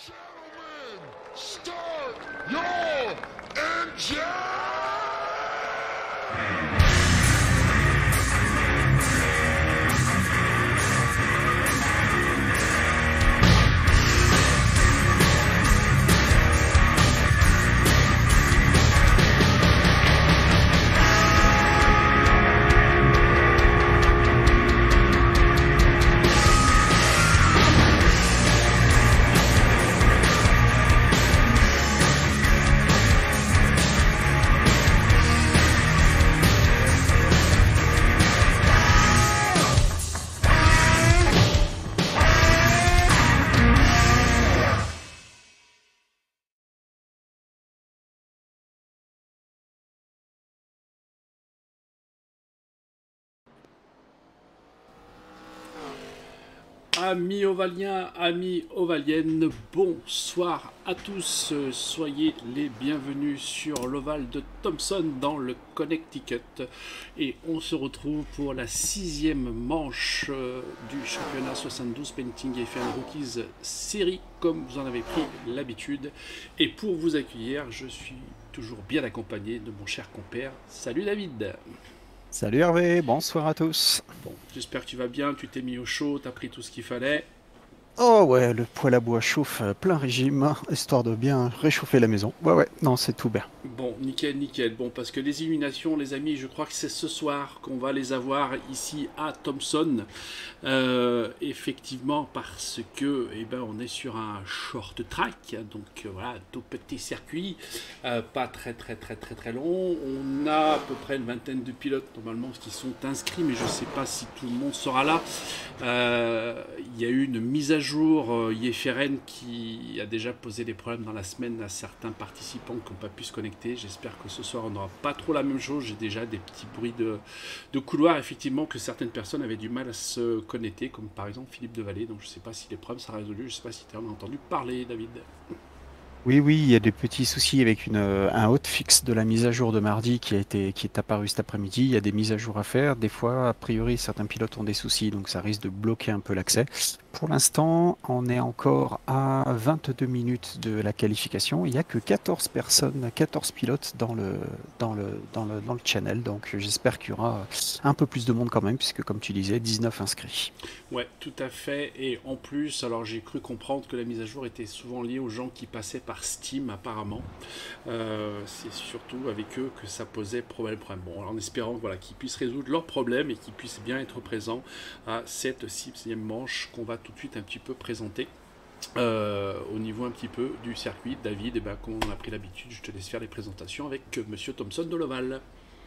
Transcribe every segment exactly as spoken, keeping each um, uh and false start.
Gentlemen, start your engine! Amis ovaliens, amis ovaliennes, bonsoir à tous, soyez les bienvenus sur l'Oval de Thompson dans le Connecticut et on se retrouve pour la sixième manche du championnat soixante-douze Painting F N Rookies série comme vous en avez pris l'habitude, et pour vous accueillir je suis toujours bien accompagné de mon cher compère. Salut David. Salut Hervé, bonsoir à tous. Bon, j'espère que tu vas bien, tu t'es mis au chaud, tu as pris tout ce qu'il fallait. Oh ouais, le poêle à bois chauffe plein régime, histoire de bien réchauffer la maison. Ouais ouais, non c'est tout bien. Bon, nickel, nickel. Bon, parce que les illuminations, les amis, je crois que c'est ce soir qu'on va les avoir ici à Thompson. Euh, effectivement, parce que, eh ben, on est sur un short track, donc euh, voilà, tout petit circuit, euh, pas très très très très très long. On a à peu près une vingtaine de pilotes normalement qui sont inscrits, mais je ne sais pas si tout le monde sera là. Euh, Il y a eu une mise à jour euh, I F R N qui a déjà posé des problèmes dans la semaine à certains participants qui n'ont pas pu se connecter. J'espère que ce soir on n'aura pas trop la même chose. J'ai déjà des petits bruits de, de couloir, effectivement, que certaines personnes avaient du mal à se connecter, comme par exemple Philippe Devalet. Donc je ne sais pas si les problèmes seront résolus. Je ne sais pas si tu en as entendu parler, David. Oui oui, il y a des petits soucis avec une, un hotfix de la mise à jour de mardi qui a été qui est apparu cet après-midi. Il y a des mises à jour à faire. Des fois, a priori, certains pilotes ont des soucis, donc ça risque de bloquer un peu l'accès. Pour l'instant, on est encore à vingt-deux minutes de la qualification. Il n'y a que quatorze personnes, quatorze pilotes dans le, dans le, dans le, dans le channel. Donc j'espère qu'il y aura un peu plus de monde quand même, puisque comme tu disais, dix-neuf inscrits. Ouais, tout à fait. Et en plus, alors j'ai cru comprendre que la mise à jour était souvent liée aux gens qui passaient par Steam, apparemment. Euh, c'est surtout avec eux que ça posait problème. Bon, alors en espérant voilà, qu'ils puissent résoudre leurs problèmes et qu'ils puissent bien être présents à cette sixième manche qu'on va tout de suite un petit peu présenter. Euh, au niveau un petit peu du circuit, David, et ben, comme on a pris l'habitude, je te laisse faire les présentations avec Monsieur Thompson de l'Oval.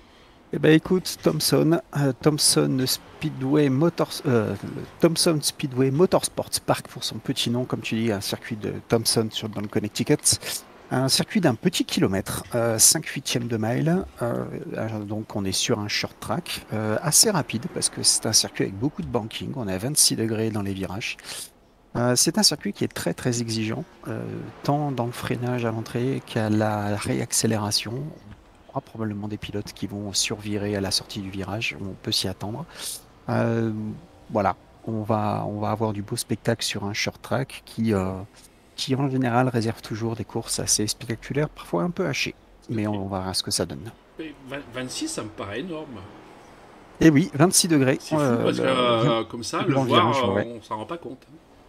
Eh ben écoute, Thompson, euh, Thompson Speedway Motors, euh, Thompson Speedway Motorsports Park pour son petit nom, comme tu dis, un circuit de Thompson sur, dans le Connecticut. Un circuit d'un petit kilomètre, euh, cinq huitièmes de mile, euh, donc on est sur un short track, euh, assez rapide parce que c'est un circuit avec beaucoup de banking, on est à vingt-six degrés dans les virages. Euh, c'est un circuit qui est très très exigeant, euh, tant dans le freinage à l'entrée qu'à la réaccélération. On aura probablement des pilotes qui vont survirer à la sortie du virage, on peut s'y attendre. Euh, voilà, on va, on va avoir du beau spectacle sur un short track qui, euh, qui en général réserve toujours des courses assez spectaculaires, parfois un peu hachées, mais on, on verra ce que ça donne. Et vingt-six, ça me paraît énorme. Et oui, vingt-six degrés. C'est fou euh, parce le, que euh, comme ça, le voir, virage, euh, ouais. On s'en rend pas compte.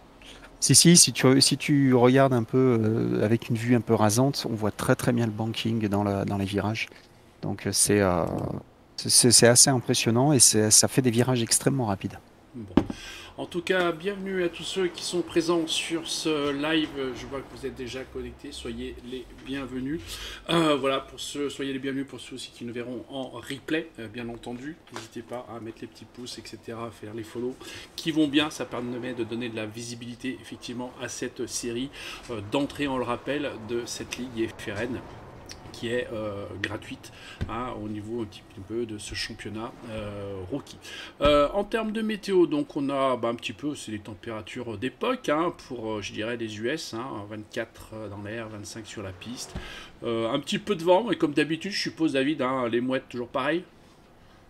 Si, si, si tu, si tu regardes un peu euh, avec une vue un peu rasante, on voit très très bien le banking dans, la, dans les virages. Donc c'est euh, c'est assez impressionnant et ça fait des virages extrêmement rapides. Bon. En tout cas, bienvenue à tous ceux qui sont présents sur ce live. Je vois que vous êtes déjà connectés. Soyez les bienvenus. Euh, voilà, pour ceux, soyez les bienvenus pour ceux aussi qui nous verront en replay, euh, bien entendu. N'hésitez pas à mettre les petits pouces, et cetera, à faire les follow qui vont bien. Ça permet de donner de la visibilité, effectivement, à cette série, euh, d'entrée, on le rappelle, de cette ligue F R N, qui est euh, gratuite hein, au niveau un petit peu de ce championnat euh, rookie. Euh, en termes de météo, donc on a bah, un petit peu, c'est les températures d'époque hein, pour, euh, je dirais, les U S, hein, vingt-quatre dans l'air, vingt-cinq sur la piste. Euh, un petit peu de vent, et comme d'habitude, je suppose, David, hein, les mouettes, toujours pareil.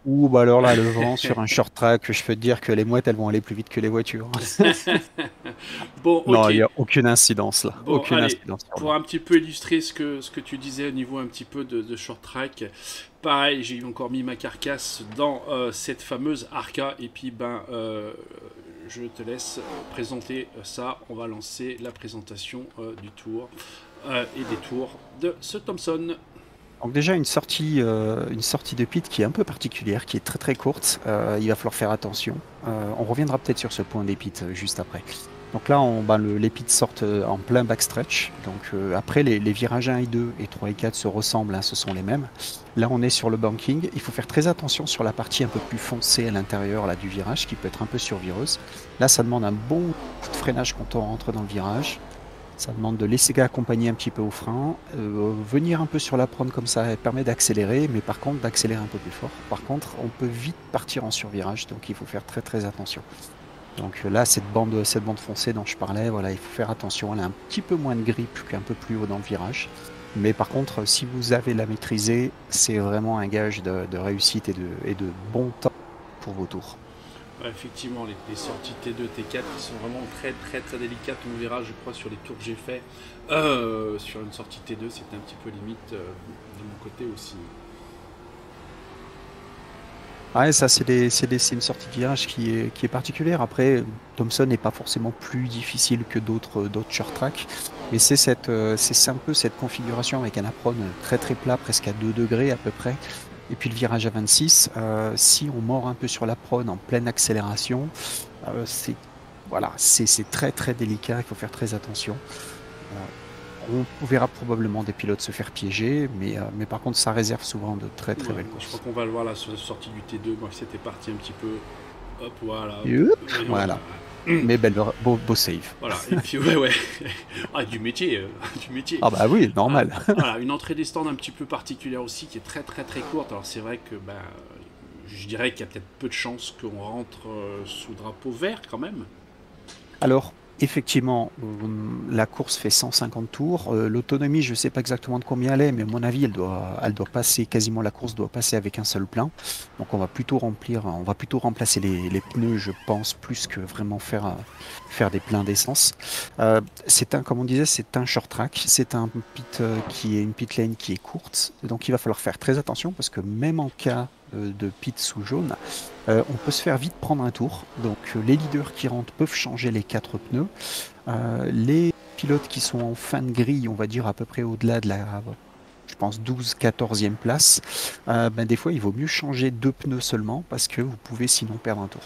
Ou bah alors là, le vent sur un short track, je peux te dire que les mouettes, elles vont aller plus vite que les voitures. Bon, Non, ok. il n'y a aucune incidence là. Bon, Aucune allez, incidence sur le pour vent. un petit peu illustrer ce que, ce que tu disais au niveau un petit peu de, de short track, pareil, j'ai encore mis ma carcasse dans euh, cette fameuse Arca, et puis ben, euh, je te laisse présenter ça. On va lancer la présentation euh, du tour euh, et des tours de ce Thompson. Donc déjà une sortie, euh, une sortie de pit qui est un peu particulière, qui est très très courte. Euh, il va falloir faire attention. Euh, on reviendra peut-être sur ce point des pits euh, juste après. Donc là, on, bah, le, les pits sortent euh, en plein backstretch. Donc euh, après, les, les virages un et deux et trois et quatre se ressemblent, hein, ce sont les mêmes. Là, on est sur le banking. Il faut faire très attention sur la partie un peu plus foncée à l'intérieur là, du virage, qui peut être un peu survireuse. Là, ça demande un bon coup de freinage quand on rentre dans le virage. Ça demande de laisser accompagner un petit peu au frein. Euh, venir un peu sur la prône comme ça elle permet d'accélérer, mais par contre d'accélérer un peu plus fort. Par contre, on peut vite partir en survirage, donc il faut faire très très attention. Donc là, cette bande, cette bande foncée dont je parlais, voilà, il faut faire attention. Elle a un petit peu moins de grip qu'un peu plus haut dans le virage. Mais par contre, si vous avez la maîtriser, c'est vraiment un gage de, de réussite et de, et de bon temps pour vos tours. Ouais, effectivement, les, les sorties T deux, T quatre qui sont vraiment très très très délicates. On verra, je crois, sur les tours que j'ai fait. Euh, sur une sortie T deux, c'était un petit peu limite euh, de mon côté aussi. Ouais, ça, c'est des- c'est des- c'est une sortie de virage qui est, qui est particulière. Après, Thompson n'est pas forcément plus difficile que d'autres d'autres short track, mais c'est cette, euh, c'est c'est un peu cette configuration avec un apron très très plat, presque à deux degrés à peu près, et puis le virage à vingt-six. Euh, si on mord un peu sur l'apron en pleine accélération, euh, c'est voilà, c'est c'est très très délicat. Il faut faire très attention. Euh, on verra probablement des pilotes se faire piéger, mais, euh, mais par contre, ça réserve souvent de très très Ouais, belles je crois courses. qu'on va le voir là sur la sortie du T deux. Moi, c'était parti un petit peu. Hop, voilà. Et hop, Et voilà. Mais belle, beau, beau save. Voilà, et puis ouais, ouais. Ah, du métier, euh, du métier. Ah bah oui, normal. Ah, voilà, une entrée des stands un petit peu particulière aussi, qui est très très très courte. Alors c'est vrai que bah, je dirais qu'il y a peut-être peu de chances qu'on rentre euh, sous drapeau vert quand même. Alors, effectivement, euh, la course fait cent cinquante tours. Euh, L'autonomie, je ne sais pas exactement de combien elle est, mais à mon avis, elle doit, elle doit passer, quasiment la course doit passer avec un seul plein. Donc on va plutôt remplir, on va plutôt remplacer les, les pneus, je pense, plus que vraiment faire, euh, faire des pleins d'essence. Euh, c'est un, comme on disait, c'est un short track. C'est un pit euh, qui est une pit lane qui est courte. Donc il va falloir faire très attention parce que même en cas euh, de pit sous jaune, Euh, on peut se faire vite prendre un tour. Donc euh, les leaders qui rentrent peuvent changer les quatre pneus. Euh, les pilotes qui sont en fin de grille, on va dire à peu près au-delà de la, je pense, douze quatorzième place, euh, ben, des fois il vaut mieux changer deux pneus seulement parce que vous pouvez sinon perdre un tour.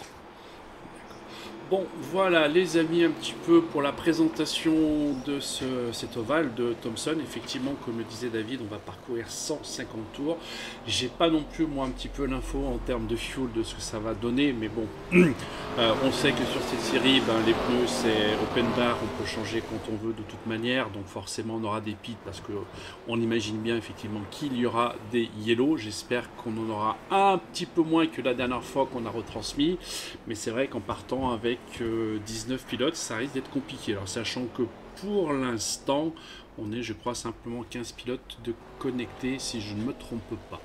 Bon, voilà les amis, un petit peu pour la présentation de ce, cet ovale de Thompson. Effectivement, comme le disait David, on va parcourir cent cinquante tours. J'ai pas non plus moi un petit peu l'info en termes de fuel de ce que ça va donner, mais bon, euh, on sait que sur cette série, ben, les pneus c'est open bar, on peut changer quand on veut de toute manière, donc forcément on aura des pits parce que on imagine bien effectivement qu'il y aura des yellow. J'espère qu'on en aura un petit peu moins que la dernière fois qu'on a retransmis, mais c'est vrai qu'en partant avec euh, dix-neuf pilotes, ça risque d'être compliqué. Alors sachant que pour l'instant, on est je crois simplement quinze pilotes de connectés si je ne me trompe pas.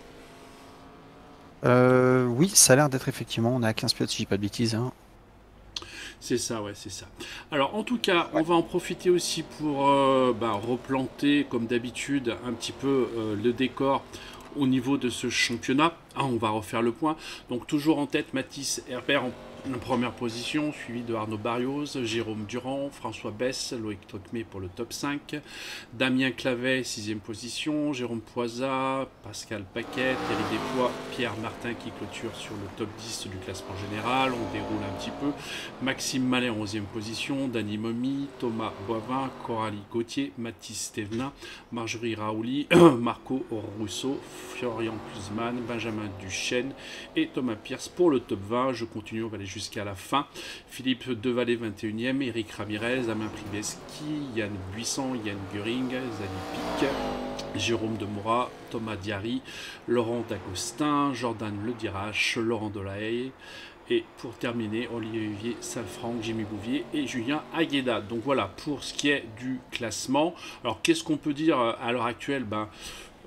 Euh, oui, ça a l'air d'être effectivement, on est à quinze pilotes si je dis pas de bêtises, hein. C'est ça, ouais, c'est ça. Alors, en tout cas, Ouais. on va en profiter aussi pour euh, bah, replanter, comme d'habitude, un petit peu euh, le décor au niveau de ce championnat. Ah, on va refaire le point. Donc, toujours en tête, Mathis Herbert en, en première position, suivi de Arnaud Barrios, Jérôme Durand, François Besse, Loïc Tocmé pour le top cinq, Damien Clavet, sixième position, Jérôme Poisa, Pascal Paquet, Thierry Despois, Pierre Martin qui clôture sur le top dix du classement général. On déroule un petit peu. Maxime Mallet en onzième position, Dany Momy, Thomas Boivin, Coralie Gauthier, Mathis Thévenin, Marjorie Raouli, Marco Rousseau, Florian Kuzman, Benjamin Duchesne et Thomas Pierce pour le top vingt. Je continue, on va aller jusqu'à la fin. Philippe Devalet vingt et unième, Eric Ramirez, Amain Pribeski, Yann Buisson, Yann Göring, Zali Pic, Jérôme Demoura, Thomas Diary, Laurent D'Agostin, Jordan Ledirache, Laurent Delahaye. Et pour terminer, Olivier Salfranc, Jimmy Bouvier et Julien Agueda. Donc voilà pour ce qui est du classement. Alors qu'est-ce qu'on peut dire à l'heure actuelle? Ben,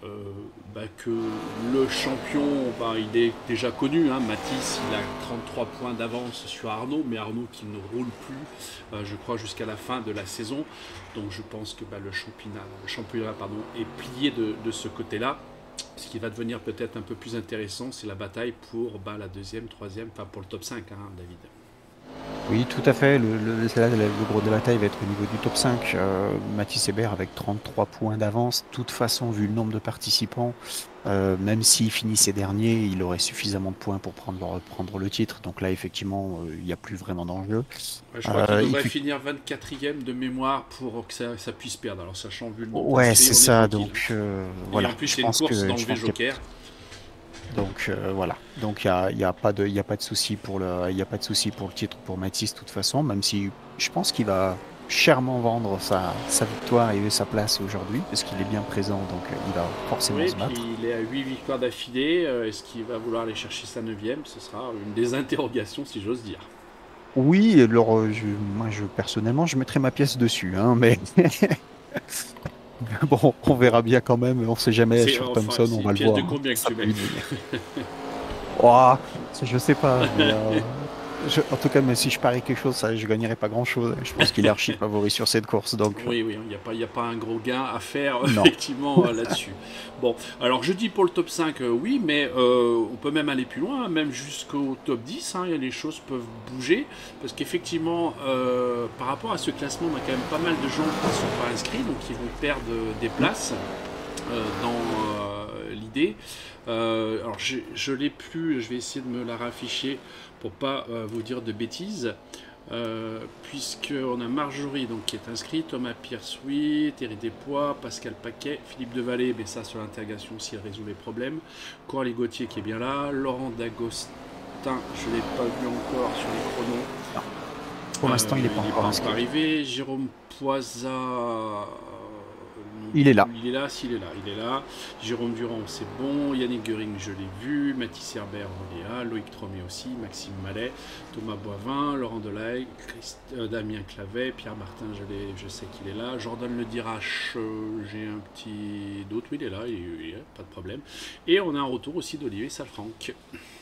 euh, bah, que le champion, bah, il est déjà connu, hein, Mathis, il a trente-trois points d'avance sur Arnaud, mais Arnaud qui ne roule plus, euh, je crois, jusqu'à la fin de la saison. Donc je pense que bah, le championnat, le championnat pardon, est plié de, de ce côté-là. Ce qui va devenir peut-être un peu plus intéressant, c'est la bataille pour bah, la deuxième, troisième, enfin pour le top cinq, hein, David. Oui, tout à fait. Le, le, là, le gros de la bataille va être au niveau du top cinq. Euh, Mathis Hébert avec trente-trois points d'avance. De toute façon, vu le nombre de participants, euh, même s'il finissait dernier, il aurait suffisamment de points pour prendre, prendre le titre. Donc là, effectivement, euh, il n'y a plus vraiment d'enjeu. Ouais, je crois qu'il Euh, devrait il- finir vingt-quatrième de mémoire pour que ça, ça puisse perdre. Alors, sachant vu le nombre Ouais, d'inscrits, c'est on est ça. tranquille. Donc euh, Et voilà. en plus, Je c'est une pense course que- je d'enlever pense qu'il y a- Joker. Donc euh, voilà. Donc il y a, il y a pas de, il y a pas de souci pour le, il y a pas de souci pour le titre pour Mathis de toute façon. Même si je pense qu'il va chèrement vendre sa, sa victoire et sa place aujourd'hui parce qu'il est bien présent. Donc euh, il va forcément Oui, se battre. puis il est à huit victoires d'affilée. Euh, Est-ce qu'il va vouloir aller chercher sa neuvième? Ce sera une des interrogations, si j'ose dire. Oui, alors euh, je, moi je personnellement je mettrai ma pièce dessus, hein, mais bon, on verra bien quand même. On sait jamais C'est sur enfin, Thompson, c'est on une va le pièce voir. de combien que Ça tu peut mets? vite venir. Oh, je sais pas. Mais, euh, je- en tout cas, même si je parie quelque chose, ça, je gagnerai pas grand-chose. Je pense qu'il est archi favori sur cette course, donc euh, Oui, oui, il n'y a, pas- il y a pas un gros gain à faire non. effectivement euh, là-dessus. Bon, alors je dis pour le top cinq, euh, oui, mais euh, on peut même aller plus loin, hein, même jusqu'au top dix, hein, et les choses peuvent bouger, parce qu'effectivement, euh, par rapport à ce classement, on a quand même pas mal de gens qui ne sont pas inscrits, donc qui vont perdre euh, des places euh, dans euh, l'idée. Euh, alors je, je l'ai plus, je vais essayer de me la rafficher pour pas euh, vous dire de bêtises. Euh, puisqu'on a Marjorie donc, qui est inscrite, Thomas Pierce, oui, Thierry Despois, Pascal Paquet, Philippe Devalet, mais ça sur l'interrogation si elle résout les problèmes, Coralie Gauthier qui est bien là, Laurent Dagostin, je ne l'ai pas vu encore sur les chronos. Pour l'instant, il n'est Euh, pas il est encore pas inscrit. arrivé. Jérôme Poisa, euh, Il est là. Il est là, s'il est là, il est là. Jérôme Durand, c'est bon. Yannick Göring, je l'ai vu. Mathis Herbert, on est là. Loïc Tromé aussi. Maxime Mallet, Thomas Boivin, Laurent Delahaye, Christ... euh, Damien Clavet, Pierre Martin, je, l'ai- je sais qu'il est là. Jordan Le Dirache, euh, j'ai un petit doute. Oui, il est là, il, il est là, pas de problème. Et on a un retour aussi d'Olivier Salfranck.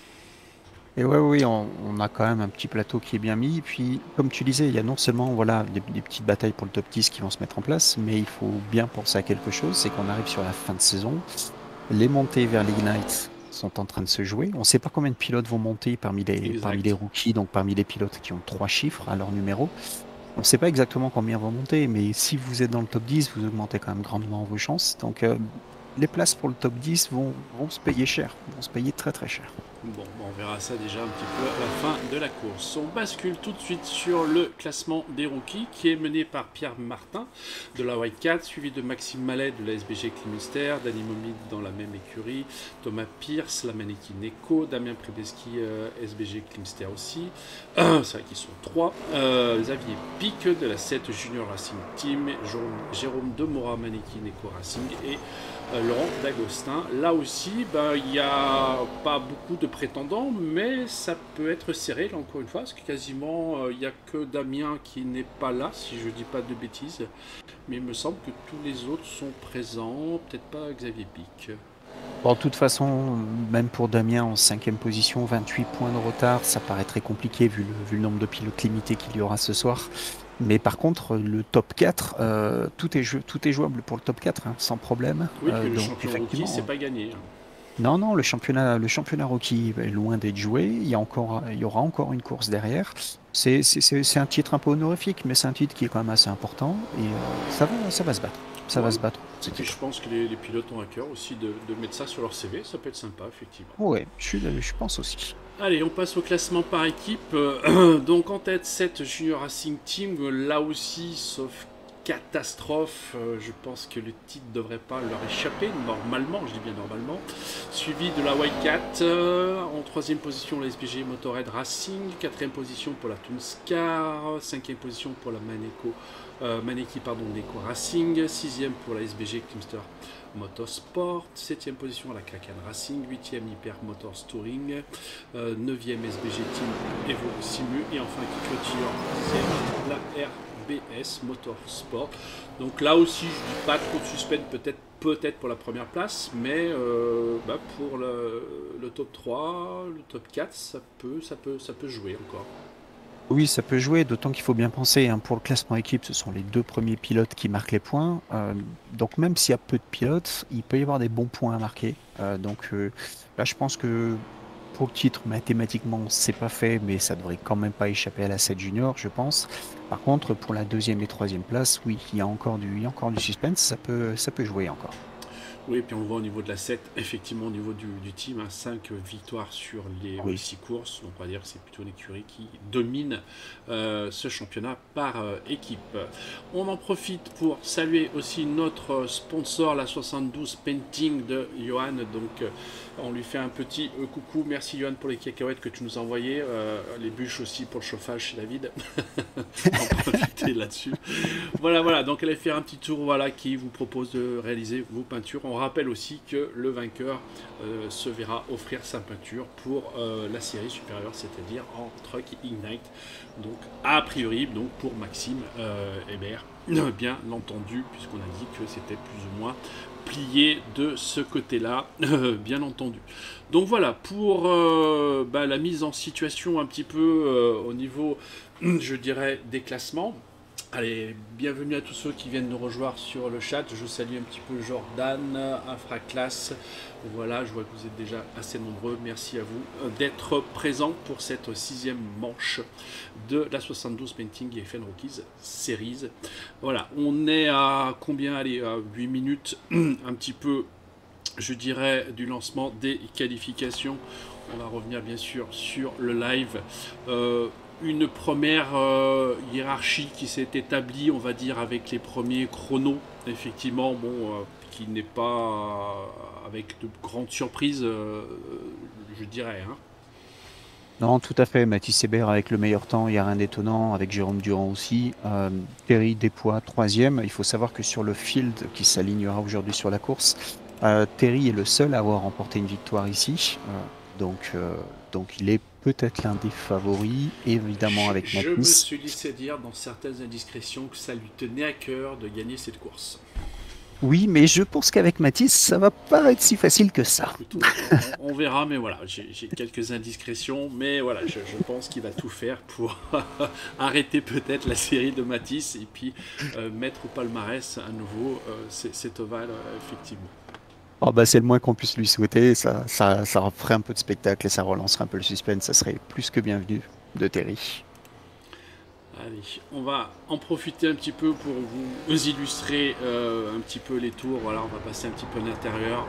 Et ouais, oui, on, on a quand même un petit plateau qui est bien mis. Puis, comme tu disais, il y a non seulement voilà, des, des petites batailles pour le top dix qui vont se mettre en place, mais il faut bien penser à quelque chose, c'est qu'on arrive sur la fin de saison. Les montées vers l'Ignite sont en train de se jouer. On ne sait pas combien de pilotes vont monter parmi les, Exact. parmi les rookies, donc parmi les pilotes qui ont trois chiffres à leur numéro. On ne sait pas exactement combien vont monter, mais si vous êtes dans le top dix, vous augmentez quand même grandement vos chances. Donc, euh, les places pour le top dix vont, vont se payer cher, vont se payer très très cher. Bon, on verra ça déjà un petit peu à la fin de la course. On bascule tout de suite sur le classement des rookies qui est mené par Pierre Martin de la Wildcat, suivi de Maxime Mallet de la S B G Climister, Danny Momid dans la même écurie, Thomas Pierce, la Maneki Neko, Damien Prebeski, euh, S B G Climister aussi. Euh, C'est vrai qu'ils sont trois. Euh, Xavier Pic de la sept Junior Racing Team, Jérôme, Jérôme Demora Maneki Neko Racing et euh, Laurent Dagostin. Là aussi, ben, il n'y a pas beaucoup de prétendants, mais ça peut être serré, là encore une fois, parce que quasiment il euh, n'y a que Damien qui n'est pas là, si je dis pas de bêtises. Mais il me semble que tous les autres sont présents, peut-être pas Xavier Pic. Bon, de toute façon, même pour Damien en cinquième position, vingt-huit points de retard, ça paraît très compliqué vu le, vu le nombre de pilotes limités qu'il y aura ce soir. Mais par contre, le top quatre, euh, tout, est jou- tout est jouable pour le top quatre, hein, sans problème. Oui, Euh, puis le donc, champion rookie, effectivement, c'est pas gagné. hein. Non, non, le championnat, le championnat rookie est loin d'être joué. Il y a encore, il y aura encore une course derrière. C'est, c'est, c'est, c'est un titre un peu honorifique, mais c'est un titre qui est quand même assez important. Et euh, ça va, ça va se battre. Ça va Ouais. se battre. Et C'est puis je pense que les, les pilotes ont à cœur aussi de, de mettre ça sur leur C V, ça peut être sympa, effectivement. Ouais, je, suis, je pense aussi. Allez, on passe au classement par équipe. Euh, donc en tête, sept Junior Racing Team, là aussi, sauf catastrophe, euh, je pense que le titre ne devrait pas leur échapper, normalement, je dis bien normalement. Suivi de la Wildcat, euh, en troisième position la S B G Motorhead Racing, quatrième position pour la Toonscar, cinquième position pour la Maneko, euh, Maneki pardon, Neko Racing, sixième pour la S B G Climster Motorsport, septième position à la Kraken Racing, huitième Hyper Motors Touring, euh, neuvième S B G Team Evo Simu et enfin qui clôture dixième la R B S Motorsport. Donc là aussi, je dis pas trop de suspense, peut-être peut-être pour la première place, mais euh, bah, pour le, le top trois, le top quatre, ça peut, ça peut, ça peut jouer encore. Oui, ça peut jouer, d'autant qu'il faut bien penser, hein, pour le classement équipe, ce sont les deux premiers pilotes qui marquent les points. Euh, donc même s'il y a peu de pilotes, il peut y avoir des bons points à marquer. Euh, donc euh, là, je pense que pour le titre, mathématiquement, c'est pas fait, mais ça devrait quand même pas échapper à la sept junior, je pense. Par contre, pour la deuxième et troisième place, oui, il y a encore du, il y a encore du suspense, ça peut, ça peut jouer encore. Oui, et puis on le voit au niveau de la sept, effectivement au niveau du, du team, hein, cinq victoires sur les Oui. six courses, donc on va dire que c'est plutôt une écurie qui domine euh, ce championnat par euh, équipe. On en profite pour saluer aussi notre sponsor, la soixante-douze Painting de Johan, donc euh, on lui fait un petit euh, coucou, merci Johan pour les cacahuètes que tu nous as envoyées, euh, les bûches aussi pour le chauffage chez David, on va profiter là-dessus. Voilà, voilà, donc elle a fait un petit tour, voilà, qui vous propose de réaliser vos peintures. On rappelle aussi que le vainqueur euh, se verra offrir sa peinture pour euh, la série supérieure, c'est-à-dire en Truck Ignite. Donc a priori, donc pour Maxime euh, Hébert, bien entendu, puisqu'on a dit que c'était plus ou moins plié de ce côté-là, euh, bien entendu. Donc voilà, pour euh, bah, la mise en situation un petit peu euh, au niveau, je dirais, des classements. Allez, bienvenue à tous ceux qui viennent nous rejoindre sur le chat. Je salue un petit peu Jordan, Infraclass. Voilà, je vois que vous êtes déjà assez nombreux. Merci à vous d'être présents pour cette sixième manche de la soixante-douze Painting et F N Rookies Series. Voilà, on est à combien? Allez, à huit minutes, un petit peu, je dirais, du lancement des qualifications. On va revenir bien sûr sur le live. Euh, une première euh, hiérarchie qui s'est établie, on va dire, avec les premiers chronos, effectivement, bon, euh, qui n'est pas euh, avec de grandes surprises, euh, je dirais. Hein. Non, tout à fait. Mathis Hébert avec le meilleur temps, il n'y a rien d'étonnant. Avec Jérôme Durand aussi. Euh, Terry Despois, troisième. Il faut savoir que sur le field qui s'alignera aujourd'hui sur la course, euh, Terry est le seul à avoir remporté une victoire ici. Euh, donc, euh, donc il est peut-être l'un des favoris, évidemment je, avec Mathis. Je me suis laissé dire dans certaines indiscrétions que ça lui tenait à cœur de gagner cette course. Oui, mais je pense qu'avec Mathis, ça va pas être si facile que ça. Plutôt, on, on verra, mais voilà, j'ai quelques indiscrétions, mais voilà, je, je pense qu'il va tout faire pour arrêter peut-être la série de Mathis et puis euh, mettre au palmarès à nouveau euh, cet ovale, euh, effectivement. Oh bah c'est le moins qu'on puisse lui souhaiter, ça, ça, ça ferait un peu de spectacle et ça relancerait un peu le suspense, ça serait plus que bienvenu de Terry. Allez, on va en profiter un petit peu pour vous illustrer euh, un petit peu les tours. Voilà, on va passer un petit peu à l'intérieur.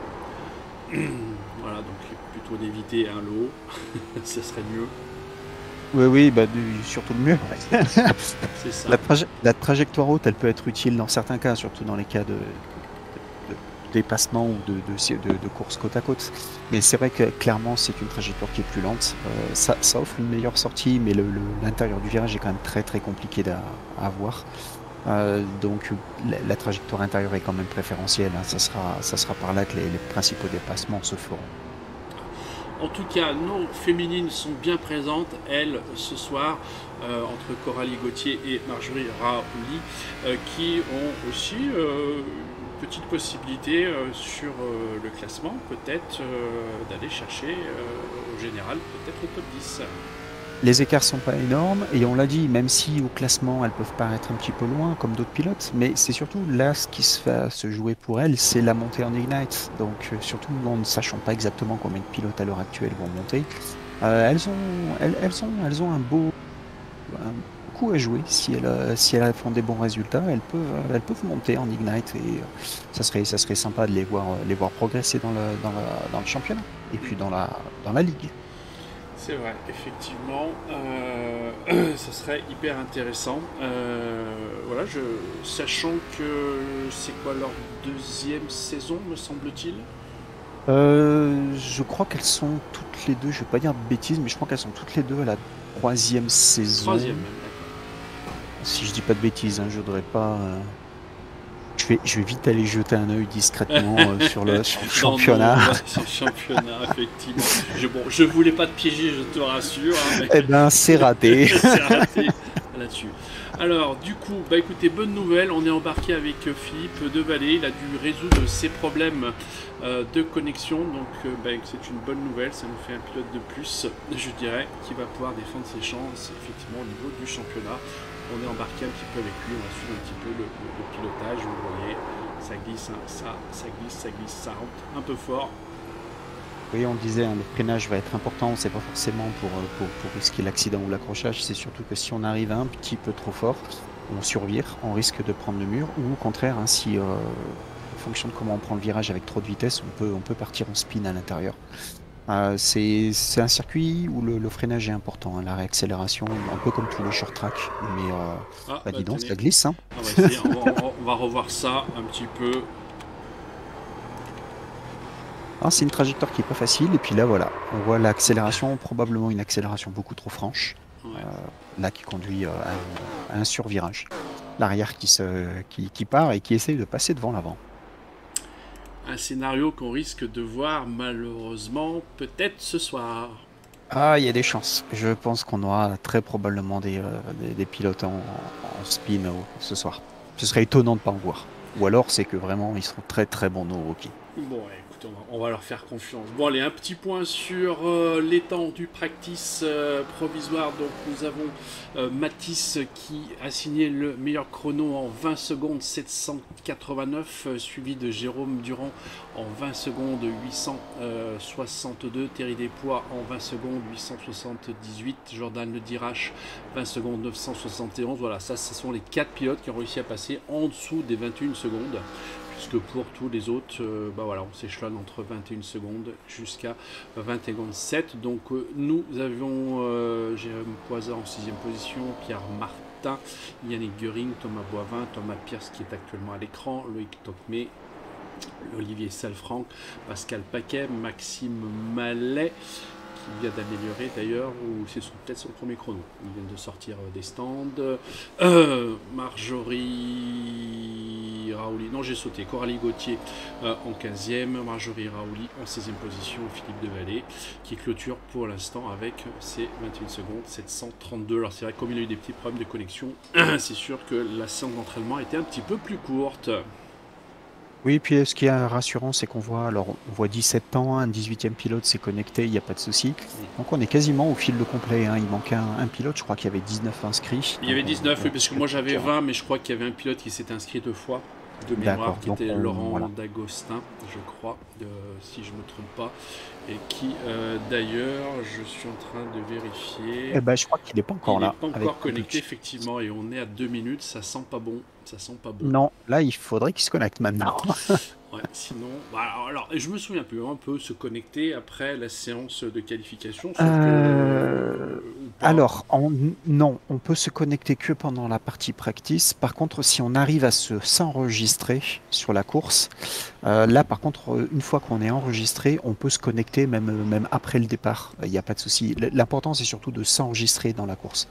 Voilà, donc plutôt d'éviter un lot, ce serait mieux. Oui, oui, bah, du, surtout le mieux. C'est ça. La, traje la trajectoire haute, elle peut être utile dans certains cas, surtout dans les cas de, de, de dépassement ou de, de, de, de course côte à côte. Mais c'est vrai que clairement, c'est une trajectoire qui est plus lente. Euh, ça, ça offre une meilleure sortie, mais l'intérieur du virage est quand même très très compliqué à, à avoir. Euh, donc la, la trajectoire intérieure est quand même préférentielle. Hein. Ça sera, ça sera par là que les, les principaux dépassements se feront. En tout cas, nos féminines sont bien présentes, elles, ce soir, euh, entre Coralie Gauthier et Marjorie Raouli, euh, qui ont aussi euh, une petite possibilité euh, sur euh, le classement, peut-être euh, d'aller chercher euh, au général, peut-être au top dix. Les écarts sont pas énormes, et on l'a dit, même si au classement elles peuvent paraître un petit peu loin, comme d'autres pilotes, mais c'est surtout là ce qui se fait se jouer pour elles, c'est la montée en Ignite. Donc euh, surtout en ne sachant pas exactement combien de pilotes à l'heure actuelle vont monter, euh, elles, ont, elles, elles, ont, elles ont un beau un coup à jouer. Si elles, euh, si elles font des bons résultats, elles peuvent, euh, elles peuvent monter en Ignite, et euh, ça, serait, ça serait sympa de les voir, les voir progresser dans le, dans, la, dans le championnat, et puis dans la, dans la ligue. C'est vrai, effectivement, euh, ça serait hyper intéressant. Euh, voilà, je, sachant que c'est quoi leur deuxième saison, me semble-t-il. euh, Je crois qu'elles sont toutes les deux, je vais pas dire de bêtises, mais je crois qu'elles sont toutes les deux à la troisième saison. Troisième, même, d'accord. Si je dis pas de bêtises, hein, je voudrais pas. Euh... Je vais, je vais vite aller jeter un œil discrètement euh, sur, le, sur le championnat. Non, non, sur le championnat, effectivement. Je, bon, je voulais pas te piéger, je te rassure. Hein, mais... Eh ben, c'est raté. C'est raté. là-dessus. Alors, du coup, bah écoutez, bonne nouvelle, on est embarqué avec Philippe Devalet, il a dû résoudre ses problèmes euh, de connexion, donc euh, bah, c'est une bonne nouvelle, ça nous fait un pilote de plus, je dirais, qui va pouvoir défendre ses chances, effectivement, au niveau du championnat. On est embarqué un petit peu avec lui, on va suivre un petit peu le, le, le pilotage, vous voyez, ça glisse, hein, ça, ça glisse, ça glisse, ça rentre un peu fort. Oui, on disait, hein, le freinage va être important, c'est pas forcément pour, pour, pour risquer l'accident ou l'accrochage, c'est surtout que si on arrive un petit peu trop fort, on survire, on risque de prendre le mur, ou au contraire, hein, si euh, en fonction de comment on prend le virage avec trop de vitesse, on peut, on peut partir en spin à l'intérieur. Euh, c'est un circuit où le, le freinage est important, hein, la réaccélération, un peu comme tous les short track, mais euh, ah, bah, bah, dis donc, tenez. ça glisse. Hein. On, va essayer, on, va, on va revoir ça un petit peu. C'est une trajectoire qui est pas facile, et puis là voilà, on voit l'accélération, probablement une accélération beaucoup trop franche, Ouais. euh, là qui conduit euh, à, un, à un survirage. L'arrière qui, se, qui, qui part et qui essaye de passer devant l'avant. Un scénario qu'on risque de voir malheureusement peut-être ce soir. Ah, il y a des chances. Je pense qu'on aura très probablement des, euh, des, des pilotes en, en spin euh, ce soir. Ce serait étonnant de ne pas en voir. Ou alors c'est que vraiment ils seront très très bons nos rookies. Bon, ouais, écoute, on va, on va leur faire confiance. Bon, allez, un petit point sur euh, les temps du practice euh, provisoire. Donc, nous avons euh, Mathis qui a signé le meilleur chrono en vingt secondes sept cent quatre-vingt-neuf, euh, suivi de Jérôme Durand en vingt secondes huit cent soixante-deux, Thierry Despois en vingt secondes huit cent soixante-dix-huit, Jordan Le Dirache vingt secondes neuf cent soixante et onze. Voilà, ça, ce sont les quatre pilotes qui ont réussi à passer en dessous des vingt et une secondes. Puisque pour tous les autres, euh, bah voilà, on s'échelonne entre vingt et une secondes jusqu'à vingt et un sept. Donc euh, nous avions euh, Jérôme Poisat en sixième position, Pierre Martin, Yannick Göring, Thomas Boivin, Thomas Pierce qui est actuellement à l'écran, Loïc Tocmé, Olivier Salfranc, Pascal Paquet, Maxime Mallet, qui vient d'améliorer d'ailleurs, ou c'est peut-être son premier chrono. Ils viennent de sortir des stands. Euh, Marjorie Raouli, non j'ai sauté, Coralie Gauthier euh, en quinzième, Marjorie Raouli en seizième position, Philippe Devalet qui clôture pour l'instant avec ses vingt et une secondes sept cent trente-deux. Alors c'est vrai que comme il a eu des petits problèmes de connexion, c'est sûr que la séance d'entraînement était un petit peu plus courte. Oui, puis ce qui est rassurant, c'est qu'on voit, alors on voit dix-sept ans, un dix-huitième pilote s'est connecté, il n'y a pas de souci. Donc on est quasiment au fil de complet. Hein. Il manquait un, un pilote, je crois qu'il y avait dix-neuf inscrits. Il y avait dix-neuf, on, oui, parce que moi j'avais vingt, mais je crois qu'il y avait un pilote qui s'est inscrit deux fois de mémoire, qui était on, Laurent voilà. D'Agostin, je crois, euh, si je ne me trompe pas, et qui euh, d'ailleurs, je suis en train de vérifier. Eh ben, je crois qu'il n'est pas encore il là. Il n'est pas encore connecté, effectivement, et on est à deux minutes, ça sent pas bon. Ça sent pas bon. Non, là il faudrait qu'il se connecte maintenant. Ouais, sinon, bah alors, alors, je me souviens plus, on peut se connecter après la séance de qualification. Euh... Que, euh, alors, on, non, on peut se connecter que pendant la partie practice. Par contre, si on arrive à se s'enregistrer sur la course, euh, là, par contre, une fois qu'on est enregistré, on peut se connecter même même après le départ. Il n'y a pas de souci. L'important, c'est surtout de s'enregistrer dans la course.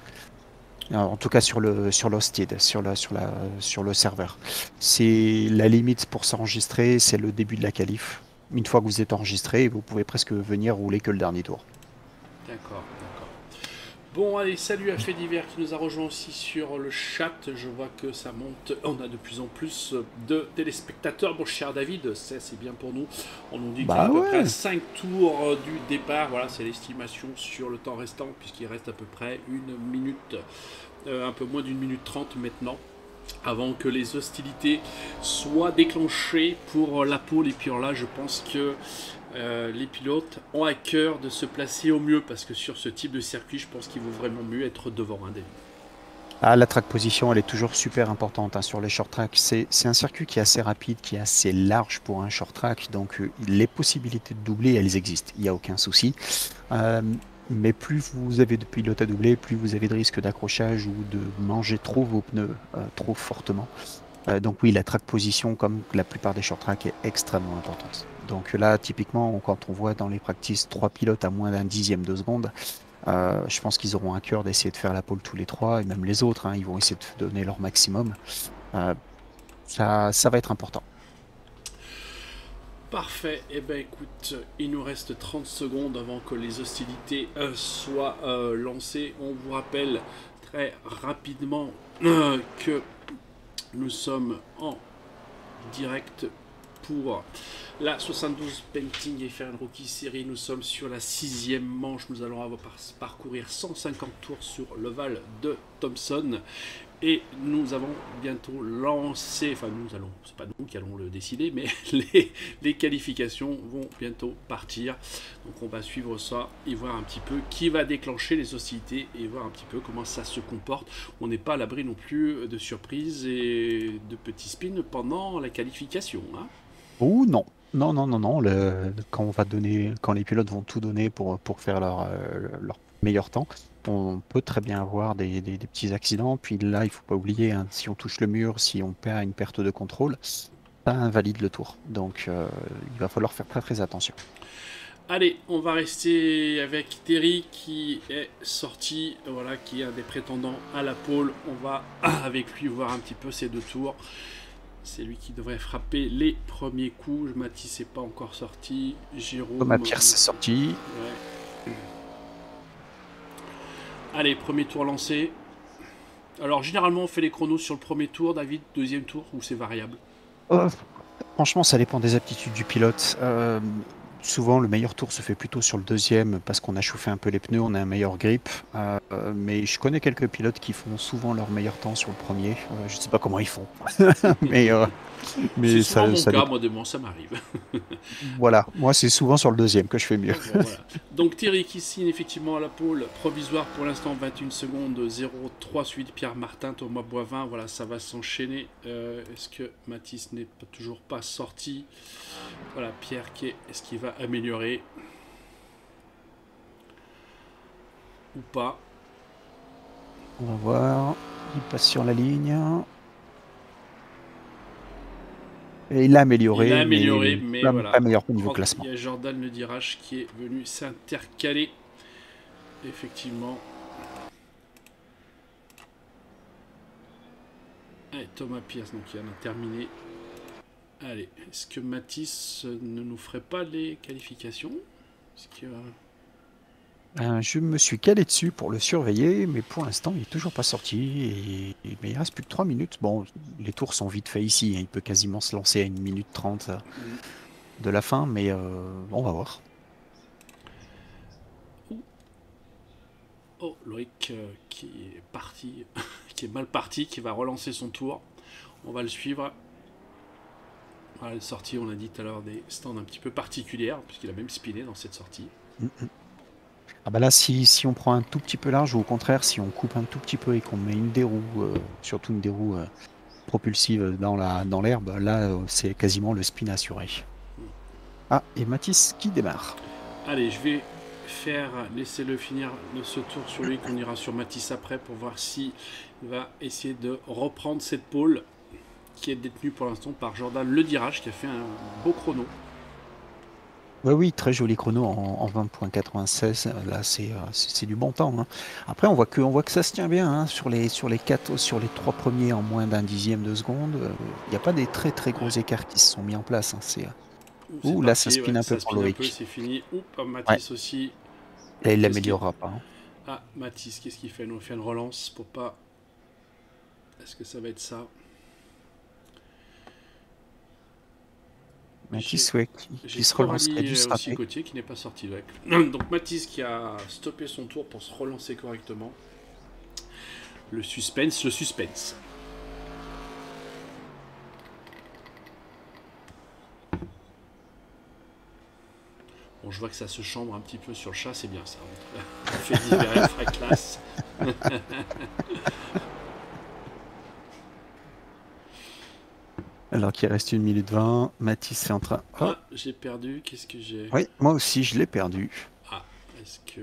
En tout cas sur le sur l'hosted, sur la sur la sur le serveur. C'est la limite pour s'enregistrer, c'est le début de la qualif. Une fois que vous êtes enregistré, vous pouvez presque venir rouler que le dernier tour. D'accord, d'accord. Bon, allez, salut à Fait Divers qui nous a rejoint aussi sur le chat. Je vois que ça monte. On a de plus en plus de téléspectateurs. Bon, cher David, c'est bien pour nous. On nous dit bah qu'il y a ouais. à peu près cinq tours du départ. Voilà, c'est l'estimation sur le temps restant, puisqu'il reste à peu près une minute, euh, un peu moins d'une minute trente maintenant, avant que les hostilités soient déclenchées pour la pole. Et puis là, je pense que euh, les pilotes ont à cœur de se placer au mieux, parce que sur ce type de circuit, je pense qu'il vaut vraiment mieux être devant un David. Ah, la track position, elle est toujours super importante hein, sur les short tracks. C'est un circuit qui est assez rapide, qui est assez large pour un short track, donc euh, les possibilités de doubler, elles existent, il n'y a aucun souci. Euh, mais plus vous avez de pilotes à doubler, plus vous avez de risques d'accrochage ou de manger trop vos pneus euh, trop fortement. Euh, donc oui, la track position, comme la plupart des short tracks, est extrêmement importante. Donc là, typiquement, quand on voit dans les practices trois pilotes à moins d'un dixième de seconde, euh, je pense qu'ils auront à cœur d'essayer de faire la pole tous les trois, et même les autres, hein, ils vont essayer de donner leur maximum. Euh, ça, ça va être important. Parfait, et eh ben écoute, il nous reste trente secondes avant que les hostilités euh, soient euh, lancées. On vous rappelle très rapidement euh, que nous sommes en direct pour la soixante-douze Painting et Fair Rookie Series. Nous sommes sur la sixième manche. Nous allons avoir par parcourir cent cinquante tours sur l'ovale de Thompson. Et nous avons bientôt lancé, enfin nous allons, c'est pas nous qui allons le décider, mais les, les qualifications vont bientôt partir. Donc on va suivre ça et voir un petit peu qui va déclencher les hostilités et voir un petit peu comment ça se comporte. On n'est pas à l'abri non plus de surprises et de petits spins pendant la qualification. Hein. Oh non, non, non, non, non. Le, quand on va donner, quand les pilotes vont tout donner pour, pour faire leur, euh, leur meilleur temps, on peut très bien avoir des, des, des petits accidents. Puis là, il faut pas oublier, hein, si on touche le mur, si on perd une perte de contrôle, ça invalide le tour. Donc euh, il va falloir faire très très attention. Allez, on va rester avec Terry qui est sorti, voilà, qui est un des prétendants à la pole. On va avec lui voir un petit peu ces deux tours. C'est lui qui devrait frapper les premiers coups. Mathis n'est pas encore sorti. Jérôme. Thomas Pierce est sorti. Ouais. Allez, premier tour lancé. Alors, généralement, on fait les chronos sur le premier tour, David, deuxième tour, ou c'est variable? Oh, franchement, ça dépend des aptitudes du pilote. Euh, souvent, le meilleur tour se fait plutôt sur le deuxième parce qu'on a chauffé un peu les pneus, on a un meilleur grip. Euh, mais je connais quelques pilotes qui font souvent leur meilleur temps sur le premier. Euh, je ne sais pas comment ils font. mais euh, mais c'est souvent ça, mon ça cas, dépend. moi, de moi, ça m'arrive. Voilà, moi, c'est souvent sur le deuxième que je fais mieux. Bon, voilà. Donc, Terry qui signe effectivement à la pole provisoire pour l'instant, vingt et une secondes, zéro trois, suivi de Pierre Martin, Thomas Boivin. Voilà, ça va s'enchaîner. Euh, est-ce que Mathis n'est pas, toujours pas sorti? Voilà, Pierre qui est, est-ce qu'il va améliorer ou pas? On va voir. Il passe sur la ligne. Et il a amélioré. Il a amélioré, mais, mais pas, voilà. Pas meilleur au niveau classement. Il y a Jordan Le Dirage qui est venu s'intercaler. Effectivement. Allez, Thomas Pierce, donc il en a terminé. Allez, est-ce que Mathis ne nous ferait pas les qualifications? Est-ce que... Euh, je me suis calé dessus pour le surveiller, mais pour l'instant, il n'est toujours pas sorti. Et, et, mais il reste plus que trois minutes. Bon, les tours sont vite faits ici. Hein, il peut quasiment se lancer à une minute trente euh, mm. de la fin, mais euh, on va voir. Oh, Loïc euh, qui est parti, qui est mal parti, qui va relancer son tour. On va le suivre. Voilà, les sorties, on a dit tout à l'heure, des stands un petit peu particulières, puisqu'il a même spiné dans cette sortie. Mm -hmm. Ah bah là, si, si on prend un tout petit peu large, ou au contraire, si on coupe un tout petit peu et qu'on met une des roues, euh, surtout une des roues euh, propulsive dans la dans l'herbe, là, euh, c'est quasiment le spin assuré. Mm. Ah, et Mathis qui démarre. Allez, je vais faire, laissez-le finir de ce tour sur lui, qu'on ira sur Mathis après pour voir s'il va essayer de reprendre cette pole qui est détenue pour l'instant par Jordan Le Dirage qui a fait un beau chrono. Oui, oui, très joli chrono en, en vingt virgule quatre-vingt-seize. Là, c'est c'est du bon temps. Hein. Après, on voit que on voit que ça se tient bien hein, sur les sur les quatre, sur les trois premiers en moins d'un dixième de seconde. Il n'y a pas des très très gros écarts qui se sont mis en place. Hein. C'est Ouh, Ouh là, ça spin ouais, un peu pour Loïc. C'est fini. Ouh, Mathis ouais. aussi. Et il l'améliorera pas. Hein. Ah, Mathis, qu'est-ce qu'il fait? Nous, on fait une relance pour pas. Est-ce que ça va être ça? Mathis, ouais, qui, qui se relance, qui a dû se rater. Côtier qui n'est pas sorti. Ouais. Donc Mathis qui a stoppé son tour pour se relancer correctement. Le suspense, le suspense. Bon, je vois que ça se chambre un petit peu sur le chat, c'est bien ça. On fait divers fra classe. Alors qu'il reste une minute vingt, Mathis est en train... Oh. Ah, j'ai perdu, qu'est-ce que j'ai? Oui, moi aussi, je l'ai perdu. Ah, est-ce que...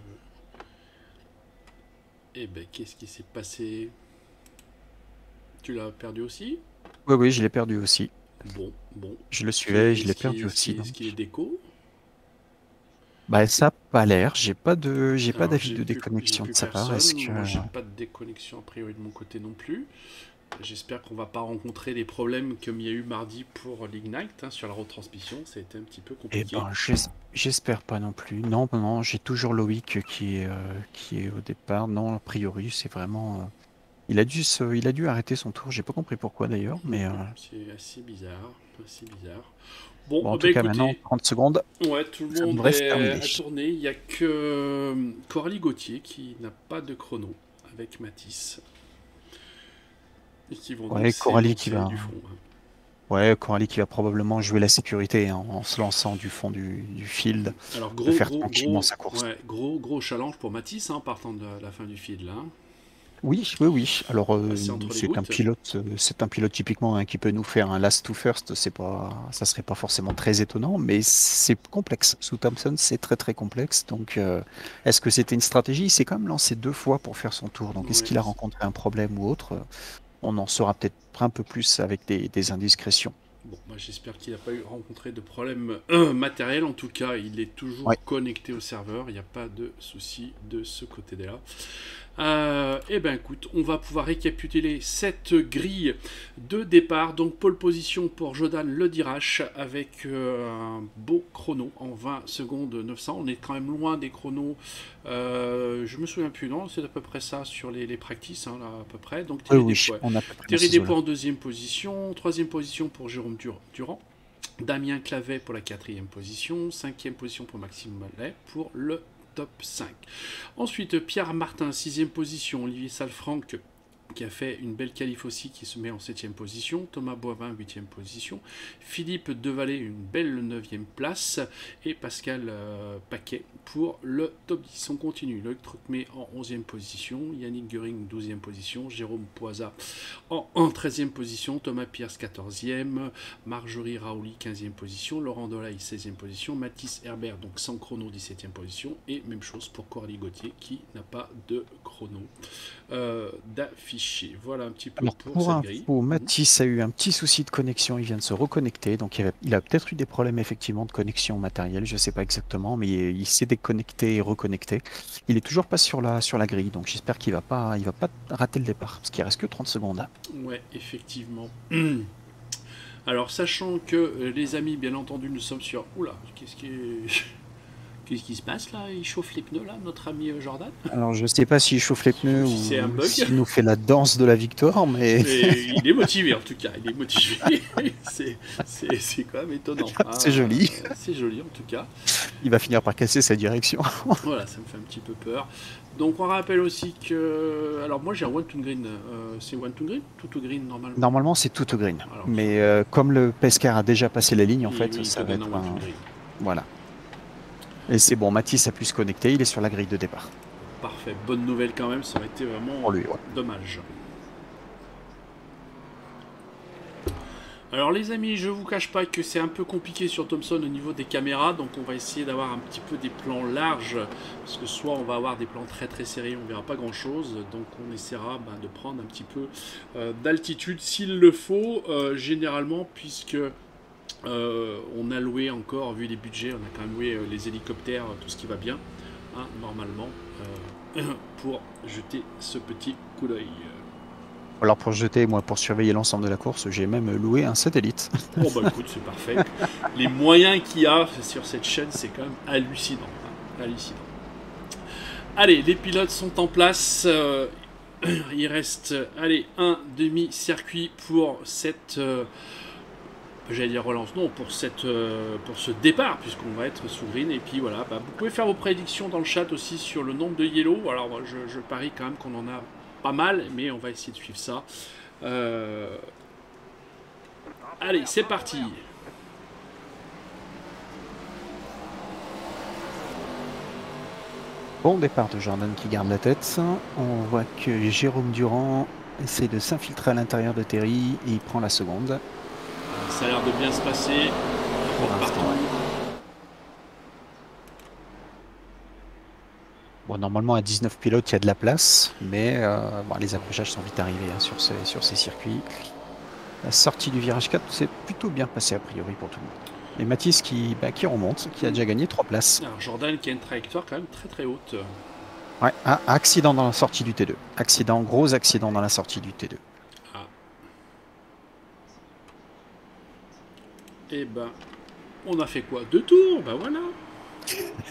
Eh ben, qu'est-ce qui s'est passé? Tu l'as perdu aussi? Oui, oui, je l'ai perdu aussi. Bon, bon. Je le suivais, je l'ai perdu aussi. Est-ce qu'il est déco? Bah, ça n'a pas l'air. J'ai pas de, j'ai pas d'avis de déconnexion de sa part. Est-ce que... Moi, j'ai pas de déconnexion a priori de mon côté non plus. J'espère qu'on va pas rencontrer les problèmes comme il y a eu mardi pour l'Ignite hein, sur la retransmission. Ça a été un petit peu compliqué. Eh ben, J'espère pas non plus. Non, non, j'ai toujours Loïc qui est, euh, qui est au départ. Non, a priori, c'est vraiment. euh, Il a dû se- il a dû arrêter son tour. J'ai pas compris pourquoi d'ailleurs, mais euh, Mhm. C'est assez bizarre, assez bizarre. Bon, bon, en eh ben tout cas, maintenant, écoutez, trente secondes, ouais, tout le ça monde devrait se est terminer. à tourner. Il n'y a que euh, Coralie Gauthier qui n'a pas de chrono avec Matisse et qui vont donc Ouais, Coralie qui s'élancer va. du fond. Ouais, Coralie qui va probablement jouer la sécurité hein, en se lançant du fond du, du field, Alors de gros, faire gros, tranquillement gros, sa course. ouais, gros, gros challenge pour Matisse, hein, partant de la fin du field là. Hein. Oui, oui, oui. Alors, euh, Passer entre les c'est un gouttes. pilote, euh, c'est un pilote typiquement hein, qui peut nous faire un last to first. C'est pas, ça serait pas forcément très étonnant, mais c'est complexe. Sous Thompson, c'est très très complexe. Donc, euh, est-ce que c'était une stratégie? Il s'est quand même lancé deux fois pour faire son tour. Donc, est-ce Ouais. qu'il a rencontré un problème ou autre? On en saura peut-être un peu plus avec des, des indiscrétions. Bon, moi j'espère qu'il n'a pas eu rencontré de problème euh, matériel. En tout cas, il est toujours Ouais. connecté au serveur. Il n'y a pas de souci de ce côté-là. Euh, et ben écoute, on va pouvoir récapituler cette grille de départ. Donc pole position pour Jordan Le Dirache avec euh, un beau chrono en vingt secondes neuf cents. On est quand même loin des chronos. Euh, je me souviens plus, non, c'est à peu près ça sur les, les practices, hein, là, à peu près. Donc Oui, Thierry oui, Despois, on a à peu près dans Thierry ces eaux-là. Despois en deuxième position, troisième position pour Jérôme Durand. Damien Clavet pour la quatrième position, cinquième position pour Maxime Mallet pour le top cinq. Ensuite, Pierre Martin, sixième position, Olivier Salfranck qui a fait une belle qualif aussi, qui se met en septième position, Thomas Boivin, huitième position, Philippe Devalet, une belle neuvième place, et Pascal euh, Paquet pour le top dix. On continue, Loïc Trucmé en onzième position, Yannick Göring, douzième position, Jérôme Poisa en, en treizième position, Thomas Pierce, quatorzième, Marjorie Raouli, quinzième position, Laurent Dolaï, seizième position, Mathis Herbert, donc sans chrono, dix-septième position, et même chose pour Coralie Gauthier, qui n'a pas de chrono euh, d'affiche. Voilà un petit peu Alors, pour, pour cette grille. info, Mathis a eu un petit souci de connexion, il vient de se reconnecter, donc il a, il a peut-être eu des problèmes effectivement de connexion matérielle, je ne sais pas exactement, mais il, il s'est déconnecté et reconnecté. Il est toujours pas sur la, sur la grille, donc j'espère qu'il va pas, il va pas rater le départ, parce qu'il reste que trente secondes. Ouais, effectivement. Alors, sachant que, euh, les amis, bien entendu, nous sommes sur... Oula, qu'est-ce qui est... Qu'est-ce qui se passe là? Il chauffe les pneus là, notre ami euh, Jordan? Alors, je sais pas s'il chauffe les pneus Si c'est un ou bug. s'il nous fait la danse de la victoire, mais Et il est motivé en tout cas, il est motivé. c'est, c'est, c'est quand même étonnant. c'est joli. Euh, c'est joli en tout cas. Il va finir par casser sa direction. Voilà, ça me fait un petit peu peur. Donc on rappelle aussi que... Alors moi j'ai un one to green. Euh, c'est one to green? Tout to green normalement. Normalement, c'est tout au green. Alors, Mais euh, comme le Pescar a déjà passé la ligne, en oui, fait, oui, ça te va donne être un one un... to green. Voilà. Et c'est bon, Mathis a pu se connecter, il est sur la grille de départ. Parfait, bonne nouvelle quand même, ça aurait été vraiment Pour lui, ouais. dommage. Alors les amis, je vous cache pas que c'est un peu compliqué sur Thompson au niveau des caméras, donc on va essayer d'avoir un petit peu des plans larges, parce que soit on va avoir des plans très très serrés, on verra pas grand chose, donc on essaiera ben, de prendre un petit peu euh, d'altitude s'il le faut, euh, généralement, puisque euh, on a loué encore, vu les budgets, on a quand même loué euh, les hélicoptères, tout ce qui va bien, hein, normalement, euh, pour jeter ce petit coup d'œil. Alors pour jeter, moi pour surveiller l'ensemble de la course, j'ai même loué un satellite. Bon bah écoute, c'est parfait. Les moyens qu'il y a sur cette chaîne, c'est quand même hallucinant. Hein, hallucinant. Allez, les pilotes sont en place. Euh, il reste, allez, un demi-circuit pour cette... Euh, j'allais dire relance, non, pour, cette, euh, pour ce départ, puisqu'on va être sous green. Et puis voilà, bah, vous pouvez faire vos prédictions dans le chat aussi sur le nombre de yellow. Alors je, je parie quand même qu'on en a pas mal, mais on va essayer de suivre ça. Euh... Allez, c'est parti. Bon départ de Jordan qui garde la tête. On voit que Jérôme Durand essaie de s'infiltrer à l'intérieur de Terry et il prend la seconde. Ça a l'air de bien se passer. Pour l'instant, ouais. Bon, normalement, à dix-neuf pilotes, il y a de la place, mais euh, bon, les accrochages sont vite arrivés hein, sur, ces, sur ces circuits. La sortie du virage quatre s'est plutôt bien passée a priori pour tout le monde. Et Mathis qui, bah, qui remonte, qui a déjà gagné trois places. Alors Jordan qui a une trajectoire quand même très très haute. Ouais, ah, accident dans la sortie du T deux. Accident, gros accident dans la sortie du T deux. Ah. Et ben, on a fait quoi? Deux tours, ben voilà.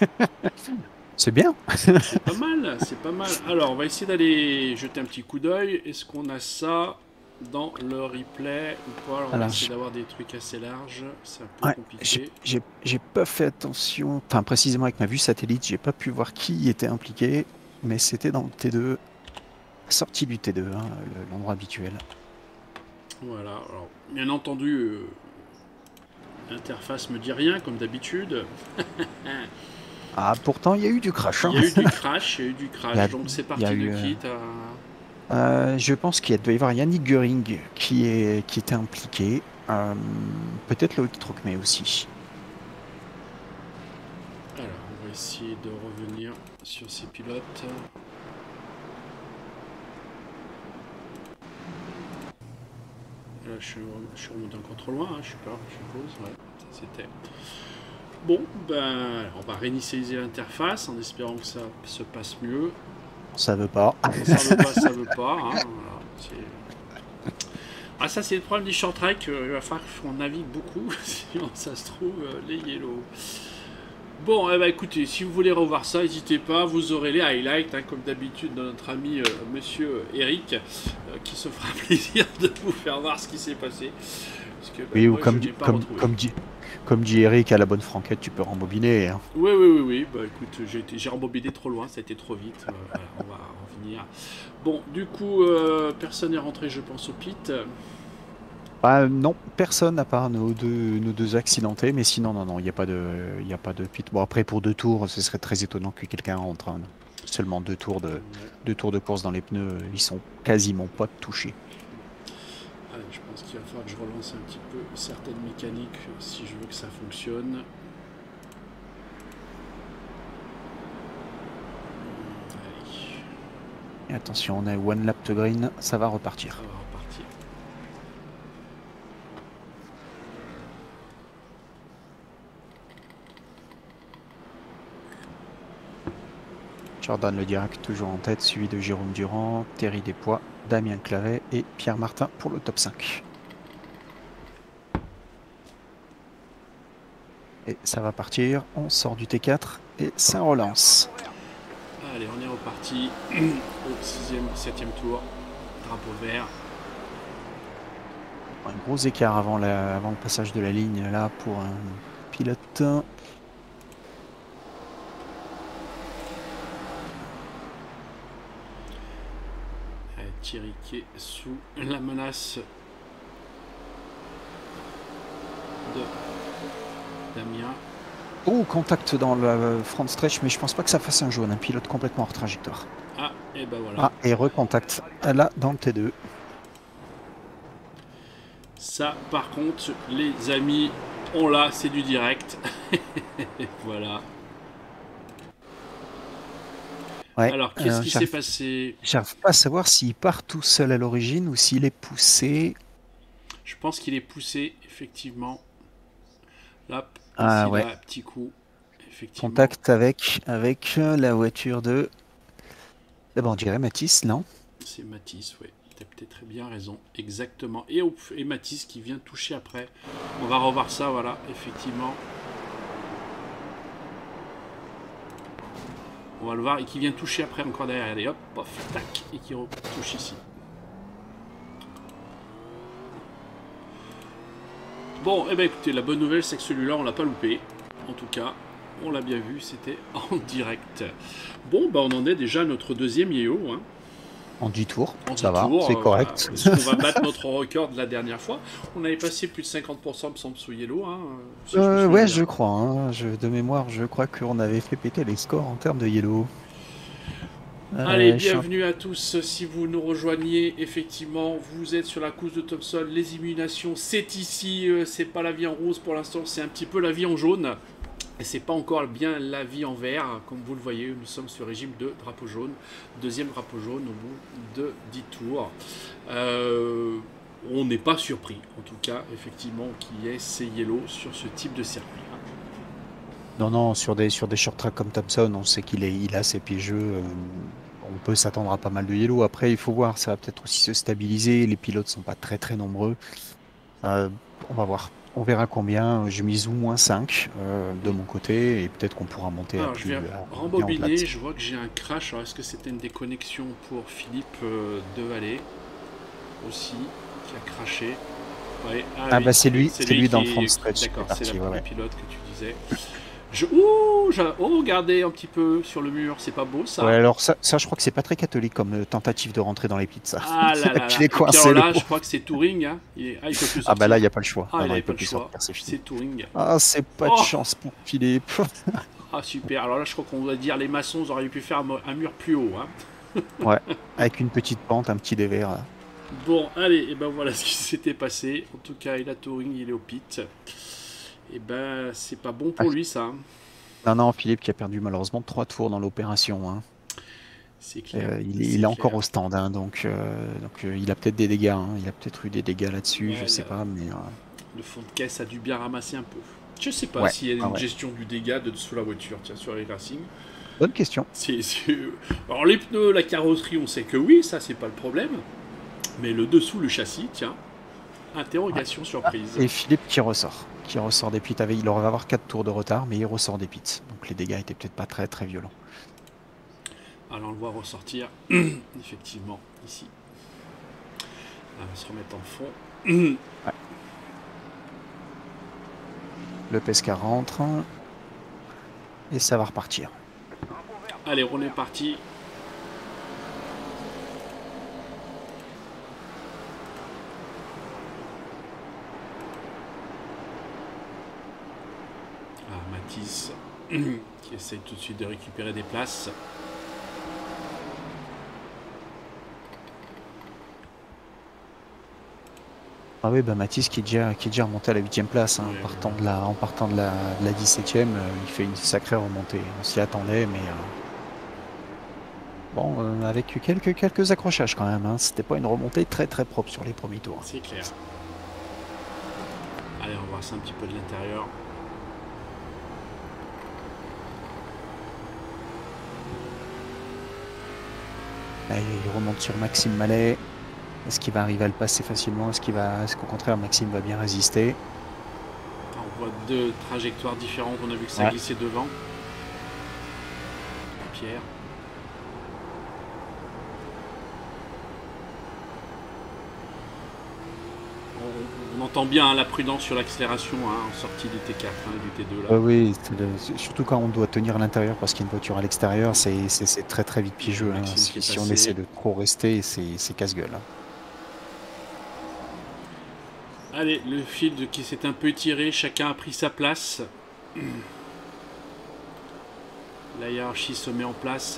C'est bien. C'est pas mal, c'est pas mal. Alors, on va essayer d'aller jeter un petit coup d'œil. Est-ce qu'on a ça dans le replay ou pas? Alors, on va Alors, essayer je- d'avoir des trucs assez larges. C'est un peu Ouais, compliqué. j'ai- j'ai j'ai pas fait attention, enfin précisément avec ma vue satellite, j'ai pas pu voir qui y était impliqué, mais c'était dans le T deux, sortie du T deux, hein, le- l'endroit habituel. Voilà. Alors, bien entendu, euh, l'interface me dit rien, comme d'habitude. Ah, pourtant, il y a eu du crash. Il Hein. y a eu du crash, il y a eu du crash. Il y a- Donc, c'est il y a parti de eu, qui euh, t'as- Euh, je pense qu'il doit y avoir Yannick Göring qui, est, qui était impliqué. Euh, Peut-être Loïc Trocmé aussi. Alors, on va essayer de revenir sur ces pilotes. Là, je suis, je suis remonté encore trop loin, hein, je sais pas, je suppose. Ouais, ça c'était. Bon, ben, on va réinitialiser l'interface en espérant que ça se passe mieux. Ça veut pas. Ça veut pas, ça veut pas. Hein, voilà, c'est- ah, ça, c'est le problème du short track. euh, il va falloir qu'on navigue beaucoup, sinon ça se trouve, euh, les yellow. Bon, eh ben, écoutez, si vous voulez revoir ça, n'hésitez pas. Vous aurez les highlights, hein, comme d'habitude, de notre ami euh, monsieur Eric, euh, qui se fera plaisir de vous faire voir ce qui s'est passé. Parce que, ben, Oui, ou moi, comme, je dit- n'ai pas comme, retrouvé. comme, dit, comme dit Eric, à la bonne franquette, tu peux rembobiner. Hein. Oui, oui, oui, oui. Bah écoute, j'ai été- j'ai rembobiné trop loin, ça a été trop vite. Euh, voilà, on va en finir. Bon, du coup, euh, personne n'est rentré, je pense, au pit. Ah, non, personne à part nos deux, nos deux accidentés, mais sinon, non, non, il n'y a pas de, il y a pas de pit. Bon, après, pour deux tours, ce serait très étonnant que quelqu'un rentre. Hein. Seulement deux tours, de, Ouais. deux tours de course dans les pneus, ils sont quasiment pas touchés. Allez, je pense qu'il va falloir que je relance un petit peu certaines mécaniques euh, si je veux que ça fonctionne. Allez, Et attention, on a one lap to green, ça va repartir. ça va repartir. Jordan Le Dirac toujours en tête, suivi de Jérôme Durand, Thierry Despois, Damien Clavet et Pierre Martin pour le top cinq. Et ça va partir, on sort du T quatre et ça relance. Allez, on est reparti au sixième, septième tour. Drapeau vert. Un gros écart avant, la, avant le passage de la ligne là pour un pilote. Allez, Thierry qui est sous la menace de Damien. Oh, contact dans le front stretch, mais je pense pas que ça fasse un jaune, un pilote complètement hors trajectoire. Ah, et ben voilà. Ah, et recontact là dans le T deux. Ça, par contre, les amis, on l'a, c'est du direct. Voilà. Ouais, Alors, qu'est-ce euh, qui s'est j'arrive- passé? J'arrive pas à savoir s'il part tout seul à l'origine ou s'il est poussé. Je pense qu'il est poussé, effectivement. Là, Ah, ici, ouais. là, petit coup. Effectivement. Contact avec, avec euh, la voiture de. D'abord, on dirait Matisse, non? C'est Matisse, oui. T'as peut-être très bien raison. Exactement. Et, hop, et Matisse qui vient toucher après. On va revoir ça, voilà, effectivement. On va le voir. Et qui vient toucher après encore derrière. Allez, hop, pof, tac. Et qui touche ici. Bon, eh ben écoutez, la bonne nouvelle, c'est que celui-là, on l'a pas loupé. En tout cas, on l'a bien vu, c'était en direct. Bon, bah on en est déjà à notre deuxième Yeo. Hein. En dix tours, En ça dix va, tours, c'est euh, correct. voilà. Est-ce qu'on va battre notre record de la dernière fois? On avait passé plus de cinquante pour cent, me semble, sous Yellow. Hein, si je me Euh, souviens ouais, bien. je crois. Hein. Je, de mémoire, je crois qu'on avait fait péter les scores en termes de yellow. Euh, Allez, je suis en- bienvenue à tous. Si vous nous rejoignez, effectivement, vous êtes sur la course de Thompson. Les illuminations, c'est ici. euh, c'est pas la vie en rose pour l'instant, c'est un petit peu la vie en jaune. Et c'est pas encore bien la vie en vert. Comme vous le voyez, nous sommes sur régime de drapeau jaune. Deuxième drapeau jaune au bout de dix tours. Euh, on n'est pas surpris, en tout cas, effectivement, qu'il y ait ces yellows sur ce type de circuit. Non, non, sur des, sur des short tracks comme Thompson, on sait qu'il est, il a assez piégeux. euh, on peut s'attendre à pas mal de yellow. Après, il faut voir, ça va peut-être aussi se stabiliser. Les pilotes sont pas très très nombreux. Euh, on va voir. On verra combien. Je mise au moins cinq euh, de mon côté et peut-être qu'on pourra monter à Alors, je plus. vais à bien rembobiner. au-delà de ça. Je vois que j'ai un crash. Alors, est-ce que c'était une déconnexion pour Philippe euh, de Vallée aussi, qui a craché? Ouais, ah, Ah oui, bah c'est lui, c'est c'est lui lui dans qui le front est. stretch qui est D'accord, c'est parti. la- Ouais, le ouais. pilote que tu disais. Je... Ouh, j'a- oh, regardez un petit peu sur le mur. C'est pas beau ça? Ouais, alors ça, ça, je crois que c'est pas très catholique comme euh, tentative de rentrer dans les pits, ça. Ah là Et là puis là. il est Et puis alors coincé, le là, je pauvre. crois que c'est Touring. Hein. Il est- Ah, il peut plus Ah bah là, sortir. il n'y a pas le choix. Ah, Non, il non, avait il pas peut le plus choix. sortir, c'est fini. C'est Touring. Ah, c'est pas de Oh, chance pour Philippe. ah super. Alors là, je crois qu'on doit dire les maçons auraient pu faire un mu- un mur plus haut. Hein. Ouais, avec une petite pente, un petit dévers. là. Bon, allez, et ben voilà ce qui s'était passé. En tout cas, il a Touring, il est au pit. Et ben, c'est pas bon pour Ah, lui, ça. Hein. non, non, Philippe qui a perdu malheureusement trois tours dans l'opération. Hein. C'est clair. Euh, il, est, C'est il est encore clair. au stand, hein, donc, euh, donc euh, il a peut-être des dégâts. Hein. Il a peut-être eu des dégâts là-dessus, je Ouais, sais le, pas, mais euh, le fond de caisse a dû bien ramasser un peu. Je sais pas ouais, s'il y a ah une ouais. gestion du dégât de dessous la voiture, tiens, sur les racing. Bonne question. C'est, c'est- Alors les pneus, la carrosserie, on sait que oui, ça c'est pas le problème. Mais le dessous, le châssis, tiens, Ouais. interrogation surprise. Et Philippe qui ressort, qui ressort des pits. Avec, il aurait avoir quatre tours de retard, mais il ressort des pits. Donc les dégâts étaient peut-être pas très très violents. Alors on le voit ressortir, effectivement, ici. On va se remettre en fond. Ouais. Le Pesca rentre et ça va repartir. Allez, on est parti. Ah, Mathis qui essaye tout de suite de récupérer des places. Ah oui, bah Mathis qui est déjà, qui est déjà remonté à la huitième place hein, Ouais, en partant ouais. de la, en partant de la, de la dix-septième, euh, il fait une sacrée remontée. On s'y attendait, mais euh, bon, euh, avec quelques, quelques accrochages quand même. Hein. C'était pas une remontée très très propre sur les premiers tours. C'est clair. Allez, on va voir ça un petit peu de l'intérieur. Là, il remonte sur Maxime Mallet. Est-ce qu'il va arriver à le passer facilement? Est-ce qu'il va, est-ce qu'au contraire Maxime va bien résister? On voit deux trajectoires différentes. On a vu que ça Ouais. glissait devant. Pierre. On, on entend bien hein, la prudence sur l'accélération hein, en sortie du T quatre hein, et du T deux. Là. Ah oui, c'est le- c'est- surtout quand on doit tenir à l'intérieur parce qu'il y a une voiture à l'extérieur, c'est c'est- c'est très très vite piégeux. Hein. Maxime qui est Si, si on passé. essaie de trop rester, c'est c'est casse-gueule. Hein. Allez, le field qui s'est un peu étiré, chacun a pris sa place. La hiérarchie se met en place.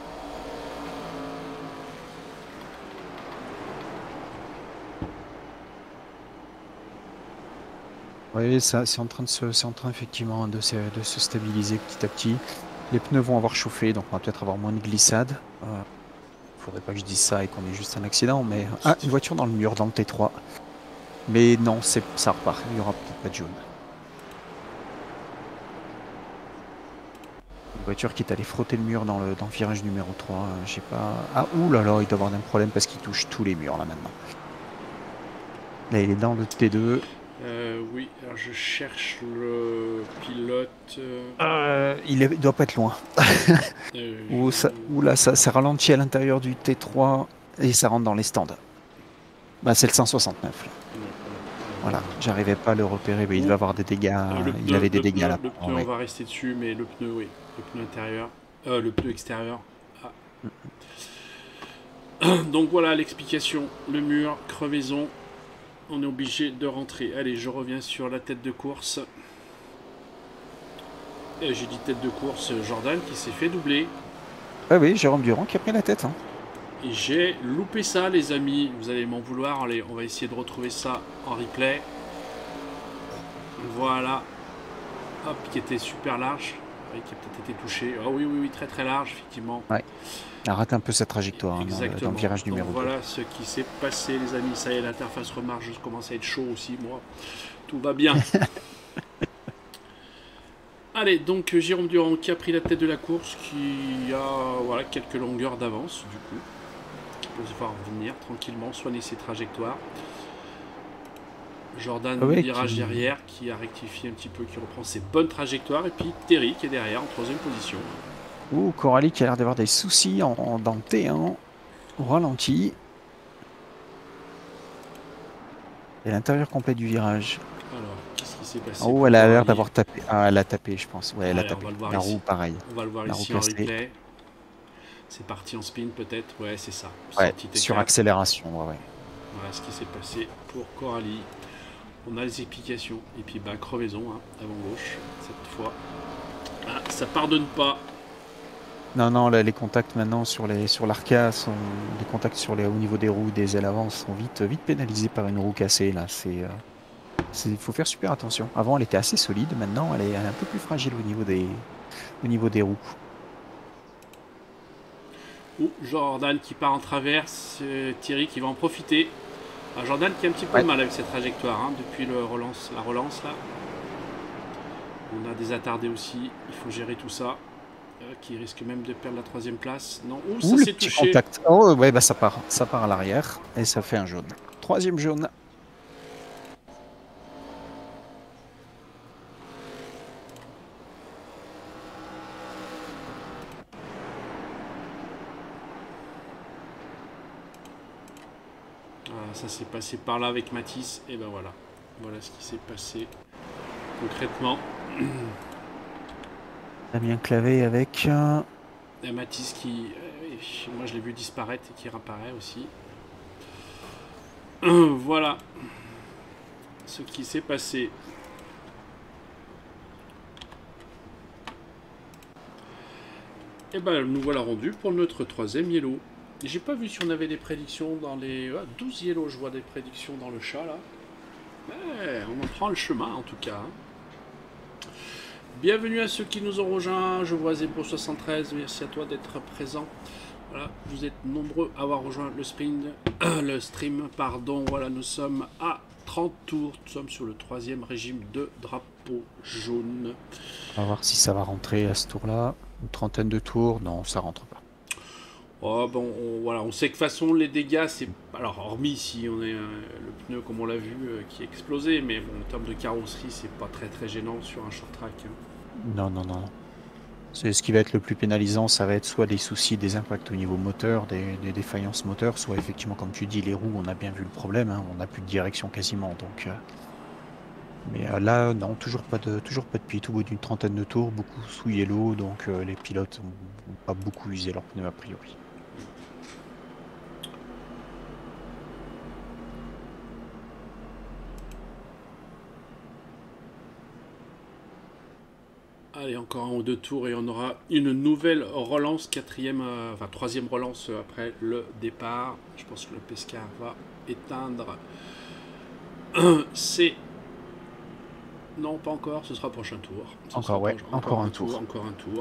Oui, ça, c'est en train de se, c'est en train effectivement de se, de se stabiliser petit à petit. Les pneus vont avoir chauffé, donc on va peut-être avoir moins de glissade. Euh, faudrait pas que je dise ça et qu'on ait juste un accident, mais ah, une voiture dans le mur, dans le T trois. Mais non, c'est ça repart. Il y aura peut-être pas de jaune. Une voiture qui est allée frotter le mur dans le, dans le virage numéro trois. euh, Je sais pas. Ah, ouh là là, il doit avoir un problème parce qu'il touche tous les murs là maintenant. Là, il est dans le T deux. Euh, oui, alors je cherche le pilote. euh, Euh, il, est- il doit pas être loin. euh, Ouh, ça, ouh là, ça, ça ralentit à l'intérieur du T trois et ça rentre dans les stands. Bah, c'est le cent soixante-neuf. Là. non, euh, Voilà, j'arrivais pas à le repérer, mais il devait avoir des dégâts. euh, le Il pneu- avait des le dégâts pneu- là. Le pneu, ouais. on va rester dessus, mais le pneu, oui. Le pneu intérieur. Euh, le pneu extérieur. Ah. Donc voilà l'explication. Le mur, crevaison. On est obligé de rentrer. Allez, je reviens sur la tête de course. Et j'ai dit tête de course, Jordan qui s'est fait doubler. Ah oui, Jérôme Durand qui a pris la tête. Hein. Et j'ai loupé ça, les amis. Vous allez m'en vouloir. Allez, on va essayer de retrouver ça en replay. Voilà. Hop, qui était super large. Oui, qui a peut-être été touché. Ah oui, oui, oui, très très large, effectivement. Ouais. Il a raté un peu sa trajectoire hein, dans, le, dans Exactement. le virage Donc numéro deux. voilà ce qui s'est passé, les amis. Ça y est, l'interface remarche. Je commence à être chaud aussi, moi. Tout va bien. Allez, donc Jérôme Durand qui a pris la tête de la course, qui a voilà, quelques longueurs d'avance, du coup. Qui peut se voir revenir tranquillement, soigner ses trajectoires. Jordan, Ouais, virage qui- derrière, qui a rectifié un petit peu, qui reprend ses bonnes trajectoires. Et puis Terry qui est derrière en troisième position. Ouh, Coralie qui a l'air d'avoir des soucis en, en- dans le T un au ralenti. Et l'intérieur complet du virage. Alors, qu'est-ce qui s'est passé Oh, pour elle a l'air Coralie d'avoir tapé. Ah, elle a tapé, je pense. Ouais, elle a Allez, on tapé. va le voir La ici. roue, pareil. On va le voir La ici roue en cassée. replay. C'est parti en spin peut-être. Ouais, c'est ça. Ouais, Sortie T sur quatre. accélération, ouais, ouais. Voilà ce qui s'est passé pour Coralie. On a les explications. Et puis, bah, crevaison, hein, avant gauche, cette fois. Ah, ça pardonne pas. Non, non, là, les contacts maintenant sur les sur l'arca sont les contacts sur les au niveau des roues des ailes avant sont vite vite pénalisés par une roue cassée. Là, c'est euh, c'est- il faut faire super attention. Avant, elle était assez solide. Maintenant, elle est, elle est un peu plus fragile au niveau des au niveau des roues. Ou Jordan qui part en traverse. euh, Thierry qui va en profiter. Ah, Jordan qui a un petit peu Ouais. de mal avec cette trajectoire hein, depuis le relance, la relance là. On a des attardés aussi. Il faut gérer tout ça. Euh, qui risque même de perdre la troisième place. Non, ouh, Ouh, ça le s'est petit touché. contact. Oh, ouais, bah ça part, ça part à l'arrière et ça fait un jaune. Troisième jaune. Voilà, ça s'est passé par là avec Matisse. Et ben voilà. Voilà ce qui s'est passé concrètement. Damien Clavé avec. euh, Et Matisse qui, euh, moi je l'ai vu disparaître et qui réapparaît aussi. Voilà ce qui s'est passé. Et ben nous voilà rendus pour notre troisième yellow. J'ai pas vu si on avait des prédictions dans les... Ah, douze yellow, je vois des prédictions dans le chat là. Ouais, on en prend le chemin en tout cas. Bienvenue à ceux qui nous ont rejoints. Je vois Zebro soixante-treize, merci à toi d'être présent. Voilà, vous êtes nombreux à avoir rejoint le sprint, le stream, pardon. Voilà, nous sommes à trente tours. Nous sommes sur le troisième régime de drapeau jaune. On va voir si ça va rentrer à ce tour-là. Une trentaine de tours. Non, ça rentre pas. Oh, bon, on, voilà, on sait que de toute façon les dégâts, c'est... Alors, hormis si on est euh, le pneu, comme on l'a vu, euh, qui est explosé, mais bon, en termes de carrosserie, c'est pas très très gênant sur un short track. Hein. Non, non, non. C'est ce qui va être le plus pénalisant, ça va être soit des soucis, des impacts au niveau moteur, des, des défaillances moteurs, soit effectivement, comme tu dis, les roues, on a bien vu le problème, hein, on n'a plus de direction quasiment. Donc, euh, mais euh, là, non, toujours pas de, toujours pas de pit au bout d'une trentaine de tours, beaucoup sous yellow, donc euh, les pilotes n'ont pas beaucoup usé leurs pneus a priori. Allez, encore un ou deux tours et on aura une nouvelle relance, quatrième, euh, enfin troisième relance après le départ. Je pense que le Pescar va éteindre. C'est... Non, pas encore, ce sera prochain tour. Ce Encore, sera ouais, prochain- encore un tour. Encore un tour.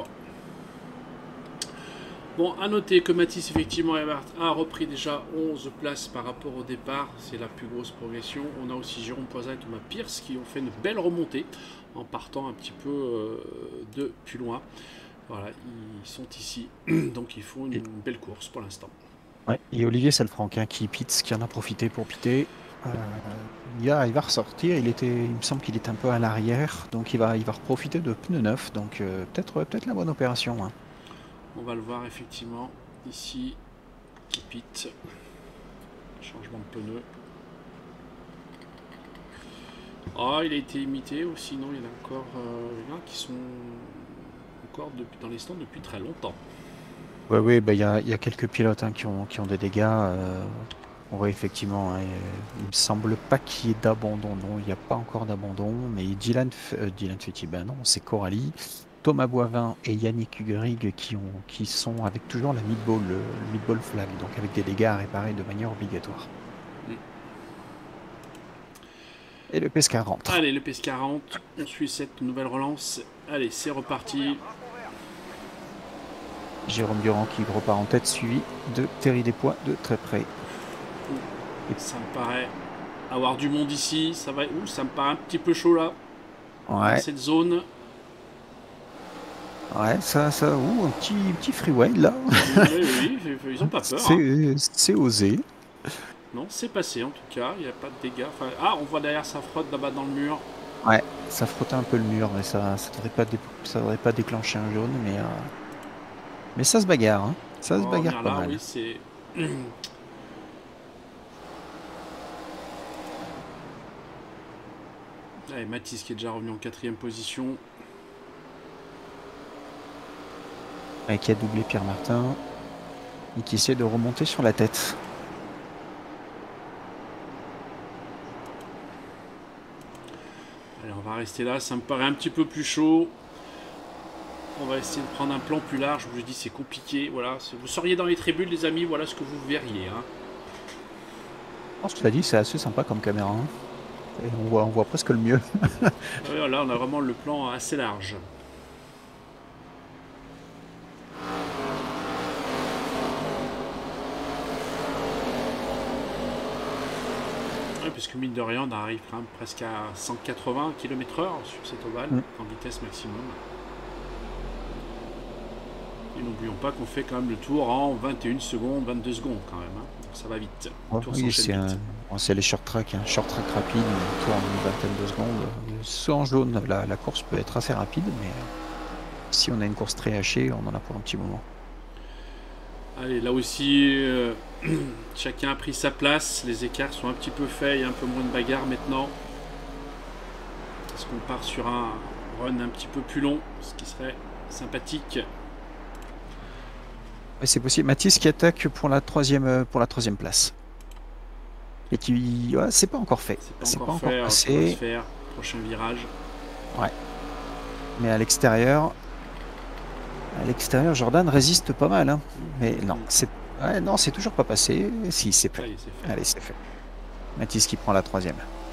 Bon, à noter que Matisse, effectivement, a repris déjà onze places par rapport au départ. C'est la plus grosse progression. On a aussi Jérôme Poisin et Thomas Pierce qui ont fait une belle remontée en partant un petit peu euh, de plus loin. Voilà, ils sont ici. Donc, ils font une, Et- une belle course pour l'instant. Ouais, et Olivier Salfranc hein, qui pite, qui en a profité pour piter. Euh, il, a- il va ressortir, il, était, il me semble qu'il est un peu à l'arrière, donc il va, il va reprofiter de pneus neufs, donc euh, peut-être peut-être la bonne opération. Hein. On va le voir effectivement ici qui pite. Changement de pneu. Ah, il a été imité ou sinon il y en a encore euh, il y en a qui sont encore depuis, dans les stands depuis très longtemps. Ouais, ouais, bah, il y a, il y a quelques pilotes hein, qui, ont, qui ont des dégâts. euh, on voit effectivement, hein, euh, il me semble pas qu'il y ait d'abandon. Non, il n'y a pas encore d'abandon. Mais Dylan, F- euh, Dylan Fetty, ben non, c'est Coralie, Thomas Boivin et Yannick Hugerig qui, ont, qui sont avec toujours la mid-ball, le, le mid-ball flag, donc avec des dégâts à réparer de manière obligatoire. Mm. Et le Pescar rentre. Allez, le P S quarante, on suit cette nouvelle relance. Allez, c'est reparti. Jérôme Durand qui repart en tête, suivi de Terry Despois de très près. Ça me paraît avoir du monde ici. Ça va. Ouh, ça me paraît un petit peu chaud là. Ouais, Dans cette zone. ouais, ça, ça, ouh, un petit, petit freeway là. Oui, oui, oui, ils ont pas peur. Hein. C'est c'est osé. Non, c'est passé en tout cas, il n'y a pas de dégâts. Enfin, ah, on voit derrière ça frotte là-bas dans le mur. Ouais, ça frottait un peu le mur, mais ça ça devrait pas, dé... ça devrait pas déclencher un jaune, mais, euh... mais ça se bagarre, hein. Ça On se va bagarre revenir pas là, mal. oui, c'est... Allez, Mathis qui est déjà revenu en quatrième position. Et qui a doublé Pierre Martin. Et qui essaie de remonter sur la tête. Allez, on va rester là, ça me paraît un petit peu plus chaud. On va essayer de prendre un plan plus large. Je vous dis, c'est compliqué. Voilà, vous seriez dans les tribunes, les amis, voilà ce que vous verriez. Hein. Oh, cela dit, c'est assez sympa comme caméra. Hein. Et on, voit, on voit presque le mieux. Là, on a vraiment le plan assez large. Ouais, parce que mine de rien, on arrive quand même presque à cent quatre-vingts kilomètres heure sur cet ovale, mmh. en vitesse maximum. Et n'oublions pas qu'on fait quand même le tour en vingt et une secondes, vingt-deux secondes quand même. Hein. Donc ça va vite. Oh, oui, c'est un... les short track, un hein. short track rapide, un tour en une vingtaine de secondes. Sans jaune, la, la course peut être assez rapide, mais si on a une course très hachée, on en a pour un petit moment. Allez, là aussi, euh, chacun a pris sa place. Les écarts sont un petit peu faits, il y a un peu moins de bagarre maintenant. Est-ce qu'on part sur un run un petit peu plus long, ce qui serait sympathique? Oui, c'est possible. Mathis qui attaque pour la troisième, pour la troisième place. Et qui... Ouais, c'est pas encore fait. C'est pas, pas encore, encore passé. Faire. Prochain virage. Ouais. Mais à l'extérieur... À l'extérieur, Jordan résiste pas mal. Hein. Mais non, c'est ouais, non, c'est toujours pas passé. Si, c'est fait. Allez, c'est fait. Allez, c'est fait. Mathis qui prend la troisième.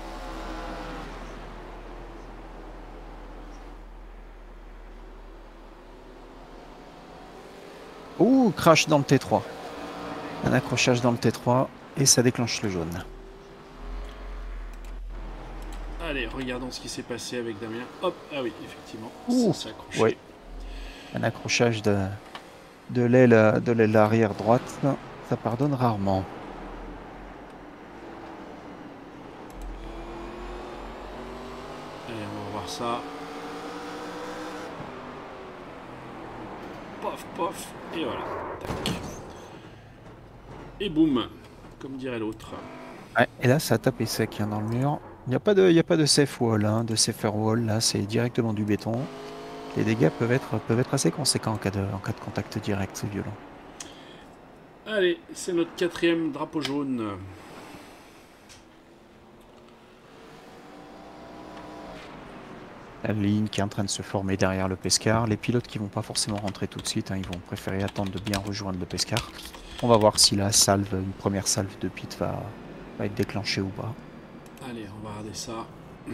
Ouh, crash dans le T trois. Un accrochage dans le T trois et ça déclenche le jaune. Allez, regardons ce qui s'est passé avec Damien. Hop, ah oui, effectivement, Ouh, ça s'est accroché. Ouais. Un accrochage de, de l'aile de l'aile arrière droite, ça pardonne rarement. Allez, on va voir ça. Pof, pof, et voilà. Tac. Et boum, comme dirait l'autre. Ouais, et là, ça a tapé sec hein, dans le mur. Il n'y a pas de, il y a pas de safe wall, hein, de safer wall. Là, c'est directement du béton. Les dégâts peuvent être, peuvent être assez conséquents en cas de, en cas de contact direct, c'est violent. Allez, c'est notre quatrième drapeau jaune. La ligne qui est en train de se former derrière le Pescar. Les pilotes qui vont pas forcément rentrer tout de suite, hein, ils vont préférer attendre de bien rejoindre le Pescar. On va voir si la salve, une première salve de pit va, va être déclenchée ou pas. Allez, on va regarder ça.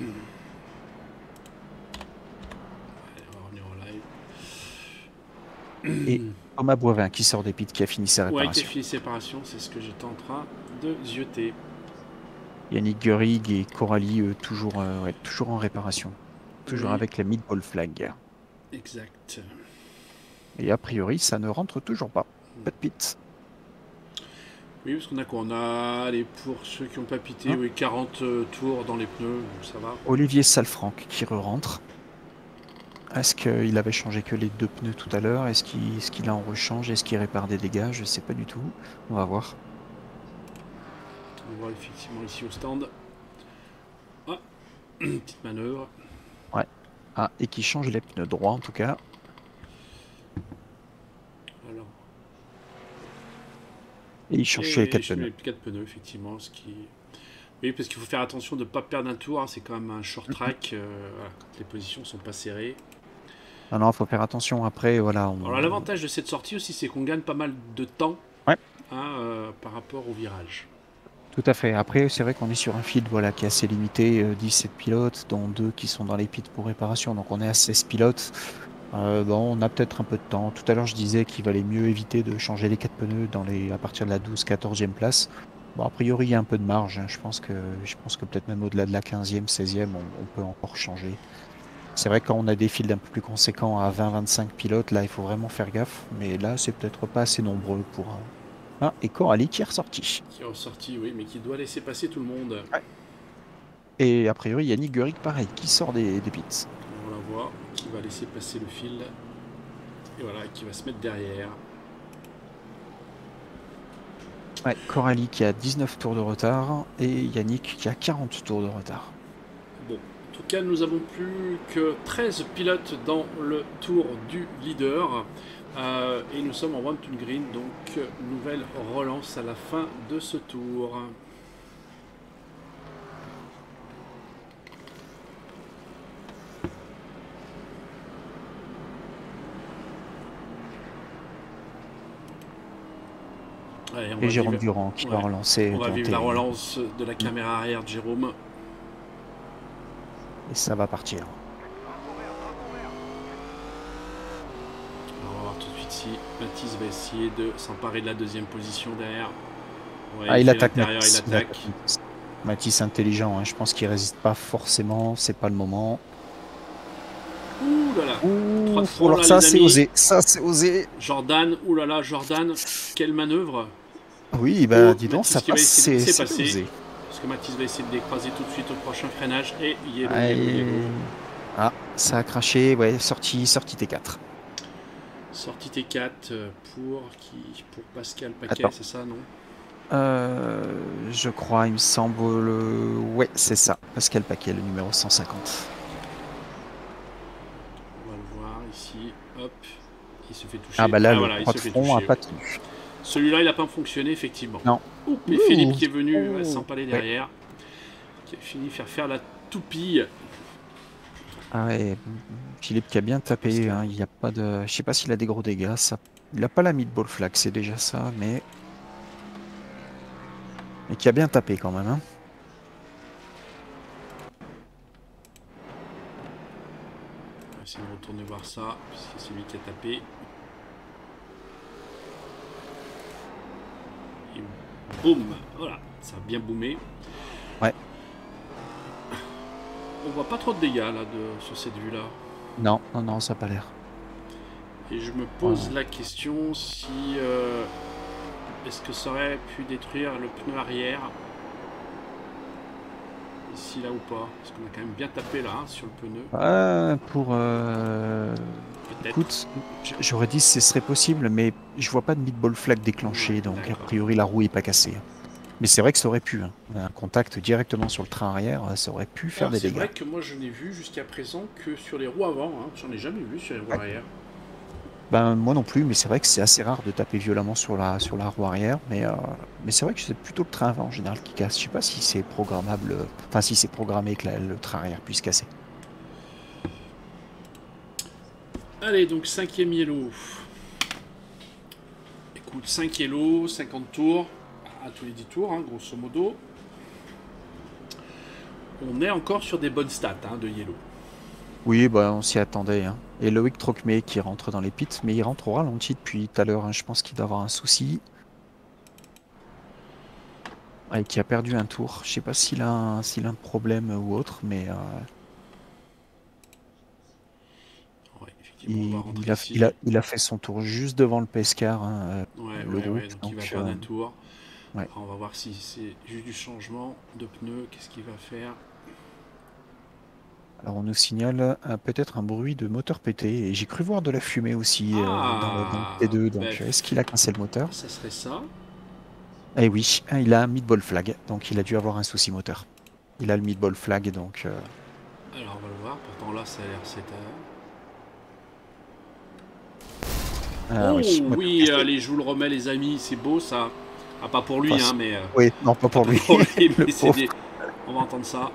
Et Thomas Boivin qui sort des pits, qui a fini sa réparation. Ouais, qui a fini sa réparation, c'est ce que j'étais en train de zioter. Yannick Guerig et Coralie, eux, toujours, euh, ouais, toujours en réparation. Toujours oui. Avec la mid-ball flag. Exact. Et a priori, ça ne rentre toujours pas. Pas de pit. Oui, parce qu'on a quoi? On a, allez, pour ceux qui n'ont pas pité, hein oui, quarante tours dans les pneus, ça va. Olivier Salfranc qui re-rentre. Est-ce qu'il avait changé que les deux pneus tout à l'heure? Est-ce qu'il est qu'il en rechange? Est-ce qu'il répare des dégâts? Je ne sais pas du tout. On va voir. On voit effectivement ici au stand. Ah, une petite manœuvre. Ouais. Ah, et qui change les pneus droits en tout cas. Alors. Et il change et les quatre pneus. Les quatre pneus, effectivement. Ce qui... Oui, parce qu'il faut faire attention de ne pas perdre un tour. Hein. C'est quand même un short track. Euh, voilà, quand les positions ne sont pas serrées. Non, non, il faut faire attention après. Voilà, on... Alors, l'avantage de cette sortie aussi, c'est qu'on gagne pas mal de temps ouais. hein, euh, par rapport au virage. Tout à fait. Après, c'est vrai qu'on est sur un field voilà, qui est assez limité. Euh, dix-sept pilotes, dont deux qui sont dans les pits pour réparation. Donc, on est à seize pilotes. Euh, bon, on a peut-être un peu de temps. Tout à l'heure, je disais qu'il valait mieux éviter de changer les quatre pneus dans les... à partir de la douze quatorzième place. Bon, a priori, il y a un peu de marge. Hein. Je pense que, je pense que peut-être même au-delà de la quinzième, seizième, on, on peut encore changer. C'est vrai que quand on a des fields un peu plus conséquents à vingt vingt-cinq pilotes, là, il faut vraiment faire gaffe. Mais là, c'est peut-être pas assez nombreux pour, Ah, et Coralie qui est ressorti. Qui est ressorti, oui, mais qui doit laisser passer tout le monde. Ouais. Et a priori, Yannick Gueric, pareil, qui sort des, des pits. On la voit, qui va laisser passer le fil. Et voilà, qui va se mettre derrière. Ouais, Coralie qui a dix-neuf tours de retard et Yannick qui a quarante tours de retard. Bon, en tout cas, nous avons plus que treize pilotes dans le tour du leader. Euh, et nous sommes en one to green, donc nouvelle relance à la fin de ce tour. Allez, on Et va Jérôme vivre... Durand qui ouais. va relancer. On va vivre la et... relance de la caméra arrière de Jérôme. Et ça va partir. Alors, on va voir tout de suite si Mathis va essayer de s'emparer de la deuxième position derrière. Ouais, ah, il, il attaque Mathis. Il attaque. Mathis intelligent, hein. Je pense qu'il résiste pas forcément, c'est pas le moment. Ouh là là. Ouh, front, alors là, ça c'est osé, ça c'est osé. Jordan, ouh là là, Jordan, quelle manœuvre. Oui, bah oh, dis donc, Mathis ça passe, c'est passé. Osé. Parce que Mathis va essayer de décroiser tout de suite au prochain freinage et yellow, ah, yellow, yellow. Ah, ça a craché, ouais, sortie, sortie T quatre. Sortie T quatre pour qui Pour Pascal Paquet, c'est ça, non? Euh, je crois, il me semble, le... ouais, c'est ça, Pascal Paquet, le numéro cent cinquante. On va le voir ici, hop, il se fait toucher. Ah bah là, ah, le voilà, droit de front a pas tenu. Celui-là, il n'a pas fonctionné, effectivement. Non. Ouh, et Ouh. Philippe qui est venu Ouh. s'empaler derrière, ouais. Qui a fini faire faire la toupille. Ah ouais, Philippe qui a bien tapé, hein, il n'y a pas de... Je sais pas s'il a des gros dégâts, ça... il n'a pas la meatball flag, c'est déjà ça, mais... Mais qui a bien tapé quand même, hein. On va essayer de retourner voir ça, puisque c'est lui qui a tapé. Et boum, voilà, ça a bien boomé. Ouais. On voit pas trop de dégâts là de, sur cette vue là. Non, non, non, ça n'a pas l'air. Et je me pose ouais. la question si euh, est-ce que ça aurait pu détruire le pneu arrière ici là ou pas, parce qu'on a quand même bien tapé là hein, sur le pneu. Euh, pour euh... peut-être. Écoute, j'aurais dit que ce serait possible, mais je vois pas de meatball flag déclenché, ouais, donc a priori la roue est pas cassée. Mais c'est vrai que ça aurait pu, hein. Un contact directement sur le train arrière, ça aurait pu faire Alors, des dégâts. C'est vrai que moi je n'ai vu jusqu'à présent que sur les roues avant, hein. J'en ai jamais vu sur les roues ouais. arrière. Ben moi non plus, mais c'est vrai que c'est assez rare de taper violemment sur la, sur la roue arrière, mais, euh, mais c'est vrai que c'est plutôt le train avant en général qui casse. Je sais pas si c'est programmable, enfin si c'est programmé que la, le train arrière puisse casser. Allez, donc cinquième yellow. Écoute, cinq yellow, cinquante tours, à tous les dix tours, hein, grosso modo. On est encore sur des bonnes stats hein, de yellow. Oui, bah, on s'y attendait. Hein. Et Loïc Trocmé qui rentre dans les pits, mais il rentre au ralenti depuis tout à l'heure. Hein. Je pense qu'il doit avoir un souci. Et qui a perdu un tour. Je sais pas s'il a, un, s'il a un problème ou autre, mais... Euh... Ouais, effectivement, il, on va rentrer il, a, ici. Il, a, il a fait son tour juste devant le Pescar. Hein, ouais, le ouais, groupe, ouais, donc, donc il va euh... perdre un tour. Ouais. Alors, on va voir si c'est juste du changement de pneu. Qu'est-ce qu'il va faire? Alors on nous signale euh, peut-être un bruit de moteur pété et j'ai cru voir de la fumée aussi euh, ah, dans, le, dans le T deux, donc ben, est-ce qu'il a cassé le moteur? Ça serait ça. Eh oui, il a un meatball flag, donc il a dû avoir un souci moteur. Il a le meatball flag, donc... Euh... Alors on va le voir, pourtant là ça a l'air c'est... Ah, oh oui, oui allez je vous le remets les amis, c'est beau ça. Ah pas pour lui enfin, hein mais... Euh... Oui, non pas pour pas lui. Pour lui mais c'est des... On va entendre ça.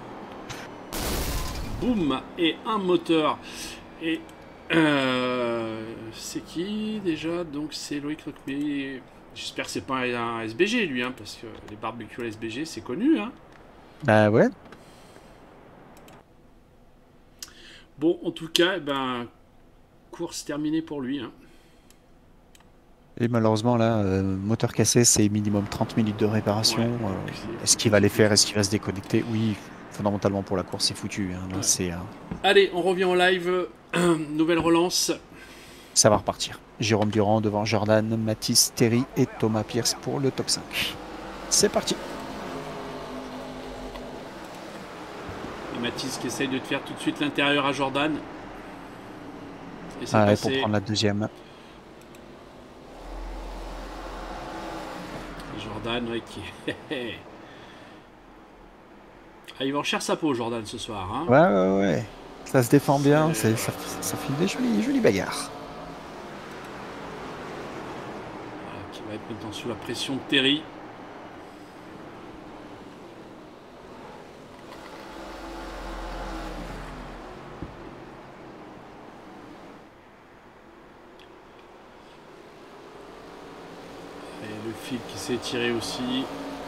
Boum, et un moteur. Et euh, c'est qui déjà? Donc c'est Loïc Trocmé. J'espère que c'est pas un S B G lui, hein, parce que les barbecues à S B G c'est connu. Hein. Bah ouais. Bon, en tout cas, ben, course terminée pour lui. Hein. Et malheureusement là, euh, moteur cassé, c'est minimum trente minutes de réparation. Ouais, euh, est-ce qu'il va les faire? Est-ce qu'il va se déconnecter? Oui. Fondamentalement pour la course c'est foutu hein. Là, ouais. c'est, euh... Allez on revient en live. Nouvelle relance Ça va repartir. Jérôme Durand devant Jordan, Mathis, Terry et Thomas Pierce pour le top cinq. C'est parti. Et Mathis qui essaye de te faire tout de suite l'intérieur à Jordan. Et c'est Ah ouais, passé. pour prendre la deuxième. Jordan, ouais, qui ah, il va en chercher sa peau, Jordan, ce soir. Hein. Ouais, ouais, ouais. Ça se défend bien, ça, ça, ça fait des jolies, jolies bagarres. Voilà, qui va être maintenant sous la pression de Terry. Et le fil qui s'est tiré aussi.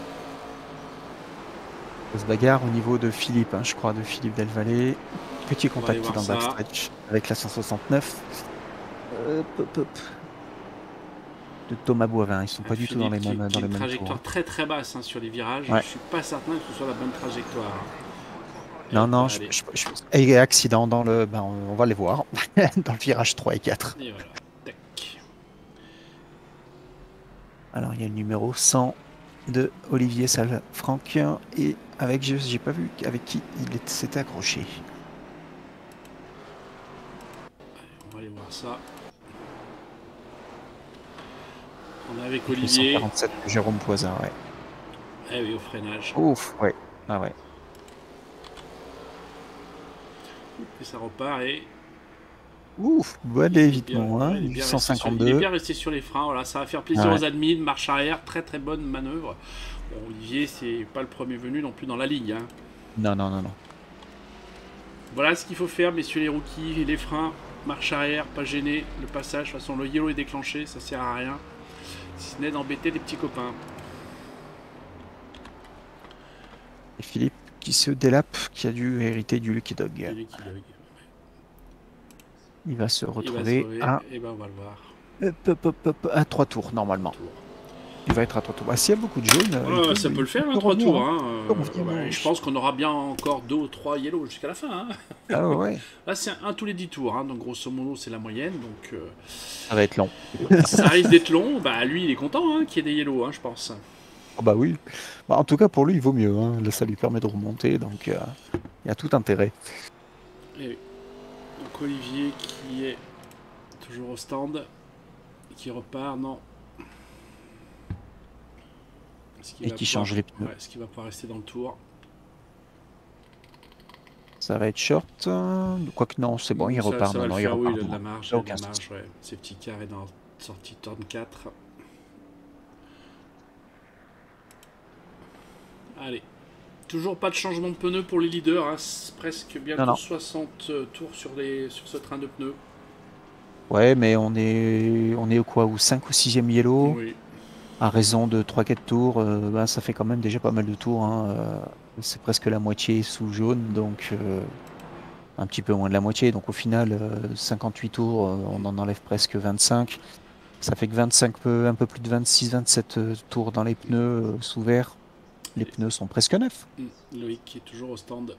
Ça se bagarre au niveau de Philippe, hein, je crois, de Philippe Delvalle. Petit contact dans le backstretch avec la cent soixante-neuf. Hop, hop, hop. De Thomas Boivin, ils sont pas du tout dans les mêmes dans les mêmes tours. Une trajectoire très très basse hein, sur les virages. Ouais. Je suis pas certain que ce soit la bonne trajectoire. Et non, non, je, je, je, et accident dans le. Ben, on, on va les voir dans le virage trois et quatre. Et voilà. Tac. Alors il y a le numéro cent de Olivier Salfranck et avec je j'ai pas vu avec qui il s'était accroché. Allez, on va aller voir ça. On est avec Olivier. cent quarante-sept Jérôme Poisin, ouais. Eh oui, au freinage. Ouf, ouais. Ah ouais. Et ça repart et. Ouf, bon évitement, hein. Il est, cent cinquante-deux. Sur, il est bien resté sur les freins. Voilà, ça va faire plaisir ah ouais. aux admins. Marche arrière, très très bonne manœuvre. Bon, Olivier, c'est pas le premier venu non plus dans la ligne. Hein. Non, non, non, non. Voilà ce qu'il faut faire, messieurs les rookies. Les freins, marche arrière, pas gêné. Le passage, de toute façon, le yellow est déclenché, ça sert à rien. Si ce n'est d'embêter les petits copains. Et Philippe qui se délape, qui a dû hériter du Lucky Dog. Du Lucky Dog. Il va se retrouver Il va se à... Et ben on va le voir. Hop, hop, hop, hop, à trois tours normalement. Tour. Il va être à trois tours. Ah, s'il y a beaucoup de jaunes... Oh, peut, ça peut le faire, hein, trois tours. Hein. Euh, ouais, je pense qu'on aura bien encore deux ou trois yellow jusqu'à la fin. Hein. Ah ouais. Là, c'est un, un tous les dix tours. Hein, donc, grosso modo, c'est la moyenne. Donc, euh... ça va être long. Ça risque d'être long. Bah, lui, il est content hein, qu'il y ait des yellow, hein, je pense. Oh bah oui. Bah, en tout cas, pour lui, il vaut mieux. Hein. Là, ça lui permet de remonter. Donc, euh, il y a tout intérêt. Et oui. Donc, Olivier qui est toujours au stand. Qui repart, non. Et qui change pouvoir... les pneus. Ouais, est-ce qu'il va pouvoir rester dans le tour? Ça va être short. Quoique non, c'est bon, il ça, repart. Ça non, va non, le il faire, repart. oui, il a de la marge. Il a de la marge ouais. Safety car est dans la sortie turn quatre. Allez. Toujours pas de changement de pneus pour les leaders. Hein. Presque bientôt non, non. soixante tours sur, les, sur ce train de pneus. Ouais, mais on est, on est au quoi, au cinq ou sixième yellow. Oui. À raison de trois quatre tours, euh, ben, ça fait quand même déjà pas mal de tours. Hein. Euh, c'est presque la moitié sous jaune, donc euh, un petit peu moins de la moitié. Donc au final, euh, cinquante-huit tours, euh, on en enlève presque vingt-cinq. Ça fait que vingt-cinq, peu, un peu plus de vingt-six vingt-sept euh, tours dans les pneus euh, sous vert. Les pneus sont presque neufs. Loïc qui est toujours au stand.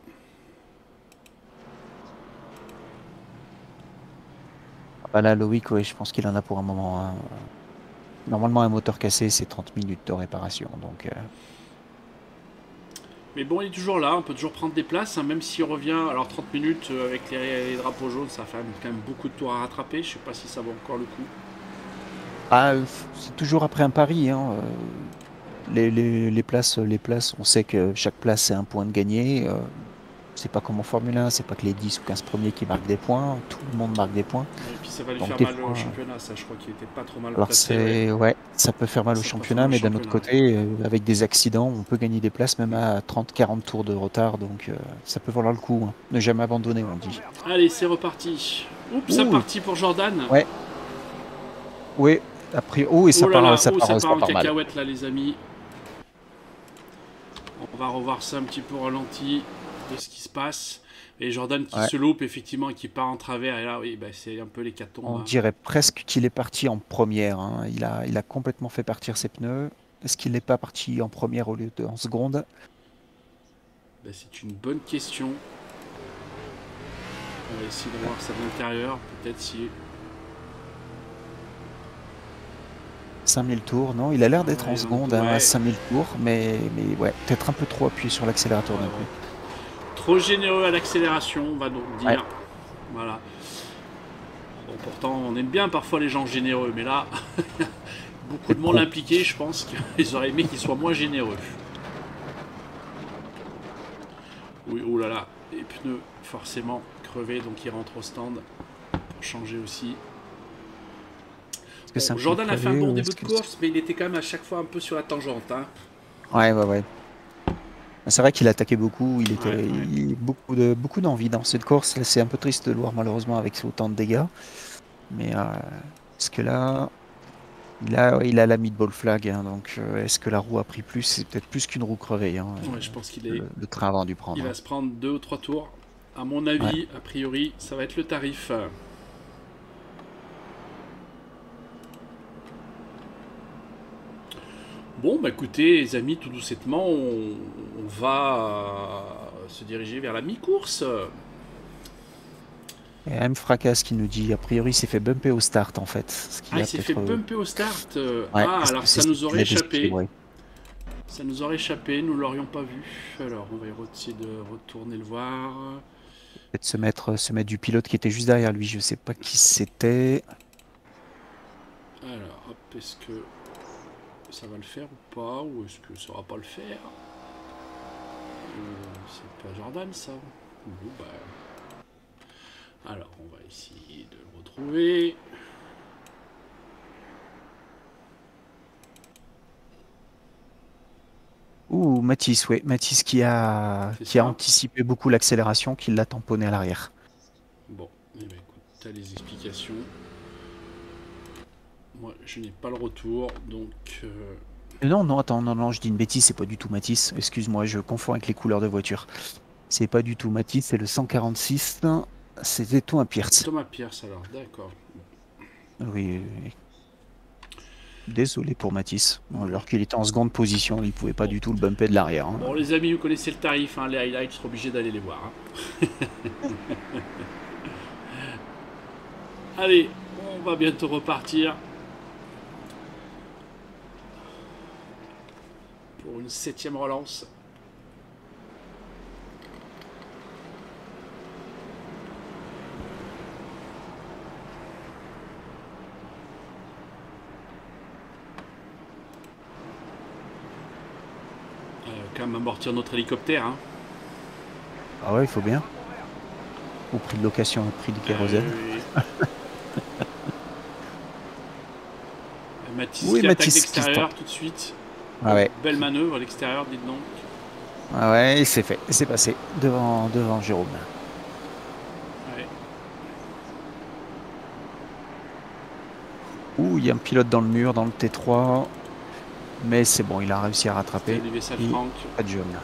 Ah bah là, Loïc, ouais, je pense qu'il en a pour un moment. Hein. Normalement, un moteur cassé, c'est trente minutes de réparation. Donc, euh... Mais bon, il est toujours là. On peut toujours prendre des places, hein, même s'il revient. Alors, trente minutes euh, avec les, les drapeaux jaunes, ça fait quand même beaucoup de tours à rattraper. Je sais pas si ça vaut encore le coup. Ah, c'est toujours après un pari. Hein. Les, les, les, places, les places, on sait que chaque place, c'est un point de gagné. Euh... C'est pas comme en Formule un, c'est pas que les dix ou quinze premiers qui marquent des points, tout le monde marque des points. Et puis ça va lui Donc, faire mal fois, au championnat, ça je crois qu'il était pas trop mal alors placé. Ouais. ouais, ça peut faire mal ça au championnat, mais d'un autre côté, euh, avec des accidents, on peut gagner des places même à trente quarante tours de retard, donc euh, ça peut valoir le coup. Hein. Ne jamais abandonner, on dit. Allez, c'est reparti. Oups, ça parti pour Jordan. Ouais. Oui, après, oh, et ça oh part, là, ça oh, part, ça ça part part en mal. cacahuète là, les amis. On va revoir ça un petit peu ralenti de ce qui se passe. Et Jordan qui ouais. se loupe effectivement et qui part en travers. Et là, oui, bah, c'est un peu l'hécatombe. On hein. dirait presque qu'il est parti en première. Hein. Il, a, il a complètement fait partir ses pneus. Est-ce qu'il n'est pas parti en première au lieu de en seconde? bah, C'est une bonne question. On va essayer de voir ça de l'intérieur. Peut-être si... cinq mille tours, non, il a l'air d'être Ouais, en donc, seconde hein, ouais. à cinq mille tours, mais, mais ouais, peut-être un peu trop appuyé sur l'accélérateur Ouais, d'un ouais. coup. Trop généreux à l'accélération, on va donc dire. Ouais. Voilà. Bon, pourtant, on aime bien parfois les gens généreux, mais là, beaucoup de Peut-être monde trop. impliqué, je pense qu'ils auraient aimé qu'ils soient moins généreux. Oui, oh là là, les pneus forcément crevés, donc ils rentrent au stand pour changer aussi. Est-ce que c'est Bon, un peu Jordan a fait un crevé bon ou début est-ce de que course, mais il était quand même à chaque fois un peu sur la tangente. Hein. ouais, ouais, ouais. C'est vrai qu'il attaquait beaucoup, il Ouais, était ouais. il- beaucoup de beaucoup d'envie dans cette course. Là, c'est un peu triste de le voir malheureusement avec autant de dégâts. Mais euh, est-ce que là, il a, ouais, il a la meatball flag, hein, donc euh, est-ce que la roue a pris plus? C'est peut-être plus qu'une roue crevée, hein, Ouais, je pense qu'il euh, est, le, le train avant dû il prendre. va Hein. se prendre deux ou trois tours. À mon Ouais. avis, a priori, ça va être le tarif. Bon, bah écoutez, les amis, tout doucement, on, on va euh, se diriger vers la mi-course. Et M. Fracas qui nous dit, a priori, il s'est fait bumper au start en fait. Ce qui Ah, il a s'est fait peut-être. euh, bumper au start. Euh, Ouais, Ah, est-ce alors que c'est ça ce nous qui aurait l'a échappé. déséquilibré? Ça nous aurait échappé, nous l'aurions pas vu. Alors, on va essayer de retourner le voir. Peut-être se mettre, se mettre du pilote qui était juste derrière lui. Je sais pas qui c'était. Alors, hop, est-ce que ça va le faire ou pas? Ou est-ce que ça va pas le faire? Euh, C'est pas Jordan, ça. Bon, bah... Alors, on va essayer de le retrouver. Ouh, Mathis, ouais, Mathis qui a, C'est qui a ça? anticipé beaucoup l'accélération, qui l'a tamponné à l'arrière. Bon, eh ben, écoute, t'as les explications. Moi, je n'ai pas le retour, donc... euh, Euh, Non, non, attends, non, non, je dis une bêtise, c'est pas du tout Mathis. Excuse-moi, je confonds avec les couleurs de voiture. C'est pas du tout Mathis, c'est le cent quarante-six. C'était Thomas C'est Pierce. Thomas Pierce, alors, d'accord. Oui, oui, oui. Désolé pour Mathis. Alors qu'il était en seconde position, il pouvait pas Bon. du tout le bumper de l'arrière. Hein. Bon, les amis, vous connaissez le tarif, hein, les highlights, je serai obligé d'aller les voir. Hein. Allez, on va bientôt repartir pour une septième relance. Euh, quand même amortir notre hélicoptère. Hein. Ah ouais, il faut bien. Au prix de location, au prix du kérosène. Euh, Mathis Oui, qui attaque Mathis qui se d'extérieur tente. tout de suite. Ah ouais. Belle manœuvre à l'extérieur, dites donc. Ah ouais, c'est fait. C'est passé devant, devant Jérôme. Ouais. Ouh, il y a un pilote dans le mur, dans le T trois. Mais c'est bon, il a réussi à rattraper. Olivier Et Salfranck. pas de jaune.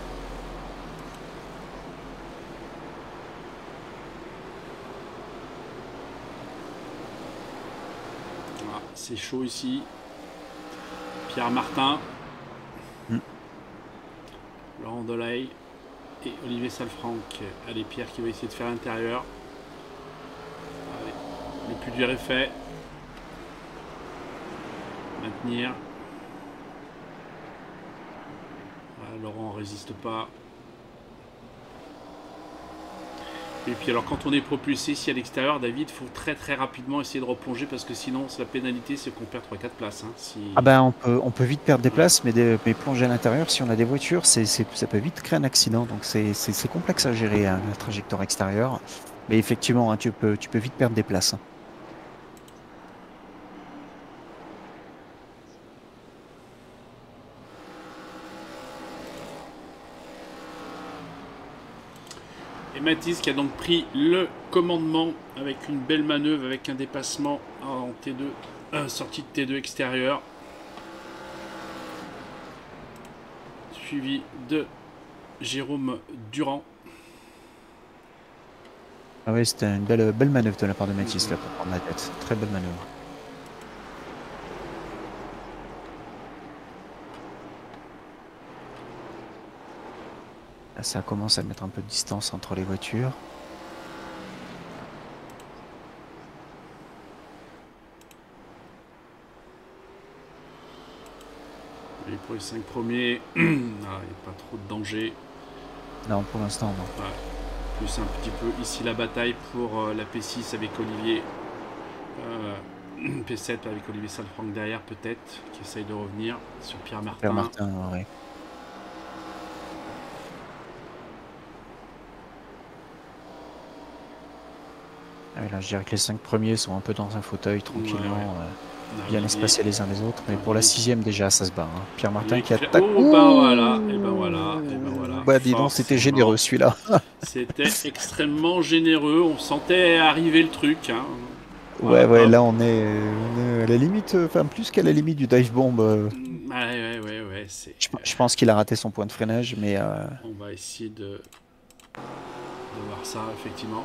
Voilà, c'est chaud ici. Pierre Martin. Hmm. Laurent Delahaye. Et Olivier Salfranck. Allez, Pierre qui va essayer de faire l'intérieur. Allez, le plus dur est fait. Maintenir. Voilà, Laurent résiste pas. Et puis alors quand on est propulsé ici à l'extérieur, David, il faut très très rapidement essayer de replonger parce que sinon la pénalité c'est qu'on perd trois quatre places. Hein, si... Ah ben on peut, on peut vite perdre des Ouais. places, mais, des, mais plonger à l'intérieur, si on a des voitures, c'est, c'est- ça peut vite créer un accident. Donc c'est, c'est, c'est complexe à gérer hein, la trajectoire extérieure. Mais effectivement, hein, tu peux, tu peux vite perdre des places. Hein. Et Mathis qui a donc pris le commandement avec une belle manœuvre, avec un dépassement en T deux, euh, sortie de T deux extérieur. Suivi de Jérôme Durand. Ah ouais, c'était une belle, belle manœuvre de la part de Mathis là, pour prendre la tête. Très belle manœuvre. Là, ça commence à mettre un peu de distance entre les voitures. Allez, pour les cinq premiers, il n'y a pas trop de danger. Non, pour l'instant, non. Ouais. Plus un petit peu ici la bataille pour euh, la P six avec Olivier. Euh, P sept avec Olivier Salfranc derrière peut-être, qui essaye de revenir sur Pierre Martin. Pierre Martin, ouais. Ah, là, je dirais que les cinq premiers sont un peu dans un fauteuil, tranquillement, ouais, ouais. Euh, bien espacés les uns les autres. Mais pour la sixième, déjà, ça se bat. Hein. Pierre Martin qui attaque. Oh, bah voilà, et ben voilà, et ben voilà. Bah dis donc, c'était généreux celui-là. C'était extrêmement généreux, on sentait arriver le truc. Hein. Ouais, voilà, ouais, hop. Là on est, on est à la limite, enfin plus qu'à la limite du dive bomb. Euh... Ouais, ouais, ouais, ouais. Je, je pense qu'il a raté son point de freinage, mais. Euh... On va essayer de, de voir ça, effectivement.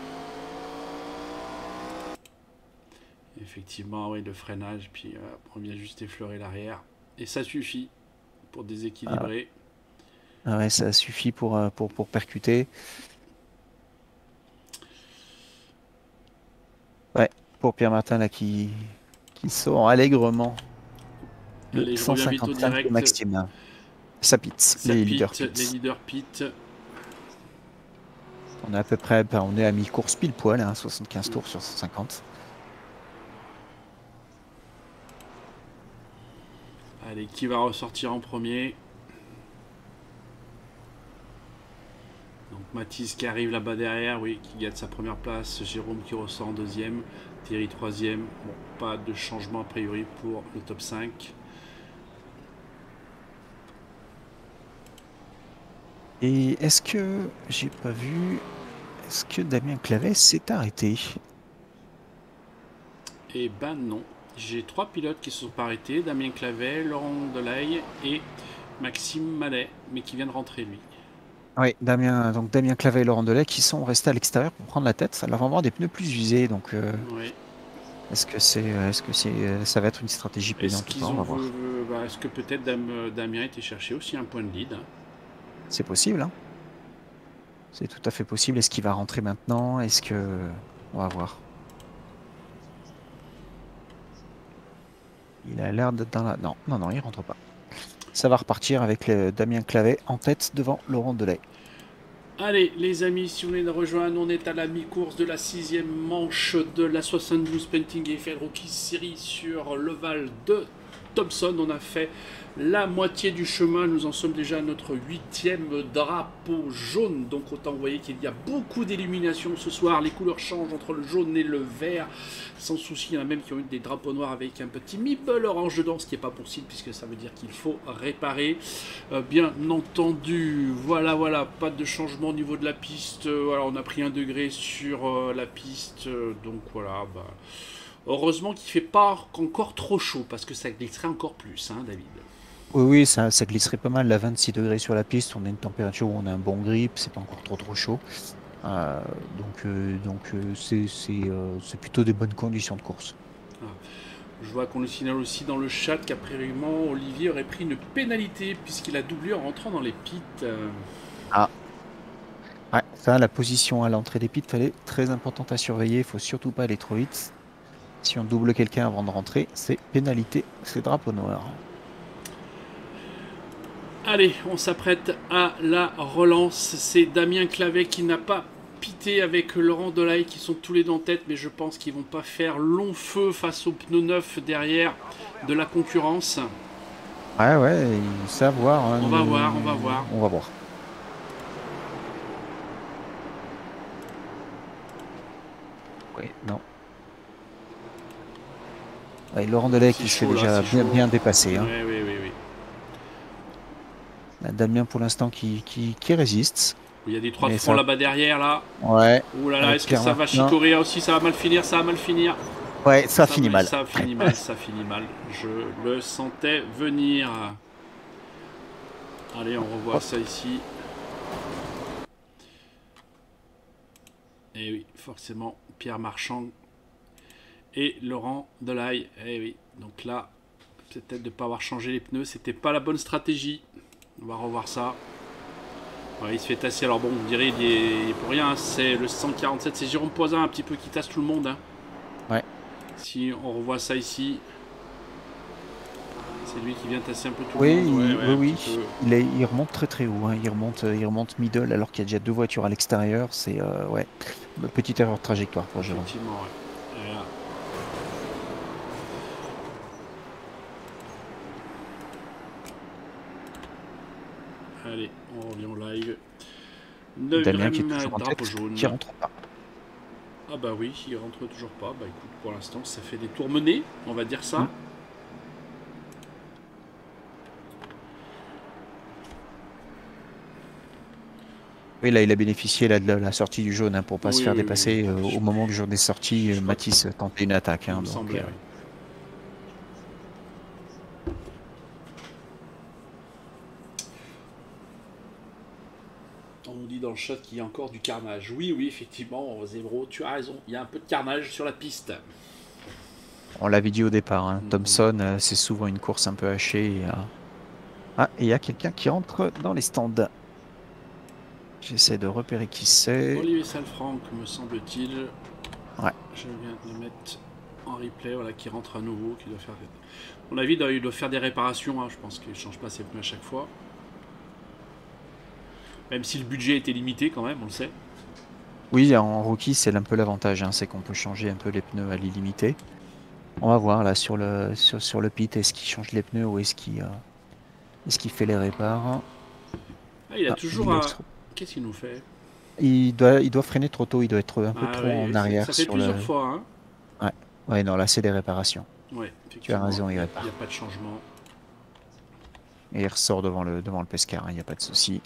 Effectivement, oui, le freinage, puis euh, on vient juste effleurer l'arrière. Et ça suffit pour déséquilibrer. Ah, ah ouais, ça suffit pour, pour, pour percuter. Ouais, pour Pierre Martin, là, qui, qui sort allègrement. Le Allez, cent cinquante-cinq Maxime. Ça pite, les leaders pit. Les leaders pit. On est à peu près, on est à mi-course pile poil, hein, soixante-quinze tours sur cent cinquante. Allez, qui va ressortir en premier? Donc Mathis qui arrive là-bas derrière, oui, qui gagne sa première place. Jérôme qui ressort en deuxième. Thierry troisième. Bon, pas de changement a priori pour le top cinq. Et est-ce que, j'ai pas vu, est-ce que Damien Clavet s'est arrêté? Eh ben non. J'ai trois pilotes qui se sont pas arrêtés, Damien Clavet, Laurent Delaye et Maxime Mallet, mais qui vient de rentrer lui. Oui, Damien, donc Damien Clavet et Laurent Delaye qui sont restés à l'extérieur pour prendre la tête. Ça leur va avoir des pneus plus usés, donc euh, oui. Est-ce que c'est, est-ce que c'est, ça va être une stratégie payante ou pas? On va voir. Euh, bah, est-ce que peut-être Damien était cherché aussi un point de lead? C'est possible, hein. C'est tout à fait possible. Est-ce qu'il va rentrer maintenant? Est-ce que, on va voir. Il a l'air d'être dans la... Non, non, non, il rentre pas. Ça va repartir avec le Damien Clavet en tête devant Laurent Delaye. Allez, les amis, si vous venez de rejoindre, on est à la mi-course de la sixième manche de la soixante-douze Penting et F L Rookie Series sur l'Oval de Thompson. On a fait la moitié du chemin, nous en sommes déjà à notre huitième drapeau jaune, donc autant vous voyez qu'il y a beaucoup d'illumination ce soir, les couleurs changent entre le jaune et le vert, sans souci. Il y en a même qui ont eu des drapeaux noirs avec un petit meeple orange dedans, ce qui n'est pas possible puisque ça veut dire qu'il faut réparer, euh, bien entendu. Voilà, voilà, pas de changement au niveau de la piste, euh, voilà, on a pris un degré sur euh, la piste, euh, donc voilà, bah, heureusement qu'il ne fait pas encore trop chaud, parce que ça glisserait encore plus, hein, David. Oui, oui, ça, ça glisserait pas mal, là, vingt-six degrés sur la piste, on a une température où on a un bon grip, c'est pas encore trop trop chaud. Euh, donc euh, donc euh, c'est euh, plutôt des bonnes conditions de course. Ah. Je vois qu'on le signale aussi dans le chat qu'après-moment, Olivier aurait pris une pénalité puisqu'il a doublé en rentrant dans les pits. Euh... Ah. Ouais, ça, la position à l'entrée des pits, elle est très importante à surveiller, il faut surtout pas aller trop vite. Si on double quelqu'un avant de rentrer, c'est pénalité, c'est drapeau noir. Allez, on s'apprête à la relance. C'est Damien Clavet qui n'a pas pité avec Laurent Delaye qui sont tous les deux en tête, mais je pense qu'ils vont pas faire long feu face aux pneus neufs derrière de la concurrence. Ouais, ouais, ils savent voir. Hein, on va voir, on va voir. On va voir. Oui, non. Ouais, Laurent Delaye qui se fait déjà bien, bien dépasser. Hein. Oui, oui, oui, oui. Damien pour l'instant qui, qui, qui résiste. Il y a des trois de front ça... là-bas derrière là. Ouais. Ouh là là, est-ce que ça va chicorer aussi? Ça va mal finir, ça va mal finir. Ouais, ça, ça finit mal. Ça finit mal, ça finit mal. Je le sentais venir. Allez, on revoit oh. ça ici. Et oui, forcément, Pierre Marchand et Laurent Delaye. Et oui, donc là, peut-être de ne pas avoir changé les pneus, c'était pas la bonne stratégie. On va revoir ça. Ouais, il se fait tasser. Alors bon, on dirait il est, il est pour rien. Hein. C'est le cent quarante-sept. C'est Jérôme Poisin un petit peu qui tasse tout le monde. Hein. Ouais. Si on revoit ça ici. C'est lui qui vient tasser un peu tout Oui, le monde. Ouais, il, ouais, oui, un oui. petit peu. Il, est- il remonte très très haut. Hein. Il remonte, il remonte middle alors qu'il y a déjà deux voitures à l'extérieur. C'est euh, ouais, petite erreur de trajectoire pour Jérôme. Effectivement, ouais. Et là. Allez, on revient au live. Damien qui est Neuvième toujours en drapeau tête, jaune. qui rentre pas. Ah bah oui, il rentre toujours pas. Bah écoute, pour l'instant, ça fait des tours menés, on va dire ça. Mm. Oui, là, il a bénéficié là, de la sortie du jaune hein, pour pas Oui, se faire oui, oui, dépasser. oui. Euh, Je- au moment où le jaune est sorti, je euh, crois Mathis tentait une attaque. Il Hein, me donc, semblait, euh, oui. On nous dit dans le chat qu'il y a encore du carnage. Oui, oui, effectivement, Zébro, tu as raison. Il y a un peu de carnage sur la piste. on l'avait dit au départ. Hein, Mhm. Thompson, euh, c'est souvent une course un peu hachée. Et, euh, Ah, et il y a quelqu'un qui rentre dans les stands. J'essaie de repérer qui c'est. Olivier Salfranc, me semble-t-il. Ouais. Je viens de le mettre en replay, voilà, qui rentre à nouveau, qui doit faire. À mon avis, il doit, il doit faire des réparations. Hein. Je pense qu'il ne change pas ses pneus à chaque fois. Même si le budget était limité, quand même, on le sait. Oui, en rookie, c'est un peu l'avantage, hein, c'est qu'on peut changer un peu les pneus à l'illimité. On va voir là sur le sur, sur le pit, est-ce qu'il change les pneus ou est-ce qu'il euh, est-ce qu'il fait les répares? Ah, il a Ah, toujours il, un. est- Qu'est-ce qu'il nous fait? il doit il doit freiner trop tôt, il doit être un peu Ah trop oui, en oui, ça- arrière ça fait sur plusieurs le. fois. Hein. Ouais, non, là c'est des réparations. Ouais, Tu as raison, il il n'y a, répare. il y a pas de changement. Et il ressort devant le devant le pescar, il n'y a pas de souci.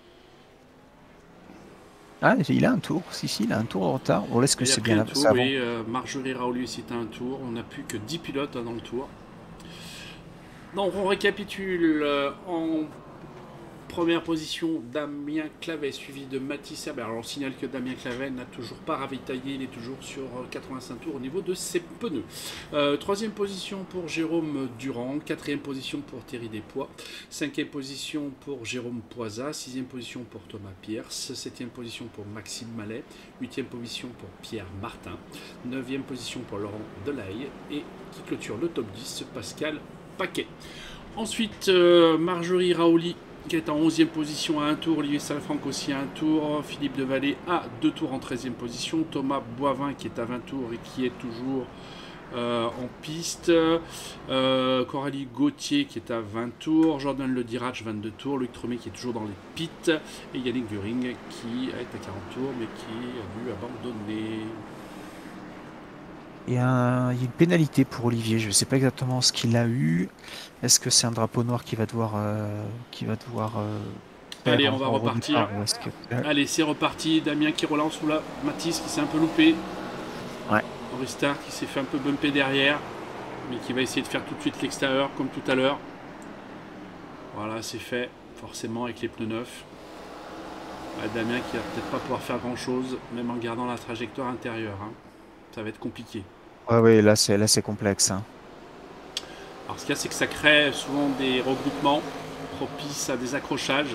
Ah, il a un tour, si si, il a un tour de retard. Bon, est-ce que Il a c'est pris bien un là? tour, Ça avance. oui. euh, Marjorie Raouli, c'était un tour. On n'a plus que dix pilotes hein, dans le tour. Donc on récapitule euh, en première position Damien Clavet suivi de Mathis Herbert. Alors on signale que Damien Clavet n'a toujours pas ravitaillé, il est toujours sur quatre-vingt-cinq tours au niveau de ses pneus. Euh, troisième position pour Jérôme Durand, quatrième position pour Thierry Despois, cinquième position pour Jérôme Poisa, sixième position pour Thomas Pierce, septième position pour Maxime Mallet, huitième position pour Pierre Martin, neuvième position pour Laurent Delahaye et qui clôture le top dix, Pascal Paquet. Ensuite, euh, Marjorie Raouli qui est en onzième position à un tour, Olivier Salfranc aussi à un tour, Philippe Devalet à deux tours en treizième position, Thomas Boivin qui est à vingt tours et qui est toujours euh, en piste, euh, Coralie Gauthier qui est à vingt tours, Jordan Le Dirac vingt-deux tours, Luc Tremé qui est toujours dans les pits et Yannick During qui est à quarante tours mais qui a dû abandonner. Il y, a un- il y a une pénalité pour Olivier, je ne sais pas exactement ce qu'il a eu. Est-ce que c'est un drapeau noir qui va devoir, euh, qui va devoir euh, faire Allez, en- on va en repartir. redépart, ou est-ce que- Allez, c'est reparti. Damien qui relance ou là. Mathis qui s'est un peu loupé. Ouais. Restart qui s'est fait un peu bumper derrière. Mais qui va essayer de faire tout de suite l'extérieur comme tout à l'heure. Voilà, c'est fait. Forcément avec les pneus neufs. Ah, Damien qui va peut-être pas pouvoir faire grand chose. Même en gardant la trajectoire intérieure. Hein. Ça va être compliqué. Ouais, ouais, là c'est là c'est complexe. Hein. Alors ce qu'il y a, c'est que ça crée souvent des regroupements propices à des accrochages.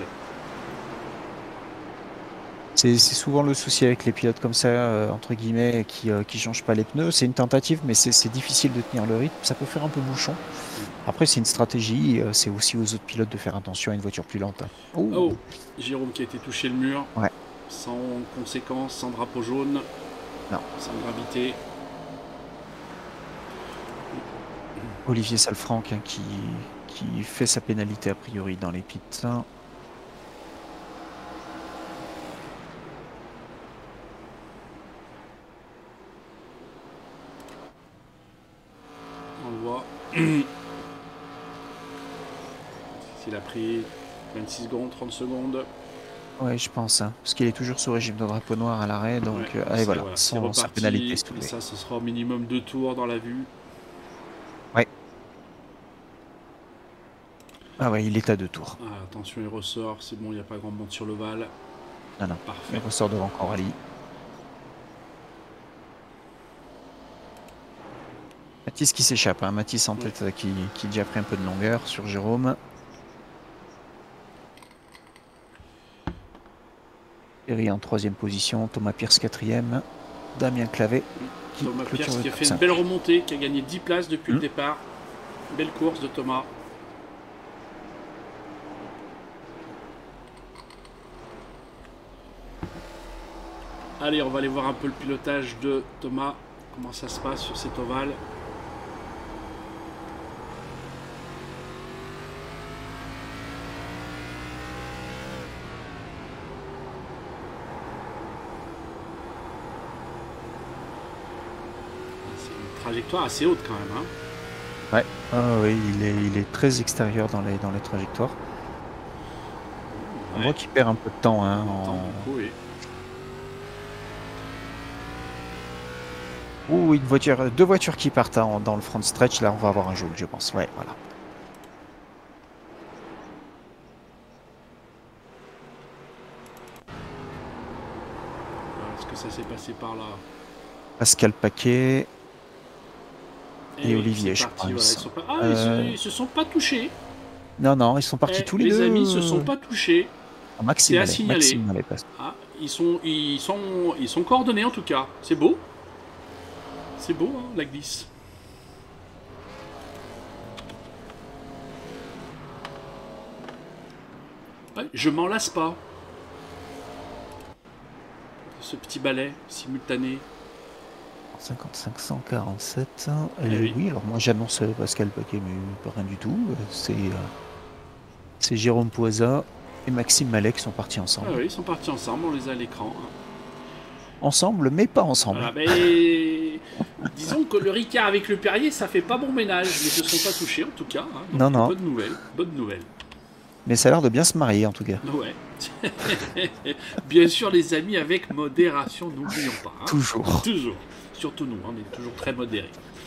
C'est c'est souvent le souci avec les pilotes comme ça, euh, entre guillemets, qui ne changent pas les pneus. C'est une tentative, mais c'est c'est difficile de tenir le rythme. Ça peut faire un peu bouchon. Après, c'est une stratégie. euh, C'est aussi aux autres pilotes de faire attention à une voiture plus lente. Oh, Oh, Jérôme qui a été touché le mur. Ouais. Sans conséquence, sans drapeau jaune. Non. Sans gravité. Olivier Salfranc hein, qui, qui fait sa pénalité a priori dans les pits. On le voit. S'il a pris vingt-six secondes, trente secondes. Ouais, je pense. Hein, parce qu'il est toujours sous régime de drapeau noir à l'arrêt. Donc, Ouais, euh, allez, c'est- voilà. voilà, c'est Sans, sa reparti. pénalité Et soulevée. ça, ce sera au minimum deux tours dans la vue. Ah ouais, il est à deux tours. Ah, attention, il ressort. C'est bon, il n'y a pas grand monde sur l'ovale. Non, non. Parfait. Il ressort devant Coralie. Mathis qui s'échappe. Hein. Mathis en tête qui, qui a déjà pris un peu de longueur sur Jérôme. Thierry en troisième position. Thomas Pierce quatrième. Damien Clavet qui Thomas clôture Pierce le qui a top fait une cinq. belle remontée, qui a gagné dix places depuis Mmh. le départ. Belle course de Thomas. Allez, on va aller voir un peu le pilotage de Thomas. Comment ça se passe sur cet ovale. C'est une trajectoire assez haute quand même. Hein. Ouais, ah, oui, il est, il est très extérieur dans les, dans les trajectoires. On Ouais. voit qu'il perd un peu de temps. Hein, Attends, en... du coup, oui. Ouh, une voiture, deux voitures qui partent hein, dans le front stretch. Là, on va avoir un jaune, je pense. Ouais, voilà. Est-ce que ça s'est passé par là? Pascal Paquet et, oui, Olivier, c'est je parti, crois. voilà, ils sont pas... Ah, Euh... ils, se... ils se sont pas touchés. Non, non, ils sont partis Eh, tous les, les deux. Les amis se sont pas touchés. Ah, Maxime C'est à Mallet, signaler. Maxime Mallet, ah, ils, sont, ils, sont, ils sont coordonnés en tout cas. C'est beau. C'est beau, hein, la glisse. Ouais, je m'en lasse pas. Ce petit balai simultané. cinquante-cinq cent quarante-sept. Eh Euh, oui. oui, alors moi j'annonce Pascal Paquet, mais pas rien du tout. C'est euh, c'est Jérôme Poisa et Maxime Mallet qui sont partis ensemble. Ah oui, ils sont partis ensemble, on les a à l'écran. Hein. Ensemble, mais pas ensemble. Voilà, mais... Disons que le Ricard avec le Perrier, ça fait pas bon ménage, mais ils se sont pas touchés en tout cas. Hein. Donc, non, non. Bonne nouvelle, bonne nouvelle. Mais ça a l'air de bien se marier en tout cas. Ouais. Bien sûr, les amis, avec modération, n'oublions pas. Hein. Toujours. Toujours. Surtout nous, on est toujours très modérés.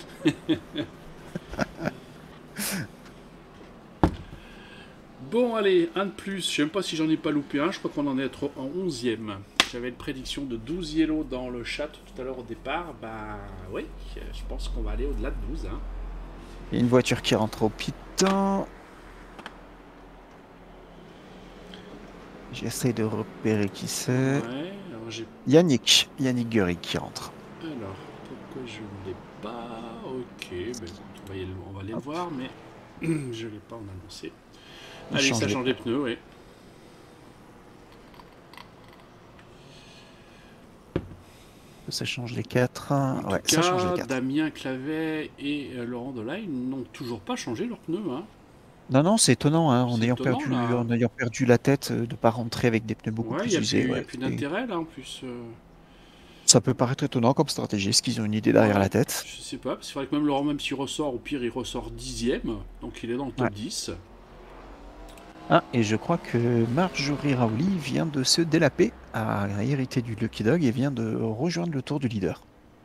Bon, allez, un de plus. Je sais même pas si j'en ai pas loupé un. Je crois qu'on en est en onzième. J'avais une prédiction de douze yellow dans le chat tout à l'heure au départ. Bah oui, je pense qu'on va aller au-delà de douze. Hein. Il y a une voiture qui rentre au piton. J'essaie de repérer qui c'est. Ouais, Yannick. Yannick Guerig qui rentre. Alors, pourquoi je ne l'ai pas? Ok, ben, on va, y, on va aller le voir, mais je ne l'ai pas en annoncé. Il Allez, change ça les change les pneus, oui. Ça change les quatre. En ouais, tout ça cas, change les quatre. Damien Clavet et euh, Laurent Delay n'ont toujours pas changé leurs pneus. Hein. Non, non, c'est étonnant, hein, en, ayant étonnant, perdu, là. en ayant perdu la tête, euh, de ne pas rentrer avec des pneus beaucoup ouais, plus y a usés. Il ouais, n'y a plus d'intérêt, là, en plus. Euh... Ça peut paraître étonnant comme stratégie, est-ce qu'ils ont une idée derrière ouais, la tête? Je sais pas, parce qu'il faudrait que même Laurent, même s'il ressort, au pire, il ressort dixième, donc il est dans le top ouais. dix. Ah, et je crois que Marjorie Raouli vient de se délaper, a hérité du Lucky Dog et vient de rejoindre le tour du leader.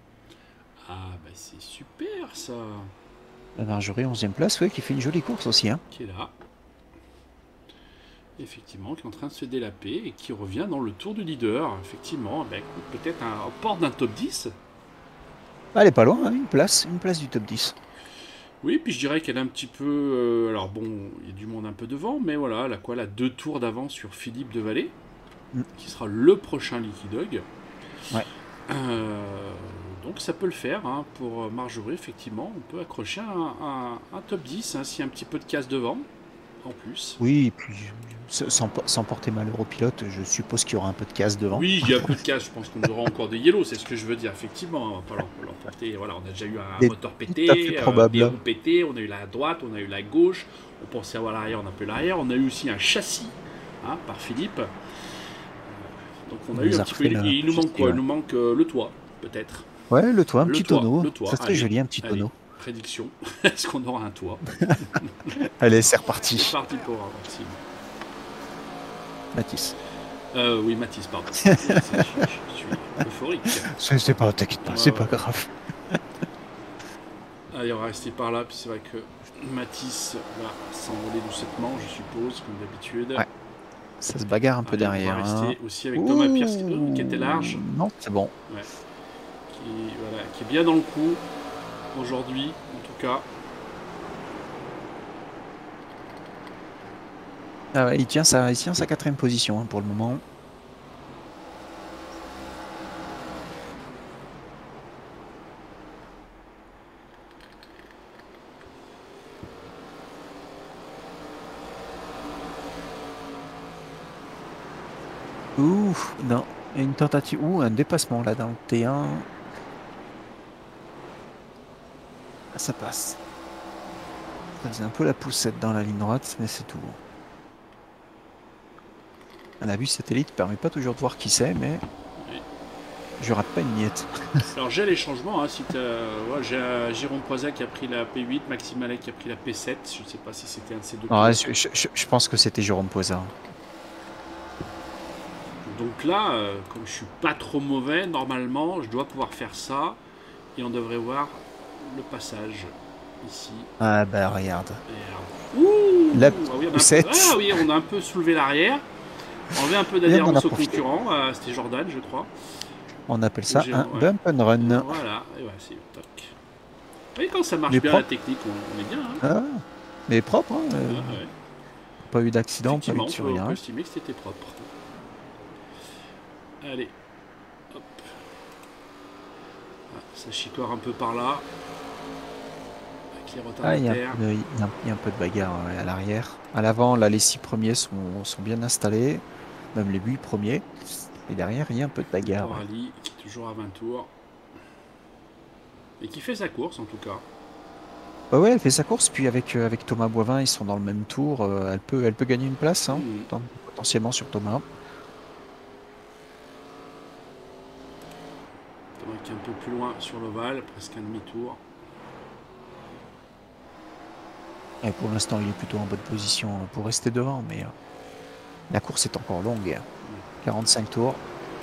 Ah, bah c'est super, ça. La Marjorie, onzième place, ouais, qui fait une jolie course aussi. Hein. Qui est là. Effectivement, qui est en train de se délaper et qui revient dans le tour du leader. Effectivement, bah, peut-être un port d'un top dix. Elle est pas loin, hein, une place, une place du top dix. Oui, puis je dirais qu'elle est un petit peu... Euh, alors bon, il y a du monde un peu devant, mais voilà, elle a quoi, elle a deux tours d'avance sur Philippe Devalet, mm. qui sera le prochain Licky Dog. Ouais. Euh, donc ça peut le faire, hein, pour Marjorie, effectivement. On peut accrocher un, un, un top dix, hein, s'il y a un petit peu de casse devant, en plus. Oui, et puis sans, sans porter malheur au pilote, je suppose qu'il y aura un peu de casse devant. Oui, il y a un peu de casse, je pense qu'on aura encore des yellows, c'est ce que je veux dire, effectivement. On va pas leur, leur porter, voilà, on a déjà eu un des, moteur pété, euh, des roues pétées, on a eu la droite, on a eu la gauche, on pensait avoir l'arrière, on a peu l'arrière, on a eu aussi un châssis, hein, par Philippe. Donc on a on eu un petit peu. Il, il nous manque quoi? Ouais. Il nous manque euh, le toit, peut-être. Ouais, le toit, un le petit toit, tonneau. Le toit. Ça serait allez, joli, un petit allez, tonneau. Prédiction. Est-ce qu'on aura un toit? Allez, c'est reparti. C'est parti pour un Maxime. Mathis. Euh, oui, Mathis, pardon. je, je, je suis euphorique. C'est pas, t'inquiète pas, ouais, c'est ouais. pas grave. Allez, on va rester par là, puis c'est vrai que Mathis va s'envoler doucement, je suppose, comme d'habitude. Ouais. Ça se bagarre un peu Allez, derrière. On va rester hein. aussi avec Thomas Pierce, qui, qui était large. Non, c'est bon. Ouais. Qui, voilà, qui est bien dans le coup, aujourd'hui, en tout cas. Ah ouais, il, tient sa, il tient sa quatrième position hein, pour le moment. Ouh, non. Et une tentative ou un dépassement là dans le T un. Ah, ça passe. Ça faisait un peu la poussette dans la ligne droite, mais c'est tout. La vue satellite permet pas toujours de voir qui c'est, mais Oui. je rate pas une miette. Alors j'ai les changements, hein, si t'as- ouais, j'ai euh, Jérôme Poisa qui a pris la P huit, Maxime Alec qui a pris la P sept, je ne sais pas si c'était un de ces deux Non, pilotes. je, je- je pense que c'était Jérôme Poisa. Donc là, euh, comme je suis pas trop mauvais, normalement, je dois pouvoir faire ça, et on devrait voir le passage ici. Ah bah regarde. Et, euh, ouh, La ah oui, on a un peu, poussette. ah oui, on a un peu soulevé l'arrière, enlevé un peu Et on en a d'adhérence au profité. concurrent, euh, c'était Jordan, je crois. On appelle Ou ça Jérôme, un ouais. bump and run. Voilà, et voilà, c'est toc. Et quand ça marche Mais bien la propre. technique, on, on est bien. Hein. Ah, mais propre. Hein, euh, Ah, ouais. Pas eu d'accident, pas eu Effectivement, de on peut, on peut survirage. estimer que c'était propre. Allez, hop. Ah, ça chicore un peu par là. Avec les Ah, il y, a un retardataires. peu de- il y a un- il y a un peu de bagarre ouais, à l'arrière. À l'avant, là, les six premiers sont, sont bien installés. Même les huit premiers. Et derrière, il y a un peu de bagarre. Ouais. Coralie, qui est toujours à vingt tours. Et qui fait sa course en tout cas. Ouais, ouais, elle fait sa course. Puis avec, euh, avec Thomas Boivin, ils sont dans le même tour. euh, elle, peut, elle peut gagner une place, hein, Mmh. tant- potentiellement sur Thomas. Thomas qui est un peu plus loin sur l'ovale, presque un demi-tour. Et pour l'instant, il est plutôt en bonne position pour rester devant. Mais euh, la course est encore longue. quarante-cinq tours.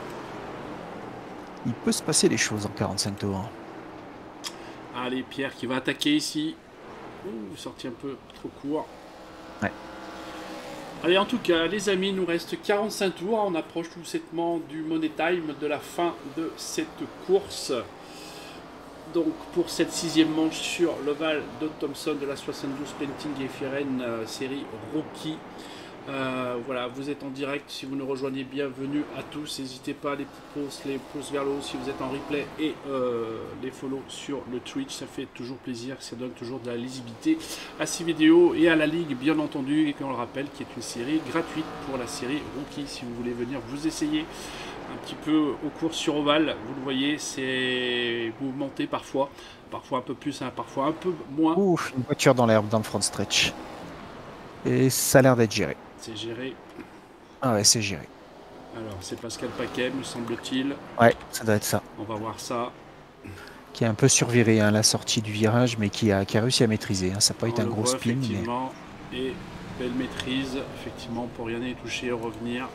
Il peut se passer des choses en quarante-cinq tours. Allez, Pierre qui va attaquer ici. Ouh, sorti un peu trop court. Ouais. Allez, en tout cas, les amis, il nous reste quarante-cinq tours. On approche tout doucement du Money Time, de la fin de cette course. Donc, pour cette sixième manche sur l'ovale de Thompson de la soixante-douze Penting et Firen euh, série Rookie. Euh, voilà, vous êtes en direct. Si vous nous rejoignez, bienvenue à tous. N'hésitez pas, les petits pouces, les pouces vers le haut si vous êtes en replay et euh, les follow sur le Twitch. Ça fait toujours plaisir, ça donne toujours de la lisibilité à ces vidéos et à la Ligue, bien entendu. Et qu'on le rappelle, qui est une série gratuite pour la série Rookie. Si vous voulez venir vous essayer un petit peu aux courses sur ovale, vous le voyez, c'est mouvementé parfois. Parfois un peu plus, hein, parfois un peu moins. Ouf, une voiture dans l'herbe dans le front stretch. Et ça a l'air d'être géré. C'est géré. Ah ouais, c'est géré. Alors, c'est Pascal Paquet, me semble-t-il. Ouais, ça doit être ça. On va voir ça. Qui a un peu surviré hein, la sortie du virage, mais qui a, qui a réussi à maîtriser. Hein. Ça n'a pas été On un le gros voit spin. Mais... effectivement. Et belle maîtrise, effectivement, pour rien y toucher, revenir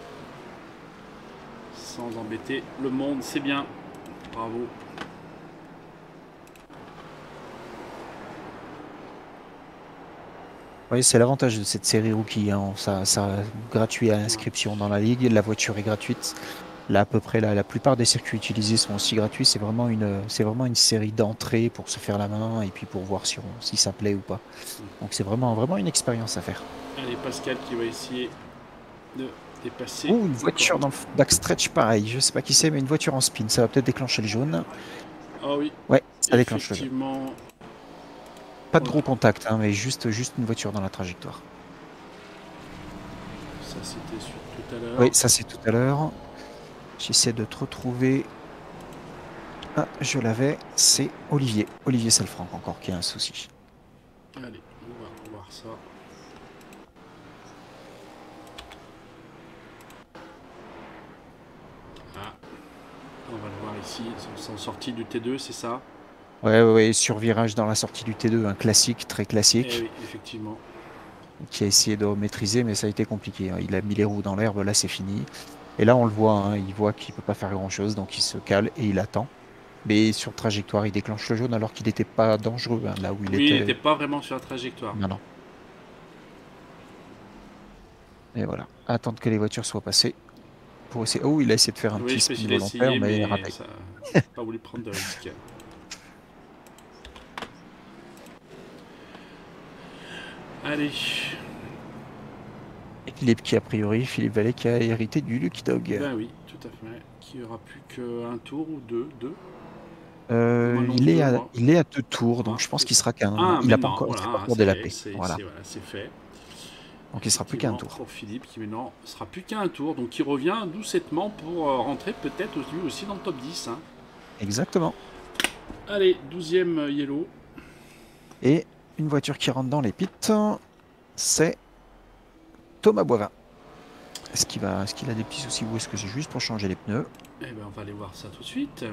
sans embêter le monde. C'est bien. Bravo. Oui, c'est l'avantage de cette série rookie. Hein. Ça, ça gratuit à l'inscription dans la ligue. La voiture est gratuite. Là, à peu près, la, la plupart des circuits utilisés sont aussi gratuits. C'est vraiment une, c'est vraiment une série d'entrées pour se faire la main et puis pour voir si, on, si ça plaît ou pas. Donc c'est vraiment, vraiment une expérience à faire. Allez, Pascal qui va essayer de dépasser. Oh, une voiture dans le backstretch, pareil. Je sais pas qui c'est, mais une voiture en spin. Ça va peut-être déclencher le jaune. Ah oui. Ouais, ça déclenche le jaune. Effectivement. Pas de gros contact, hein, mais juste, juste une voiture dans la trajectoire. Ça, c'était sur tout à l'heure. Oui, ça c'est tout à l'heure. J'essaie de te retrouver. Ah, je l'avais. C'est Olivier. Olivier Salfranc encore qui a un souci. Allez, on va voir ça. Ah, on va le voir ici. Ils sont sortis du T deux, c'est ça? Ouais, ouais, ouais, sur virage dans la sortie du T deux, un classique, très classique. Eh oui, effectivement. Qui a essayé de maîtriser, mais ça a été compliqué. Hein. Il a mis les roues dans l'herbe, là c'est fini. Et là on le voit, hein, il voit qu'il peut pas faire grand chose, donc il se cale et il attend. Mais sur trajectoire, il déclenche le jaune alors qu'il n'était pas dangereux, hein, là où il oui, était. il n'était pas vraiment sur la trajectoire. Non, non. Et voilà, attendre que les voitures soient passées. Pour essayer... Oh, il a essayé de faire un Oui, petit je spin l'ai volontaire, essayé, mais, mais il a raté. ça n'a pas voulu prendre de risque. Allez. Et Philippe qui a priori, Philippe Vallée qui a hérité du Lucky Dog. Ben oui, tout à fait. Qui aura plus qu'un tour ou deux, deux. Euh, Maintenant, il, est deux, à, moi. il est à deux tours, donc Ah, je pense c'est qu'il ça. sera qu'un. Ah, il n'a pas maintenant, encore, voilà, il s'est pas encore ça y est, délapé. c'est Voilà. c'est- voilà, c'est fait. Donc il sera plus qu'un tour. Pour Philippe qui maintenant sera plus qu'un tour. Donc il revient doucettement pour euh, rentrer peut-être lui aussi dans le top dix. Hein. Exactement. Allez, douzième Yellow. Et une voiture qui rentre dans les pits, c'est Thomas Boivin. Est-ce qu'il va, est-ce qu'il a des petits soucis ou est-ce que c'est juste pour changer les pneus? Eh ben, on va aller voir ça tout de suite.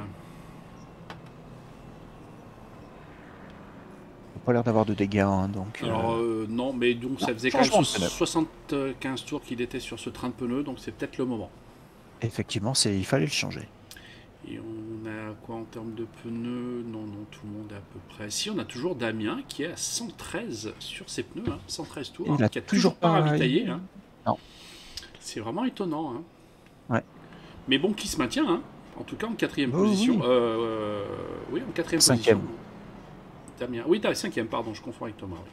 Pas l'air d'avoir de dégâts, hein, donc. Alors euh... euh, non, mais donc non, ça faisait quand même soixante-quinze tours qu'il était sur ce train de pneus, donc c'est peut-être le moment. Effectivement, c'est, il fallait le changer. Et on a quoi en termes de pneus? Non, non, tout le monde est à peu près. Si, on a toujours Damien qui est à cent treize sur ses pneus, hein, cent treize tours, il hein, a qui a toujours toujours pas pas ravitaillé. Hein. Non. C'est vraiment étonnant. Hein. Ouais. Mais bon, qui se maintient, hein. En tout cas en quatrième Oh, position. oui. Euh, euh, oui, en quatrième Cinquième. position. Damien. Oui, t'as cinquième, pardon, je confonds avec Thomas. Oui.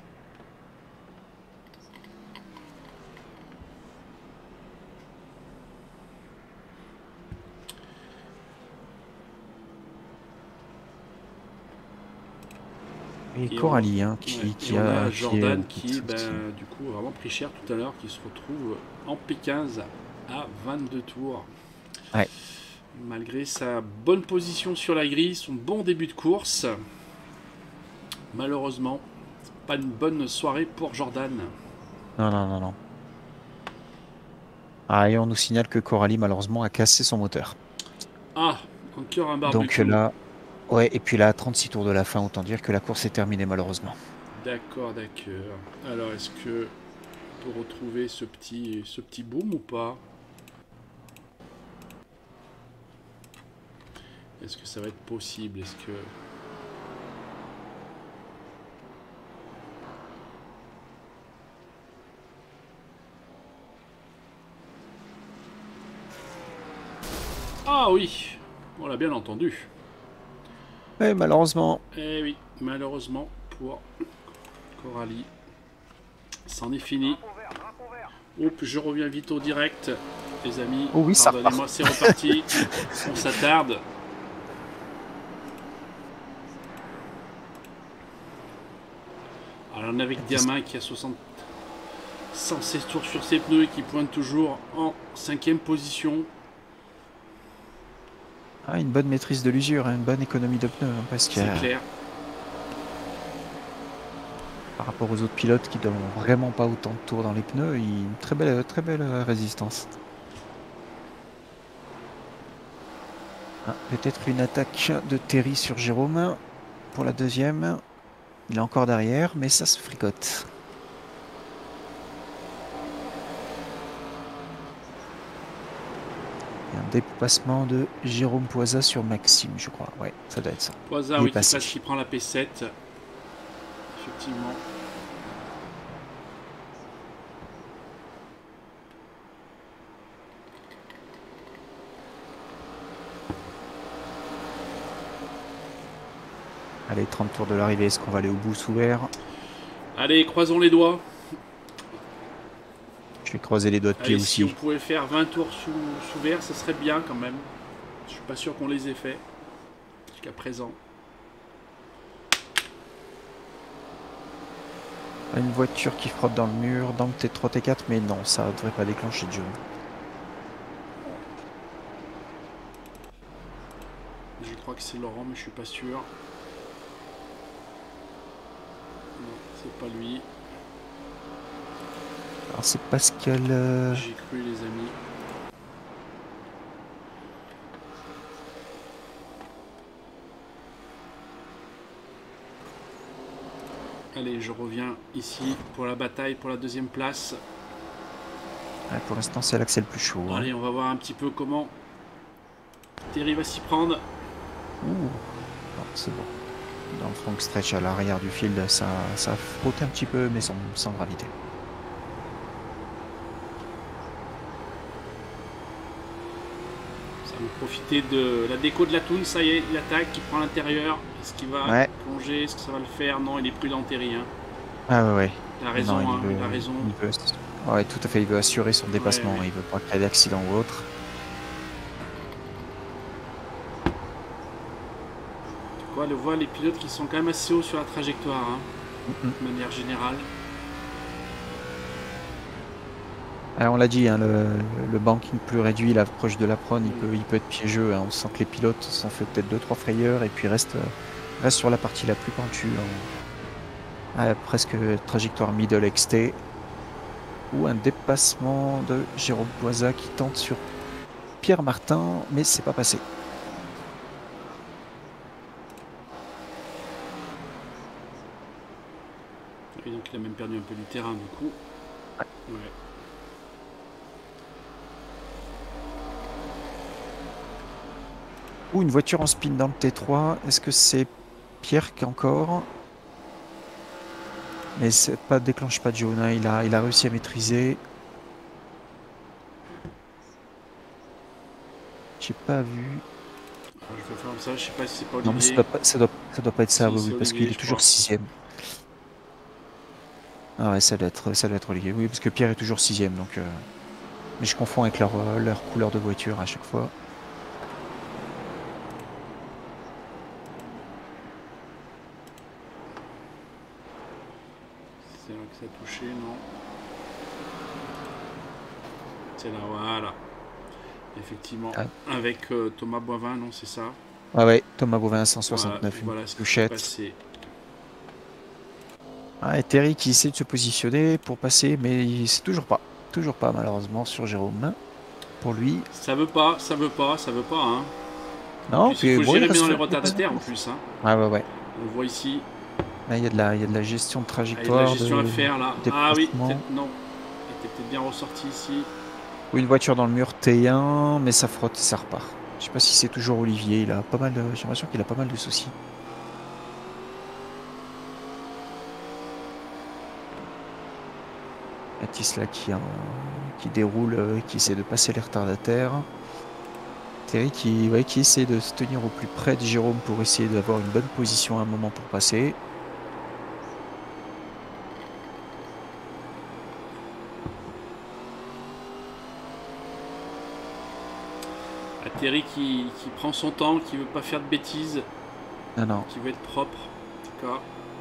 Et, Et Coralie, on, hein, qui, ouais, qui on a, a Jordan qui, qui, ben, du coup, a vraiment pris cher tout à l'heure, qui se retrouve en P quinze à vingt-deux tours. Ouais. Malgré sa bonne position sur la grille, son bon début de course, malheureusement, pas une bonne soirée pour Jordan. Non, non, non, non. Ah, et on nous signale que Coralie, malheureusement, a cassé son moteur. Ah, encore un barbecue. Donc là, ouais, et puis là, à trente-six tours de la fin, autant dire que la course est terminée, malheureusement. D'accord, d'accord. Alors, est-ce que on peut retrouver ce petit, ce petit boom ou pas? Est-ce que ça va être possible? Est-ce que... Ah oui, on l'a bien entendu. Mais malheureusement. Eh oui, malheureusement pour Coralie, c'en est fini. Oups, je reviens vite au direct, les amis. Oh oui, ça pardonnez-moi, c'est reparti. On s'attarde. Alors on est avec Diamant qui a soixante... cent seize tours sur ses pneus et qui pointe toujours en cinquième position. Ah, une bonne maîtrise de l'usure, hein, une bonne économie de pneus. Hein, parce que C'est clair. Par rapport aux autres pilotes qui donnent vraiment pas autant de tours dans les pneus, il... une très belle, très belle résistance. Ah, peut-être une attaque de Terry sur Jérôme pour la deuxième. Il est encore derrière, mais ça se fricote. Il y a un dépassement de Jérôme Poisa sur Maxime, je crois. Ouais, ça doit être ça. Poisa, oui, qui passe, qui prend la P sept. Effectivement. Allez, trente tours de l'arrivée, est-ce qu'on va aller au bout sous vert? Allez, croisons les doigts. Je vais croiser les doigts de pied Allez, aussi. Si on pouvait faire vingt tours sous, sous vert, ça serait bien quand même. Je suis pas sûr qu'on les ait fait jusqu'à présent. Une voiture qui frotte dans le mur, dans le T trois T quatre, mais non, ça ne devrait pas déclencher de jeu. Je crois que c'est Laurent, mais je suis pas sûr. Non, c'est pas lui. Alors c'est Pascal... Euh... J'ai cru, les amis. Allez, je reviens ici pour la bataille, pour la deuxième place. Ouais, pour l'instant, c'est là que c'est le plus chaud. Hein. Allez, on va voir un petit peu comment Terry va s'y prendre. Ouh, c'est bon. Dans le front stretch à l'arrière du field, ça, ça a frotté un petit peu, mais sans, sans gravité. Ça va profiter de la déco de la toune. Ça y est, il attaque, il prend l'intérieur. Est-ce qu'il va ouais. plonger? Est-ce que ça va le faire? Non, il est prudent, Terry. Hein. Ah ouais, ouais. Il a raison, non, il, hein, veut, il a raison. Il veut, ouais, tout à fait. Il veut assurer son dépassement. Ouais, ouais. Il veut pas créer d'accident ou autre. On voit les pilotes qui sont quand même assez hauts sur la trajectoire, hein, mm -hmm. de manière générale. Alors, on l'a dit, hein, le, le banking plus réduit, l'approche de la prone, il Mm. peut, il peut être piégeux. Hein. On sent que les pilotes s'en fait peut-être deux trois frayeurs et puis restent reste sur la partie la plus pentue. Hein. Ah, presque trajectoire middle X T. Ou un dépassement de Jérôme Boisa qui tente sur Pierre Martin, mais c'est pas passé. Et donc il a même perdu un peu du terrain du coup. Ouais. Ouais. Ou une voiture en spin dans le T trois. Est-ce que c'est Pierre qui encore? Mais c'est pas déclenche pas de jaune. Hein. Il a, il a réussi à maîtriser. J'ai pas vu. Alors, je vais faire comme ça. Je sais pas si c'est pas Non, mais ça Olivier. doit pas, ça doit, ça doit pas être ça, Si, oui, c'est oui, parce Olivier, qu'il est je toujours crois. sixième. Ah ouais, ça doit être, ça doit être Olivier. Oui, parce que Pierre est toujours sixième, donc. Euh... Mais je confonds avec leur, euh, leur couleur de voiture à chaque fois. C'est là que ça a touché, non? C'est là, voilà. Effectivement. Ah, Avec euh, Thomas Boivin, non, c'est ça? ah ouais, Thomas Bovin Voilà, cent soixante-neuf, une voilà ce qui s'est touchette. passé. Ah, et Terry qui essaie de se positionner pour passer, mais il sait toujours pas. Toujours pas, malheureusement, sur Jérôme. Pour lui. Ça veut pas, ça veut pas, ça veut pas, hein. Non, Puis il puis faut bon, il gérer reste bien les il reste retardataires en course. plus, hein. Ah ouais, ouais. On le voit ici. Là, il y a de la, il y a de la gestion de Ah, il y a de trajectoire, la gestion de, à faire là. de Ah oui, déplacement. peut-être non. Il était peut-être bien ressorti ici. Ou une voiture dans le mur T un, mais ça frotte, ça repart. Je sais pas si c'est toujours Olivier. Il a pas mal de, j'ai l'impression qu'il a pas mal de soucis. Mathis là qui, hein, qui déroule, euh, qui essaie de passer les retardataires. Terry qui, ouais, qui essaie de se tenir au plus près de Jérôme pour essayer d'avoir une bonne position à un moment pour passer. Ah, Terry qui, qui prend son temps, qui veut pas faire de bêtises, Non, non. qui veut être propre. D'accord.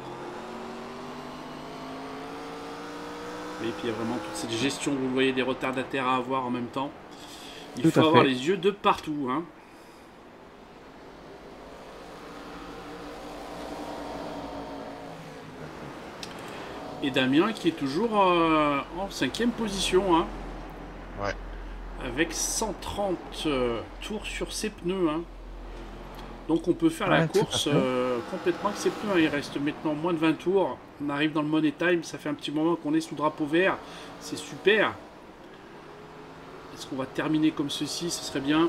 Et puis il y a vraiment toute cette gestion, vous voyez, des retardataires à avoir en même temps. Il Tout faut à avoir fait. les yeux de partout, hein. Et Damien qui est toujours euh, en cinquième position, hein. Ouais. Avec cent trente euh, tours sur ses pneus, hein. Donc on peut faire la Ouais, tout à course fait. euh, complètement avec ses pneus, hein. Il reste maintenant moins de vingt tours. On arrive dans le Money Time, ça fait un petit moment qu'on est sous drapeau vert. C'est super. Est-ce qu'on va terminer comme ceci? Ce serait bien.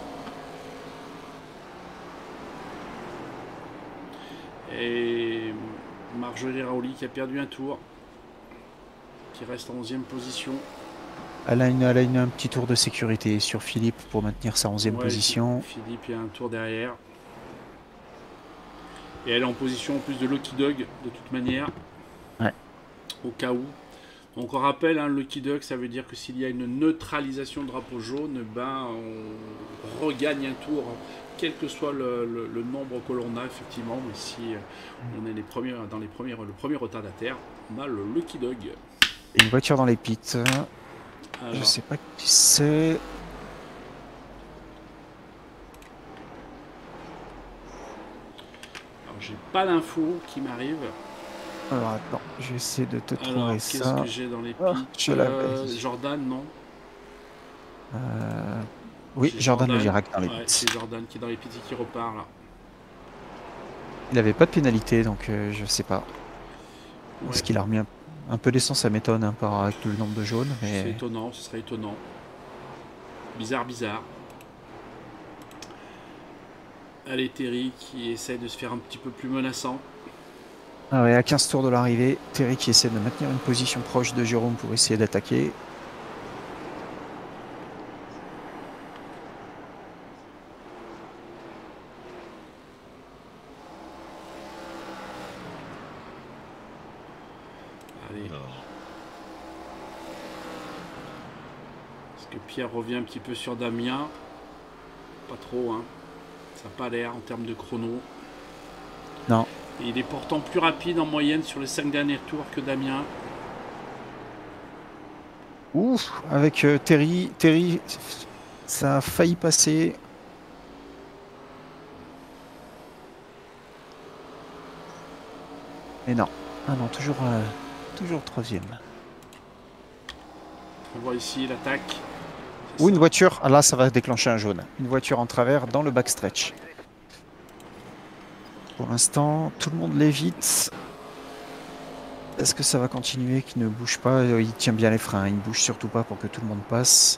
Et Marjorie Raouli qui a perdu un tour, qui reste en onzième position. Elle a, une, elle a une, un petit tour de sécurité sur Philippe pour maintenir sa onzième Ouais, position. Philippe, il y a un tour derrière. Et elle est en position en plus de Lucky Dog, de toute manière. Ouais. Au cas où. Donc on rappelle, hein, Lucky Dog, ça veut dire que s'il y a une neutralisation de drapeau jaune, ben on regagne un tour, quel que soit le, le, le nombre que l'on a, effectivement. Mais si on est les premiers, dans les premiers, le premier retardataire, on a le Lucky Dog. Et une voiture dans les pits. Alors, Je sais pas qui c'est. alors j'ai pas d'infos qui m'arrivent. Alors attends, j'essaie de te Alors, trouver qu'est-ce ça. que j'ai dans les Ah, pits? je l'avais. euh, Jordan, non? Euh, Oui, J'ai Jordan Le Virac dans les Ouais, pits. c'est Jordan qui est dans les pits et qui repart là. Il avait pas de pénalité, donc euh, je sais pas. Ouais, Est-ce qu'il a remis un, un peu d'essence? Ça m'étonne hein, par avec le nombre de jaunes, c'est mais étonnant, ce serait étonnant. Bizarre, bizarre. Allez, Terry qui essaie de se faire un petit peu plus menaçant. ah ouais, à quinze tours de l'arrivée, Terry qui essaie de maintenir une position proche de Jérôme pour essayer d'attaquer. Allez. Non. Est-ce que Pierre revient un petit peu sur Damien? Pas trop, hein. Ça n'a pas l'air en termes de chrono. Non. Et il est pourtant plus rapide en moyenne sur les cinq derniers tours que Damien. Ouf, avec euh, Terry, Terry, ça a failli passer. Mais non, ah non, toujours, euh, toujours troisième. On voit ici l'attaque. Ou une voiture, ah là ça va déclencher un jaune. Une voiture en travers dans le backstretch. Pour l'instant, tout le monde l'évite. Est-ce que ça va continuer, qu'il ne bouge pas? Il tient bien les freins, il ne bouge surtout pas pour que tout le monde passe.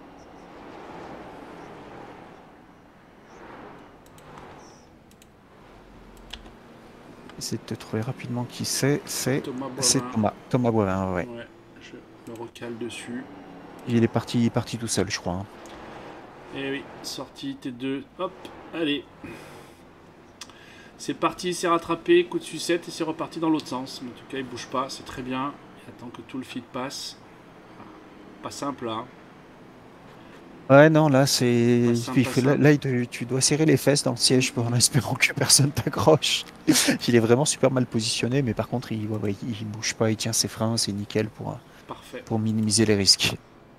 Essaye de te trouver rapidement qui c'est. C'est Thomas c'est Boivin. Thomas. Thomas Boivin, ouais. Ouais, je me recale dessus. Il est parti, il est parti tout seul, je crois. hein. Et oui, sortie T deux. Hop, allez. C'est parti, c'est rattrapé, coup de sucette et c'est reparti dans l'autre sens. Mais en tout cas, il bouge pas, c'est très bien. Il attend que tout le feed passe. Pas simple là. Ouais, non, là, c'est. Pas simple, il pas fait- Là, simple. là, il te- tu dois serrer les fesses dans le siège pour en espérant que personne t'accroche. Il est vraiment super mal positionné, mais par contre, il, ouais, ouais, il bouge pas, il tient ses freins, c'est nickel pour, Parfait. pour minimiser les risques.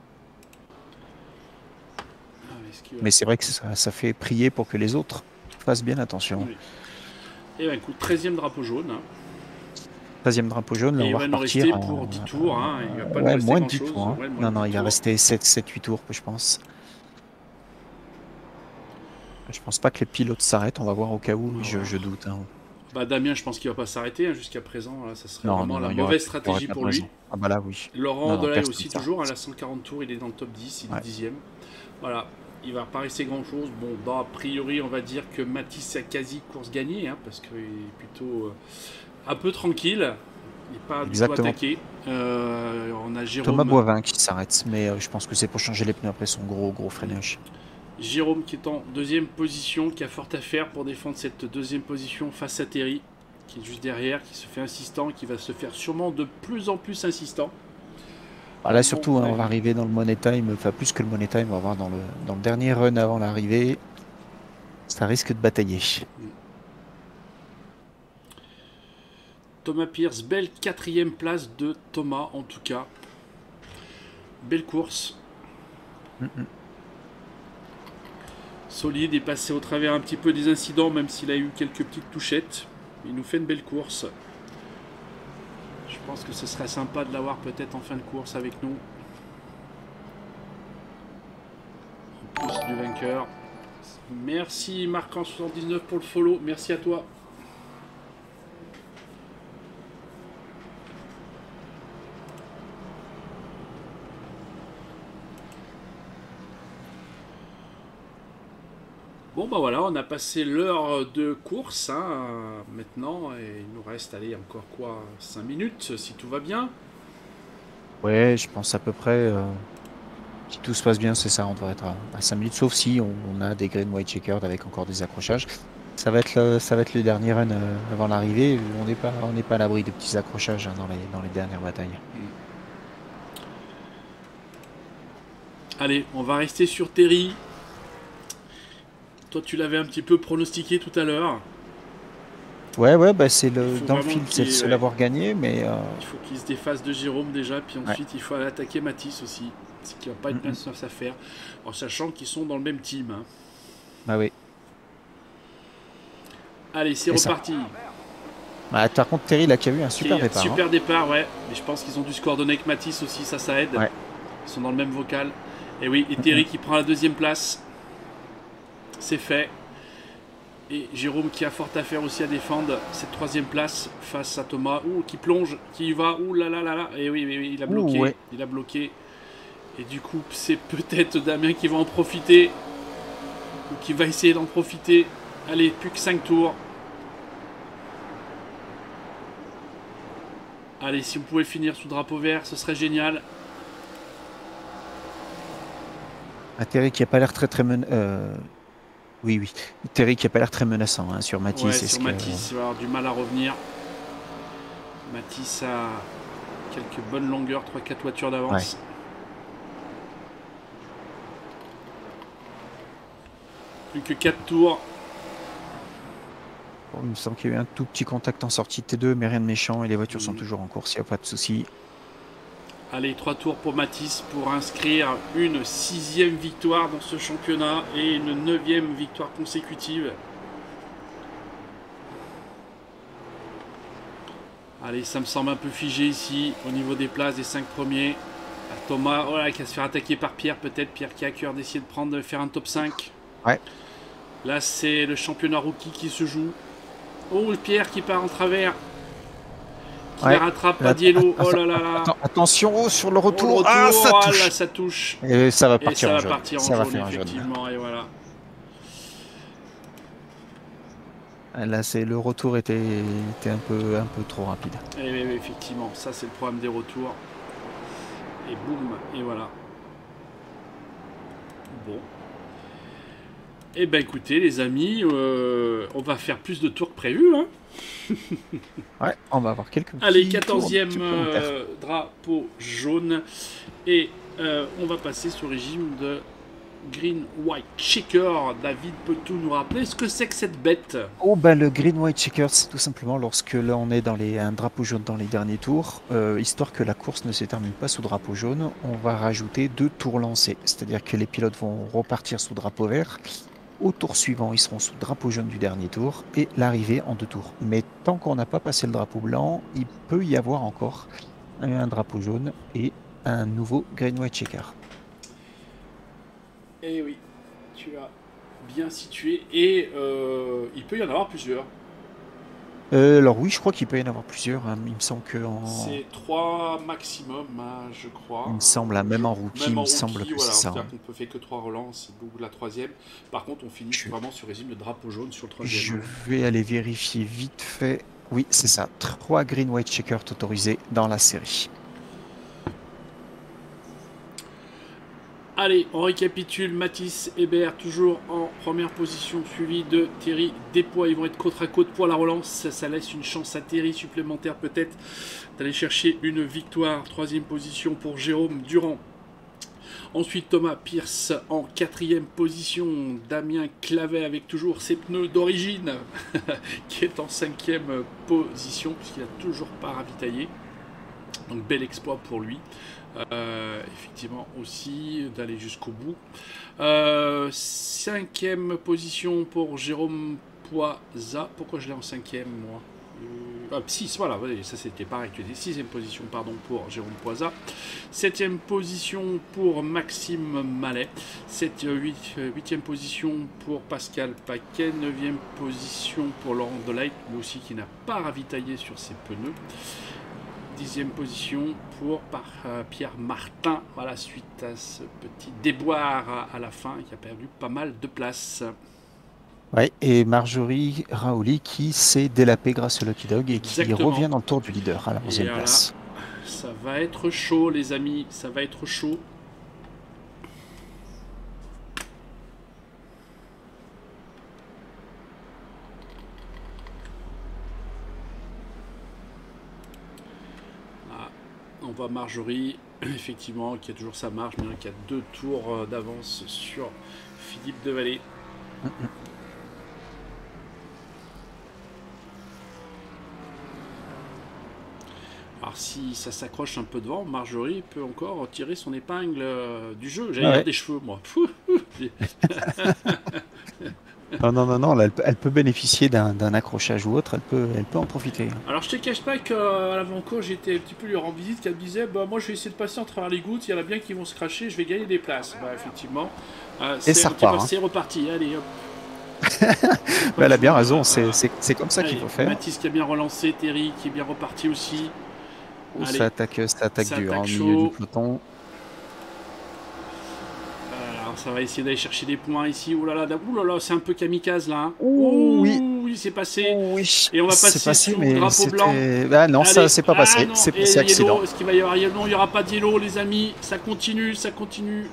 Ah, est-ce qu'il va- Mais c'est vrai que ça, ça fait prier pour que les autres fassent bien attention. Oui. Et ben écoute, treizième drapeau jaune. hein. treizième drapeau jaune, là, Et on il va va nous repartir. rester en- pour dix tours. Hein. Il va pas nous Ouais, rester moins de grand dix chose. tours. hein. Ouais, moins Non, de non, dix il va tours. rester sept huit tours, je pense. Je pense pas que les pilotes s'arrêtent, on va voir au cas où, On va je, voir. je doute. hein. Bah Damien, je pense qu'il va pas s'arrêter hein, jusqu'à présent. Là, ça serait Non, vraiment non, la non, il y aurait- mauvaise il y aurait stratégie pas de pour lui. raison. Ah bah là, oui. Laurent Non, non, Delay personne aussi s'arrête. toujours, à la cent quarante tours, il est dans le top dix, il Ouais. est dixième. Voilà, il va pas rester grand chose. Bon, dans, a priori, on va dire que Mathis a quasi course gagnée, hein, parce qu'il est plutôt euh, un peu tranquille. Il n'est pas du tout Exactement. attaqué. Euh, on a Jérôme, Thomas Boivin qui s'arrête, mais euh, je pense que c'est pour changer les pneus après son gros gros freinage. Jérôme qui est en deuxième position, qui a fort à faire pour défendre cette deuxième position face à Terry, qui est juste derrière, qui se fait insistant, qui va se faire sûrement de plus en plus insistant. Ah, là surtout, Bon, hein, on ouais. va arriver dans le money time, enfin plus que le money time, on va voir dans le, dans le dernier run avant l'arrivée. Ça risque de batailler. Thomas Pierce, belle quatrième place de Thomas en tout cas. Belle course. Mm, mm. Solide et passé au travers un petit peu des incidents, même s'il a eu quelques petites touchettes. Il nous fait une belle course. Je pense que ce serait sympa de l'avoir peut-être en fin de course avec nous. En plus du vainqueur. Merci Marc en soixante-dix-neuf pour le follow. Merci à toi. Bon bah voilà, on a passé l'heure de course hein, maintenant et il nous reste allez encore quoi cinq minutes si tout va bien. Ouais, je pense à peu près. euh, si tout se passe bien, c'est ça, on devrait être à, à cinq minutes, sauf si on, on a des green white checkered avec encore des accrochages. Ça va être le, ça va être le dernier run euh, avant l'arrivée. On n'est pas, on n'est pas à l'abri de petits accrochages hein, dans les, dans les dernières batailles. Allez, on va rester sur Terry. Toi tu l'avais un petit peu pronostiqué tout à l'heure. Ouais, ouais, bah c'est Il le faut dans le vraiment film, c'est le qu'il- seul ouais. à avoir gagné, mais euh, Il faut qu'il se défasse de Jérôme déjà, puis ensuite il faut aller attaquer Mathis aussi. Ce qui va pas être Mhm. bien sûr à faire. En sachant qu'ils sont dans le même team. hein. bah oui. Allez, c'est Et ça. reparti. Bah, par contre, Terry là qui a eu un super Ok, départ. hein. Super départ, ouais. Mais je pense qu'ils ont dû se coordonner avec Mathis aussi, ça, ça aide. Ouais. Ils sont dans le même vocal. Et oui, et Terry qui prend la deuxième place. C'est fait. Et Jérôme qui a fort à faire aussi à défendre cette troisième place face à Thomas. Ouh, qui plonge, qui y va. Ouh là là là là. Et oui, oui, oui, il a Ouh, bloqué. ouais. Il a bloqué. Et du coup, c'est peut-être Damien qui va en profiter. Ou qui va essayer d'en profiter. Allez, plus que cinq tours. Allez, si on pouvait finir sous drapeau vert, ce serait génial. Ah, Terry qui a pas l'air très très men... euh, Oui, oui. Terry qui a pas l'air très menaçant hein, sur Mathis. Ouais, est-ce sur que- Mathis, il va avoir du mal à revenir. Mathis a quelques bonnes longueurs, trois quatre voitures d'avance. Plus que quatre tours. Bon, il me semble qu'il y a eu un tout petit contact en sortie de T deux, mais rien de méchant et les voitures sont Mhm. toujours en course, il n'y a pas de souci. Allez, trois tours pour Mathis pour inscrire une sixième victoire dans ce championnat et une neuvième victoire consécutive. Allez, ça me semble un peu figé ici au niveau des places des cinq premiers. Thomas, oh là, qui va se faire attaquer par Pierre peut-être. Pierre qui a à cœur d'essayer de prendre, de faire un top cinq. Ouais. Là, c'est le championnat rookie qui se joue. Oh, le Pierre qui part en travers. Qui Ouais. la rattrape, pas Diello. Oh là là là. Attends, attention oh, sur le retour. Oh, le retour. Ah, ça Ah, touche. là, ça touche. Et ça va Et partir ça en va jaune. partir en ça va jaune, faire un jaune. effectivement. Et voilà. Là, c'est le retour était, était un peu un peu trop rapide. Et, et, effectivement, ça c'est le problème des retours. Et boum, et voilà. Bon. Eh ben écoutez les amis, euh, on va faire plus de tours que prévu. Hein. Ouais, on va avoir quelques petits Allez, tours quatorzième supplémentaires. euh, drapeau jaune. Et euh, on va passer sur le régime de Green White Checker. David, peux-tu nous rappeler ce que c'est que cette bête? Oh bah le Green White Checker, c'est tout simplement lorsque là on est dans les, un drapeau jaune dans les derniers tours, euh, histoire que la course ne se termine pas sous drapeau jaune, on va rajouter deux tours lancés. C'est-à-dire que les pilotes vont repartir sous drapeau vert. Au tour suivant, ils seront sous drapeau jaune du dernier tour et l'arrivée en deux tours. Mais tant qu'on n'a pas passé le drapeau blanc, il peut y avoir encore un drapeau jaune et un nouveau Green White Checker. Eh oui, tu as bien situé. Et euh, il peut y en avoir plusieurs. Euh, alors oui, je crois qu'il peut y en avoir plusieurs. Hein. Il me semble que en... C'est trois maximum, hein, je crois. Il me semble, hein, même en rookie, Même il en me semble rookie, que voilà, c'est ça. c'est-à-dire qu'on peut faire que trois relances, ou la troisième. Par contre, on finit Je- vraiment sur le régime de drapeau jaune sur le Je troisième. vais aller vérifier vite fait. Oui, c'est ça. Trois Green White Checkers autorisés dans la série. Allez, on récapitule. Mathis Hébert toujours en première position, suivi de Thierry Despois. Ils vont être côte à côte pour la relance. Ça, ça laisse une chance à Thierry supplémentaire peut-être d'aller chercher une victoire. Troisième position pour Jérôme Durand. Ensuite, Thomas Pierce en quatrième position. Damien Clavet avec toujours ses pneus d'origine qui est en cinquième position puisqu'il n'a toujours pas ravitaillé. Donc bel exploit pour lui. Euh, effectivement aussi d'aller jusqu'au bout. Euh, cinquième position pour Jérôme Poisa. Pourquoi je l'ai en cinquième moi euh, ah, six, voilà, ça c'était pas actualisé. Sixième position, pardon, pour Jérôme Poisa. Septième position pour Maxime Mallet. Sept, huit, huitième position pour Pascal Paquet. Neuvième position pour Laurent Delight, lui aussi qui n'a pas ravitaillé sur ses pneus. Dixième position pour par, euh, Pierre Martin, voilà, suite à ce petit déboire à, à la fin, qui a perdu pas mal de place. Ouais, et Marjorie Raouli qui s'est délapée grâce au Lucky Dog et qui Exactement. revient dans le tour du leader à la onzième voilà. place. Ça va être chaud les amis, ça va être chaud. On voit Marjorie, effectivement, qui a toujours sa marge, mais qui a deux tours d'avance sur Philippe Devalet. Mm-hmm. Alors si ça s'accroche un peu devant, Marjorie peut encore tirer son épingle du jeu. J'allais ouais. dire des cheveux, moi. Non, non, non, non, là, elle, peut, elle peut bénéficier d'un accrochage ou autre, elle peut, elle peut en profiter. Alors je te cache pas qu'à l'avant-cours, j'étais un petit peu lui rendre visite, qu'elle me disait bah, moi je vais essayer de passer en travers les gouttes, il y en a bien qui vont se cracher, je vais gagner des places. Bah effectivement, euh, et ça repart. C'est hein. reparti, allez hop. bah, elle a bien raison, c'est comme ça qu'il faut faire. Mathis qui a bien relancé, Terry qui est bien reparti aussi. Oh, ça attaque, ça attaque ça dur attaque au chaud. milieu du peloton. Alors ça va essayer d'aller chercher des points ici. Ouh là là, ouh là là, c'est un peu kamikaze là. Hein. Ouh, oui, oui, c'est passé. Ouh, oui. Et on va passer passé, sous le drapeau blanc. Ah non, Allez. ça c'est pas ah, passé. C'est passé accident. Est-ce qu'il va y avoir yellow? Il n'y aura pas de yellow, les amis. Ça continue, ça continue.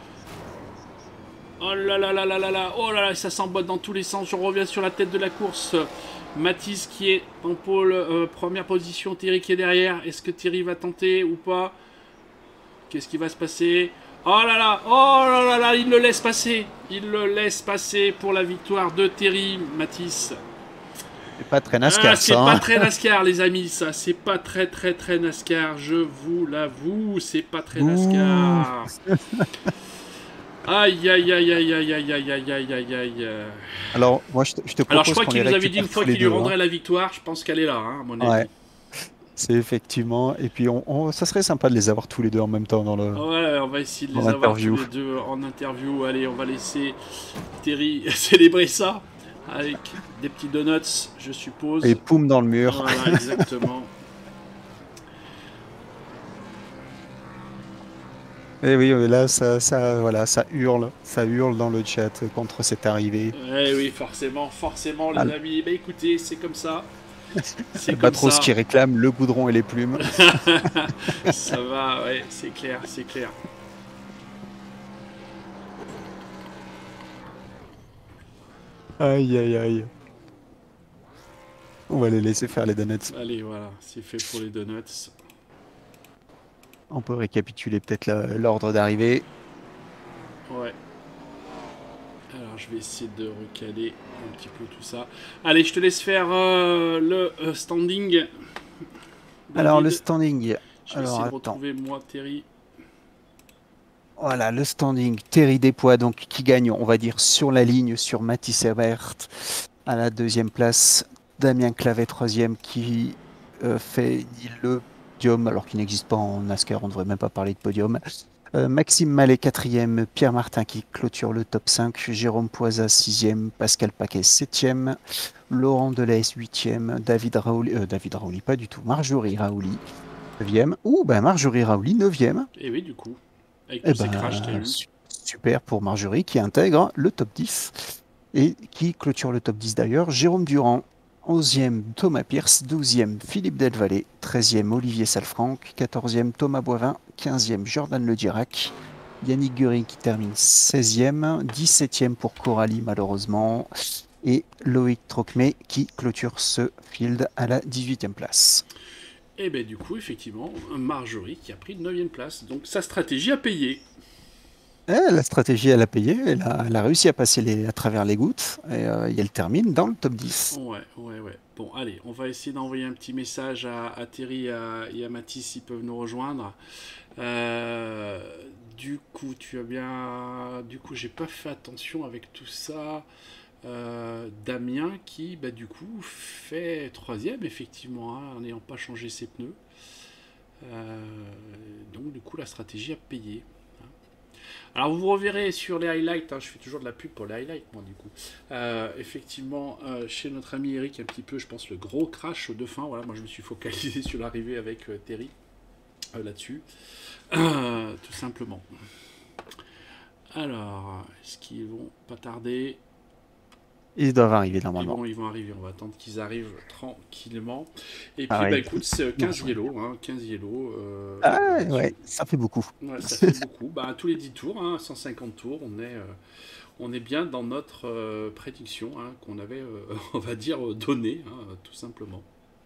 Oh là là là là là là. Oh là là, ça s'emboîte dans tous les sens. Je reviens sur la tête de la course. Mathis qui est en pôle euh, première position. Thierry qui est derrière. Est-ce que Thierry va tenter ou pas? Qu'est-ce qui va se passer? Oh là là, oh là là là, il le laisse passer. Il le laisse passer pour la victoire de Thierry Mathis. C'est pas très Ah, NASCAR, c'est ça. pas Hein. très NASCAR, les amis, ça. C'est pas très, très, très NASCAR. Je vous l'avoue, c'est pas très Bouh. NASCAR. Aïe, aïe, aïe, aïe, aïe, aïe, aïe, aïe, aïe, aïe, aïe. Alors, moi, je te, je te Alors, je propose crois qu'on qu'il les nous avait dit récupère une fois tous les qu'il lui deux. Hein. rendrait la victoire. Je pense qu'elle est là, hein, à mon Ouais, avis. c'est effectivement. Et puis, on, on- ça serait sympa de les avoir tous les deux en même temps dans le Ouais, on va essayer de dans les avoir tous l'interview. les deux en interview. Allez, on va laisser Terry célébrer ça avec des petits donuts, je Et suppose. poum dans le mur. Voilà, exactement. Et oui, mais là, ça, ça, voilà, ça hurle, ça hurle dans le chat contre cette arrivée. Ouais, oui, forcément, forcément, les Al- amis. Bah écoutez, c'est comme ça. C'est comme Albatros ça. qui réclame le goudron et les plumes. Ça va, ouais, c'est clair, c'est clair. Aïe, aïe, aïe. On va les laisser faire les donuts. Allez, voilà, c'est fait pour les donuts. On peut récapituler peut-être la- l'ordre d'arrivée. Ouais. Alors, je vais essayer de recaler un petit peu tout ça. Allez, je te laisse faire euh, le euh, standing. Alors, le David. standing. Je vais Alors, essayer de attends. retrouver moi, Terry. Voilà, le standing. Terry Despois, donc, qui gagne, on va dire, sur la ligne, sur Mathis Herbert. À la deuxième place, Damien Clavet, troisième, qui euh, fait le podium, alors qu'il n'existe pas en NASCAR, on ne devrait même pas parler de podium. Euh, Maxime Mallet, quatrième, Pierre Martin qui clôture le top cinq, Jérôme Poisa, sixième, Pascal Paquet, septième, Laurent Delahaye, huitième, David Raouli, euh, David Raouli, pas du tout, Marjorie Raouli, neuvième, ou ben Marjorie Raouli, neuvième. Et oui, du coup. Avec Eh tous ces ben, crashs, t'as eu. su- super pour Marjorie qui intègre le top dix et qui clôture le top dix d'ailleurs. Jérôme Durand, onzième, Thomas Pierce, douzième, Philippe Delvalle, treizième, Olivier Salfranc, quatorzième, Thomas Boivin, quinzième, Jordan Le Dirac, Yannick Guéry qui termine seizième, dix-septième pour Coralie malheureusement, et Loïc Trocmé qui clôture ce field à la dix-huitième place. Et ben du coup, effectivement, Marjorie qui a pris neuvième place. Donc sa stratégie a payé. Eh, la stratégie, elle a payé, elle a, elle a réussi à passer les, à travers les gouttes, et, euh, et elle termine dans le top dix. Ouais, ouais, ouais. Bon, allez, on va essayer d'envoyer un petit message à, à Terry et à, et à Mathis s'ils peuvent nous rejoindre. Euh, du coup, tu as bien... Du coup, j'ai pas fait attention avec tout ça. Euh, Damien qui, bah, du coup, fait troisième, effectivement, hein, en n'ayant pas changé ses pneus. Euh, donc, du coup, la stratégie a payé. Alors vous reverrez sur les highlights, hein, je fais toujours de la pub pour les highlights moi du coup. Euh, effectivement, euh, chez notre ami Eric, un petit peu, je pense, le gros crash de fin. Voilà, moi je me suis focalisé sur l'arrivée avec euh, Terry euh, là-dessus. Euh, tout simplement. Alors, est-ce qu'ils vont pas tarder? Ils doivent arriver Ils normalement. vont, ils vont arriver, on va attendre qu'ils arrivent tranquillement. Et puis, Ah ouais. bah écoute, c'est quinze Non, yellow, hein, quinze yellow. Euh, Ah là-dessus. ouais, ça fait beaucoup. Ouais, ça fait beaucoup. Bah, tous les dix tours, hein, cent cinquante tours, on est, euh, on est bien dans notre euh, prédiction hein, qu'on avait, euh, on va dire, euh, donnée, hein, tout simplement.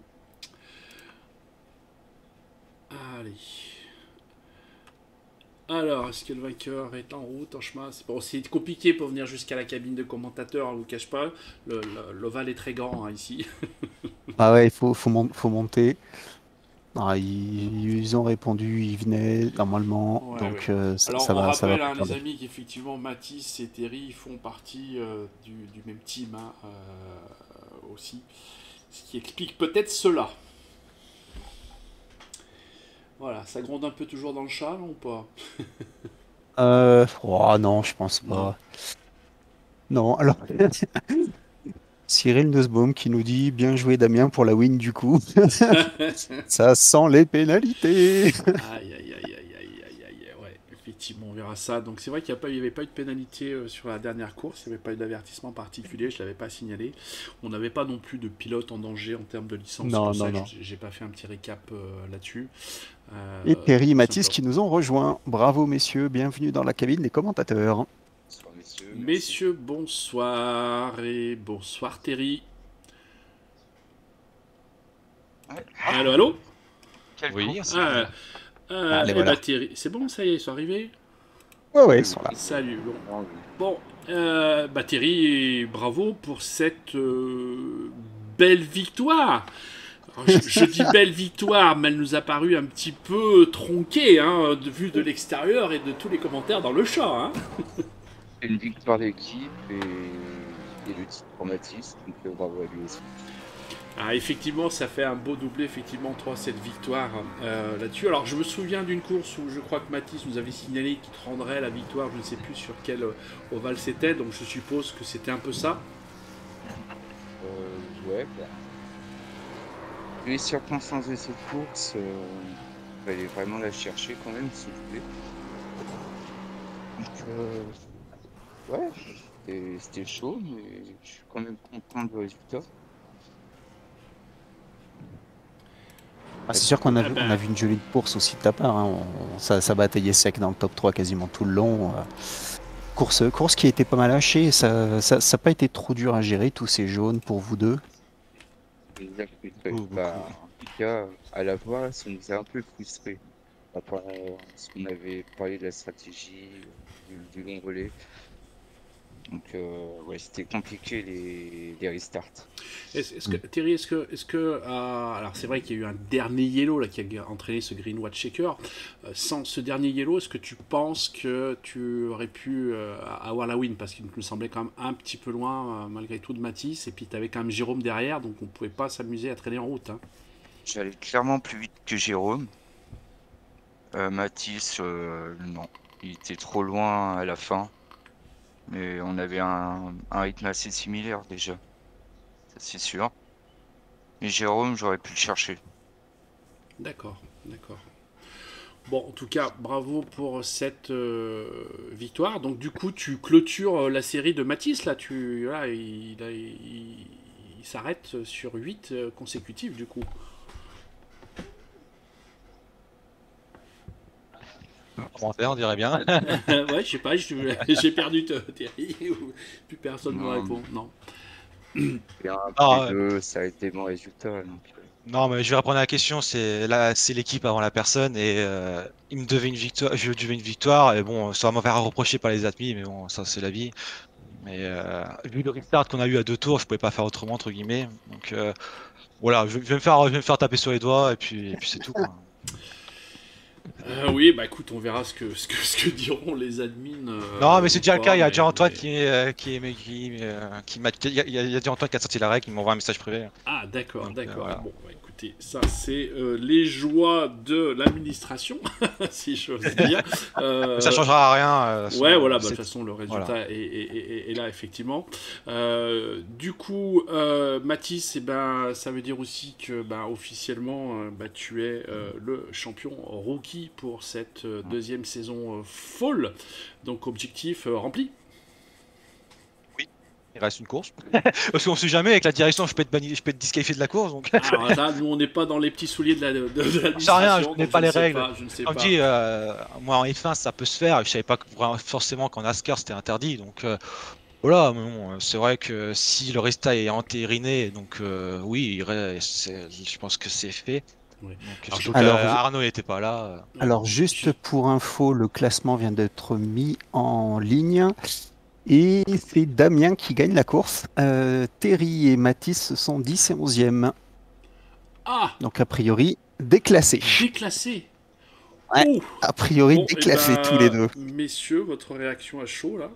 Allez. Alors, est-ce que le vainqueur est en route, en chemin? C'est bon, c'est compliqué pour venir jusqu'à la cabine de commentateur, on ne vous cache pas. Le- le- L'ovale est très grand hein, ici. Ah ouais, il faut, faut, mon- faut monter. Ah, ils, ils ont répondu, ils venaient normalement, Ouais, donc ouais. euh, ça, Alors, ça on va, ça va rappelle, pas hein, les tarder. amis, qu'effectivement, Mathis et Terry font partie euh, du, du même team hein, euh, aussi. Ce qui explique peut-être cela. Voilà, ça gronde un peu toujours dans le chat, non, ou pas? Euh, oh non, je pense Non. pas. Non, alors Cyril Nussbaum qui nous dit bien joué Damien pour la win du coup. Ça sent les pénalités. Aïe, aïe, aïe, aïe, aïe, aïe, aïe, ouais, effectivement, on verra ça. Donc c'est vrai qu'il n'y avait pas eu de pénalité euh, sur la dernière course, il n'y avait pas eu d'avertissement particulier, je ne l'avais pas signalé. On n'avait pas non plus de pilote en danger en termes de licence, Non, pour non, ça non. j'ai pas fait un petit récap euh, là-dessus. Euh, Et Perry et tout Mathis simplement. qui nous ont rejoints. Bravo messieurs, bienvenue dans la cabine des commentateurs. Bonsoir messieurs. merci. Messieurs, bonsoir et bonsoir Terry. Ouais. Allô, allô? Quel Oui. con. Ah, euh, Allez, eh voilà. ben, Terry, c'est bon, ça y est, ils sont arrivés? Ouais, ouais, ils sont là. Salut, bon. Bon, euh, bah Terry, bravo pour cette euh, belle victoire. Alors, je, je dis belle victoire, mais elle nous a paru un petit peu tronquée, hein, de vue de l'extérieur et de tous les commentaires dans le chat. Hein. C'est une victoire d'équipe et, et le titre pour Mathis, donc euh, bravo à lui aussi. Ah, effectivement, ça fait un beau doublé, effectivement, trois sept victoires euh, là-dessus. Alors, je me souviens d'une course où je crois que Mathis nous avait signalé qu'il te rendrait la victoire, je ne sais plus sur quel euh, ovale c'était, donc je suppose que c'était un peu ça. Euh, ouais, bah. Les circonstances de cette course, il euh, fallait vraiment la chercher quand même, s'il vous plaît. Donc, euh, ouais, c'était- c'était chaud, mais je suis quand même content du résultat. Ah, c'est sûr qu'on a, Ah vu- ben. on a vu une jolie course aussi de ta part. Hein. On- ça, ça bataillait sec dans le top trois quasiment tout le long. euh. Course, course qui a été pas mal hachée. Ça n'a pas été trop dur à gérer, tous ces jaunes pour vous deux. Exact, oui, Beaucoup, bah, beaucoup. en tout cas, à la voix, ça nous a un peu frustrés. Après euh, ce qu'on avait parlé de la stratégie, du, du long relais. Donc, euh, ouais, c'était compliqué les, les restarts. Est-ce, est-ce que, Thierry, est-ce que. Est-ce que euh, alors, c'est vrai qu'il y a eu un dernier yellow là, qui a entraîné ce Green Watch Shaker. Euh, sans ce dernier yellow, est-ce que tu penses que tu aurais pu euh, avoir la win? Parce qu'il me semblait quand même un petit peu loin, euh, malgré tout, de Mathis. Et puis, tu avais quand même Jérôme derrière, donc on ne pouvait pas s'amuser à traîner en route. Hein. J'allais clairement plus vite que Jérôme. Euh, Mathis, euh, non. Il était trop loin à la fin. Mais on avait un, un rythme assez similaire déjà. Ça, c'est sûr. Mais Jérôme, j'aurais pu le chercher. D'accord, d'accord. Bon, en tout cas, bravo pour cette euh, victoire. Donc, du coup, tu clôtures euh, la série de Mathis. Là, tu, voilà, il, il, il- il s'arrête sur huit euh, consécutifs, du coup. Commentaire, on dirait bien. Ouais, je sais pas, je- j'ai perdu te- Thierry. ou Plus personne ne me Non. répond. Non. Et un, Ah, puis deux, ça a été bon résultat. Donc, euh, Non, mais je vais répondre à la question. C'est là, c'est l'équipe avant la personne et euh, il me devait une victoire. Je lui devais une victoire et bon, ça va m'en faire reprocher par les admis, mais bon, ça c'est la vie. Mais euh, vu le restart qu'on a eu à deux tours, je pouvais pas faire autrement entre guillemets. Donc euh, voilà, je, je vais me faire, je vais me faire taper sur les doigts et puis, et puis c'est tout, quoi. Euh, oui, bah écoute, on verra ce que, ce que, ce que diront les admins. euh, Non, mais c'est ou déjà le pas, cas. Il y a mais- déjà Antoine mais- qui est, euh, qui est, qui, euh, qui m'a, il y a, il y a il y a déjà Antoine qui a sorti la règle, qui m'envoie un message privé. Ah, d'accord, Donc, euh, d'accord. voilà. Bon, bah, écoutez, ça, c'est euh, les joies de l'administration, si j'ose dire. Euh, Ça changera rien. euh, Ouais, son- voilà, bah, de c'est- toute façon, le résultat voilà. est, est- est- est là, effectivement. Euh, du coup, euh, Mathis, eh ben, ça veut dire aussi que bah, officiellement, euh, bah, tu es euh, le champion rookie pour cette euh, deuxième saison euh, fall. Donc, objectif euh, rempli. Il reste une course. Parce qu'on sait jamais, avec la direction, je peux être banni, je peux être disqualifié de la course. Donc, Alors là, nous, on n'est pas dans les petits souliers de la- de- de je sais rien, l'administration. je connais donc pas je les ne sais règles. pas, je ne sais Comme pas. dit, euh, moi en F un, ça peut se faire. Je savais pas que vraiment- forcément qu'en NASCAR c'était interdit. Donc euh, voilà, mais bon, c'est vrai que si le resta est entériné, donc euh, oui, il reste- c'est- je pense que c'est fait. Ouais. Donc, Alors, surtout Alors, qu'Arnaud n'était pas là. Alors Ouais. juste pour info, le classement vient d'être mis en ligne et c'est Damien qui gagne la course. Euh, Terry et Mathis sont dix et onzième. Ah, Donc a priori déclassés. déclassé. Ouais. Ouh. A priori Bon, eh déclassés ben, tous les deux. Messieurs, votre réaction à chaud, là?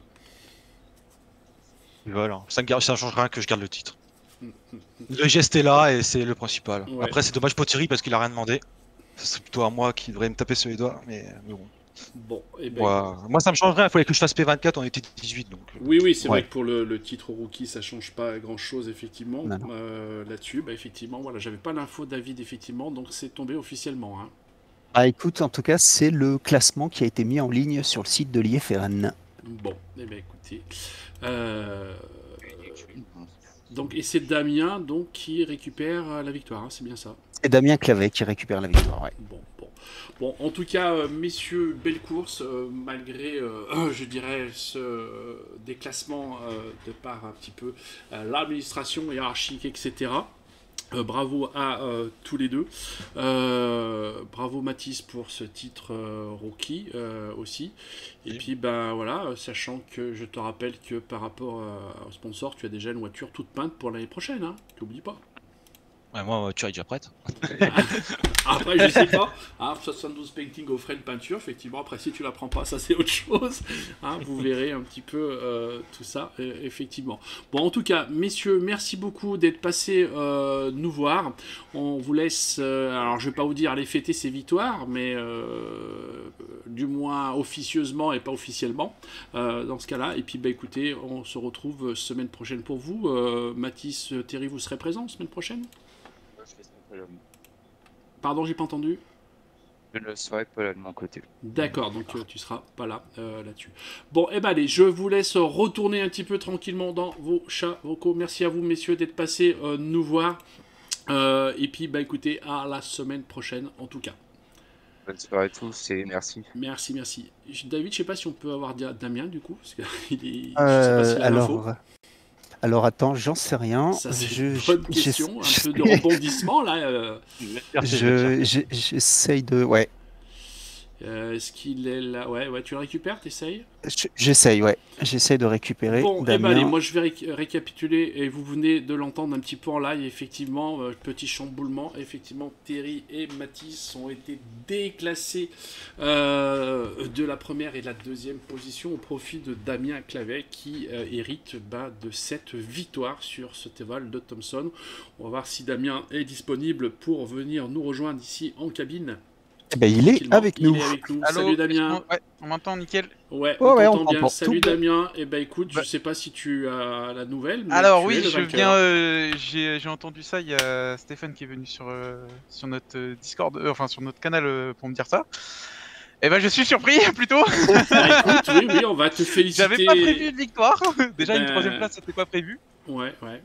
Voilà, ça ne gar- ça change rien que je garde le titre. Le geste est là et c'est le principal. Ouais. Après, c'est dommage pour Thierry parce qu'il a rien demandé. Ce serait plutôt à moi qui devrait me taper sur les doigts, mais, mais bon. Bon, eh ben, Moi, moi, ça me change rien. Il fallait que je fasse P vingt-quatre, on était dix-huit. Donc, euh, oui, oui, c'est Ouais. vrai que pour le, le titre rookie, ça change pas grand-chose, effectivement. Non, non. Euh, là-dessus, bah, effectivement, voilà, j'avais pas l'info David, effectivement, donc c'est tombé officiellement. Hein. Ah écoute, en tout cas, c'est le classement qui a été mis en ligne sur le site de l'I F R N. Bon, eh ben, écoutez. Euh, une- donc, et c'est Damien donc, qui récupère euh, la victoire, hein, c'est bien ça. C'est Damien Clavet qui récupère la victoire. Ouais. Bon, bon. Bon, en tout cas, euh, messieurs, belle course, euh, malgré, euh, je dirais, ce euh, déclassement euh, de par un petit peu euh, l'administration hiérarchique, et cetera. Euh, bravo à euh, tous les deux. Euh, bravo Mathis pour ce titre euh, rookie euh, aussi. Et Oui. puis ben voilà, euh, sachant que je te rappelle que par rapport euh, au sponsor, tu as déjà une voiture toute peinte pour l'année prochaine. Hein, n'oublie pas. Ouais, moi, tu es déjà prête. Après, je sais pas. Hein, soixante-douze painting au frais de peinture, effectivement. Après, si tu la prends pas, ça c'est autre chose. Hein, vous verrez un petit peu euh, tout ça, euh, effectivement. Bon, en tout cas, messieurs, merci beaucoup d'être passés euh, nous voir. On vous laisse. Euh, alors, je vais pas vous dire aller fêter ces victoires, mais euh, du moins officieusement et pas officiellement euh, dans ce cas-là. Et puis, bah écoutez, on se retrouve semaine prochaine pour vous. Euh, Mathis, Thierry, vous serez présents semaine prochaine? Pardon, j'ai pas entendu. Je ne serai pas là de mon côté. D'accord, donc euh, tu seras pas là euh, là-dessus. Bon, et eh ben allez, je vous laisse retourner un petit peu tranquillement dans vos chats vocaux. Merci à vous, messieurs, d'être passés euh, nous voir. Euh, et puis, bah écoutez, à la semaine prochaine, en tout cas. Bonne soirée à tous et merci. Merci, merci. David, je sais pas si on peut avoir Damien du coup, parce qu'il est. Euh, je sais pas s'il a l'info. alors, alors attends, j'en sais rien. Ça c'est je, une bonne je- question, je- un peu de rebondissement là. euh. je- je- J'essaye de. Ouais, Euh, Est-ce qu'il est là? Ouais, ouais, tu le récupères, t'essayes? je- j'essaye, ouais. J'essaye de récupérer. Bon, eh ben Damien. allez, moi je vais ré- récapituler et vous venez de l'entendre un petit peu en live, effectivement, euh, petit chamboulement, effectivement, Terry et Mathis ont été déclassés euh, de la première et de la deuxième position au profit de Damien Clavet qui euh, hérite bah, de cette victoire sur ce Teval de Thompson. On va voir si Damien est disponible pour venir nous rejoindre ici en cabine. Eh ben, il est Tranquillement. avec Il nous. est avec nous. Allô, Salut Damien. est-ce qu'on- Ouais, on m'entend nickel. Ouais, Oh on ouais, on t'entend bien. t'entend Salut tout. Damien. Et eh ben écoute, Bah- je sais pas si tu as la nouvelle. Mais Alors tu oui, es le je vainqueur. viens, euh, j'ai j'ai entendu ça, il y a Stéphane qui est venu sur, euh, sur notre euh, Discord, euh, enfin sur notre canal euh, pour me dire ça. Et ben je suis surpris plutôt. Bah, écoute, oui, oui, on va te féliciter. J'avais pas prévu de victoire. Déjà une Ben- troisième place, c'était pas prévu. Ouais, ouais.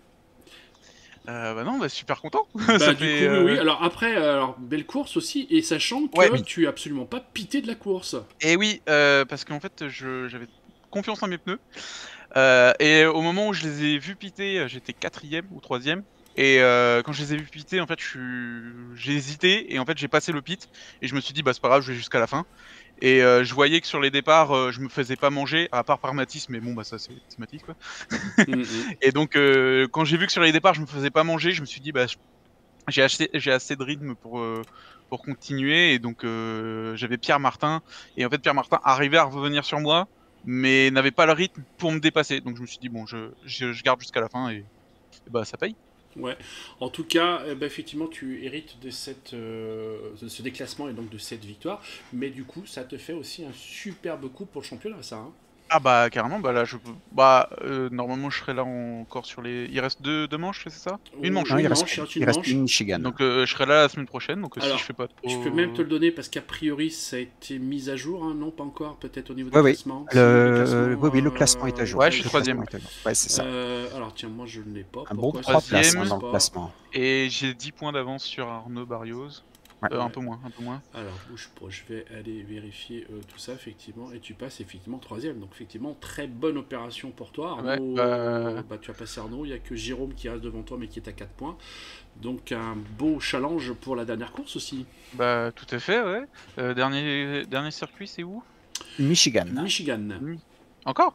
Euh, bah non, bah super content. Bah, Ça du fait, coup, euh, oui, oui. Alors après, euh, alors belle course aussi, et sachant que Ouais, oui. tu es absolument pas pité de la course. Et oui, euh, parce qu'en fait, je- j'avais confiance en mes pneus. Euh, et au moment où je les ai vus piter, euh, j'étais quatrième ou troisième. Et euh, quand je les ai vus piter, en fait, je suis- j'ai hésité et en fait, j'ai passé le pit. Et je me suis dit, bah c'est pas grave, je vais jusqu'à la fin. Et euh, je voyais que sur les départs, euh, je me faisais pas manger, à part par Mathis, mais bon, bah ça c'est c'est Mathis quoi. Mm, mm. Et donc, euh, quand j'ai vu que sur les départs, je me faisais pas manger, je me suis dit, bah je- j'ai acheté, j'ai assez de rythme pour euh, pour continuer. Et donc, euh, j'avais Pierre Martin. Et en fait, Pierre Martin arrivait à revenir sur moi, mais n'avait pas le rythme pour me dépasser. Donc, je me suis dit, bon, je, je, je garde jusqu'à la fin et, et bah ça paye. Ouais. En tout cas, eh ben, effectivement, tu hérites de, cette, euh, de ce déclassement et donc de cette victoire. Mais du coup, ça te fait aussi un superbe coup pour le championnat, ça. Hein. Ah bah carrément, bah là je peux. Bah euh, normalement je serai là encore sur les. Il reste deux, deux manches, c'est ça? Une manche. Non, Une il reste, manche, il reste une il reste manche. une Michigan. Donc euh, je serai là la semaine prochaine. Donc euh, Alors, si je fais pas trop. Je peux même te le donner parce qu'a priori, ça a été mis à jour. Hein. Non, pas encore, peut-être au niveau Ouais, du oui. classement. Le... Si, classement, oui, oui, le classement est à jour. Ouais, je suis Le troisième. classement est à jour. Ouais, c'est ça. Euh, alors tiens, moi je ne l'ai pas. Un bon Pourquoi trois ça places Troisième. hein, dans pas le classement. Et j'ai dix points d'avance sur Arnaud Barrios. Ouais. Euh, un Ouais. peu moins, un peu moins. Alors bouge pas, je vais aller vérifier euh, tout ça effectivement. Et tu passes effectivement troisième. Donc effectivement, très bonne opération pour toi. Ouais, Arnaud, bah- bah, tu as passé Arnaud. Il n'y a que Jérôme qui reste devant toi mais qui est à quatre points. Donc un beau challenge pour la dernière course aussi. Bah tout à fait, ouais. Euh, dernier, dernier circuit, c'est où? Michigan. Michigan. Encore?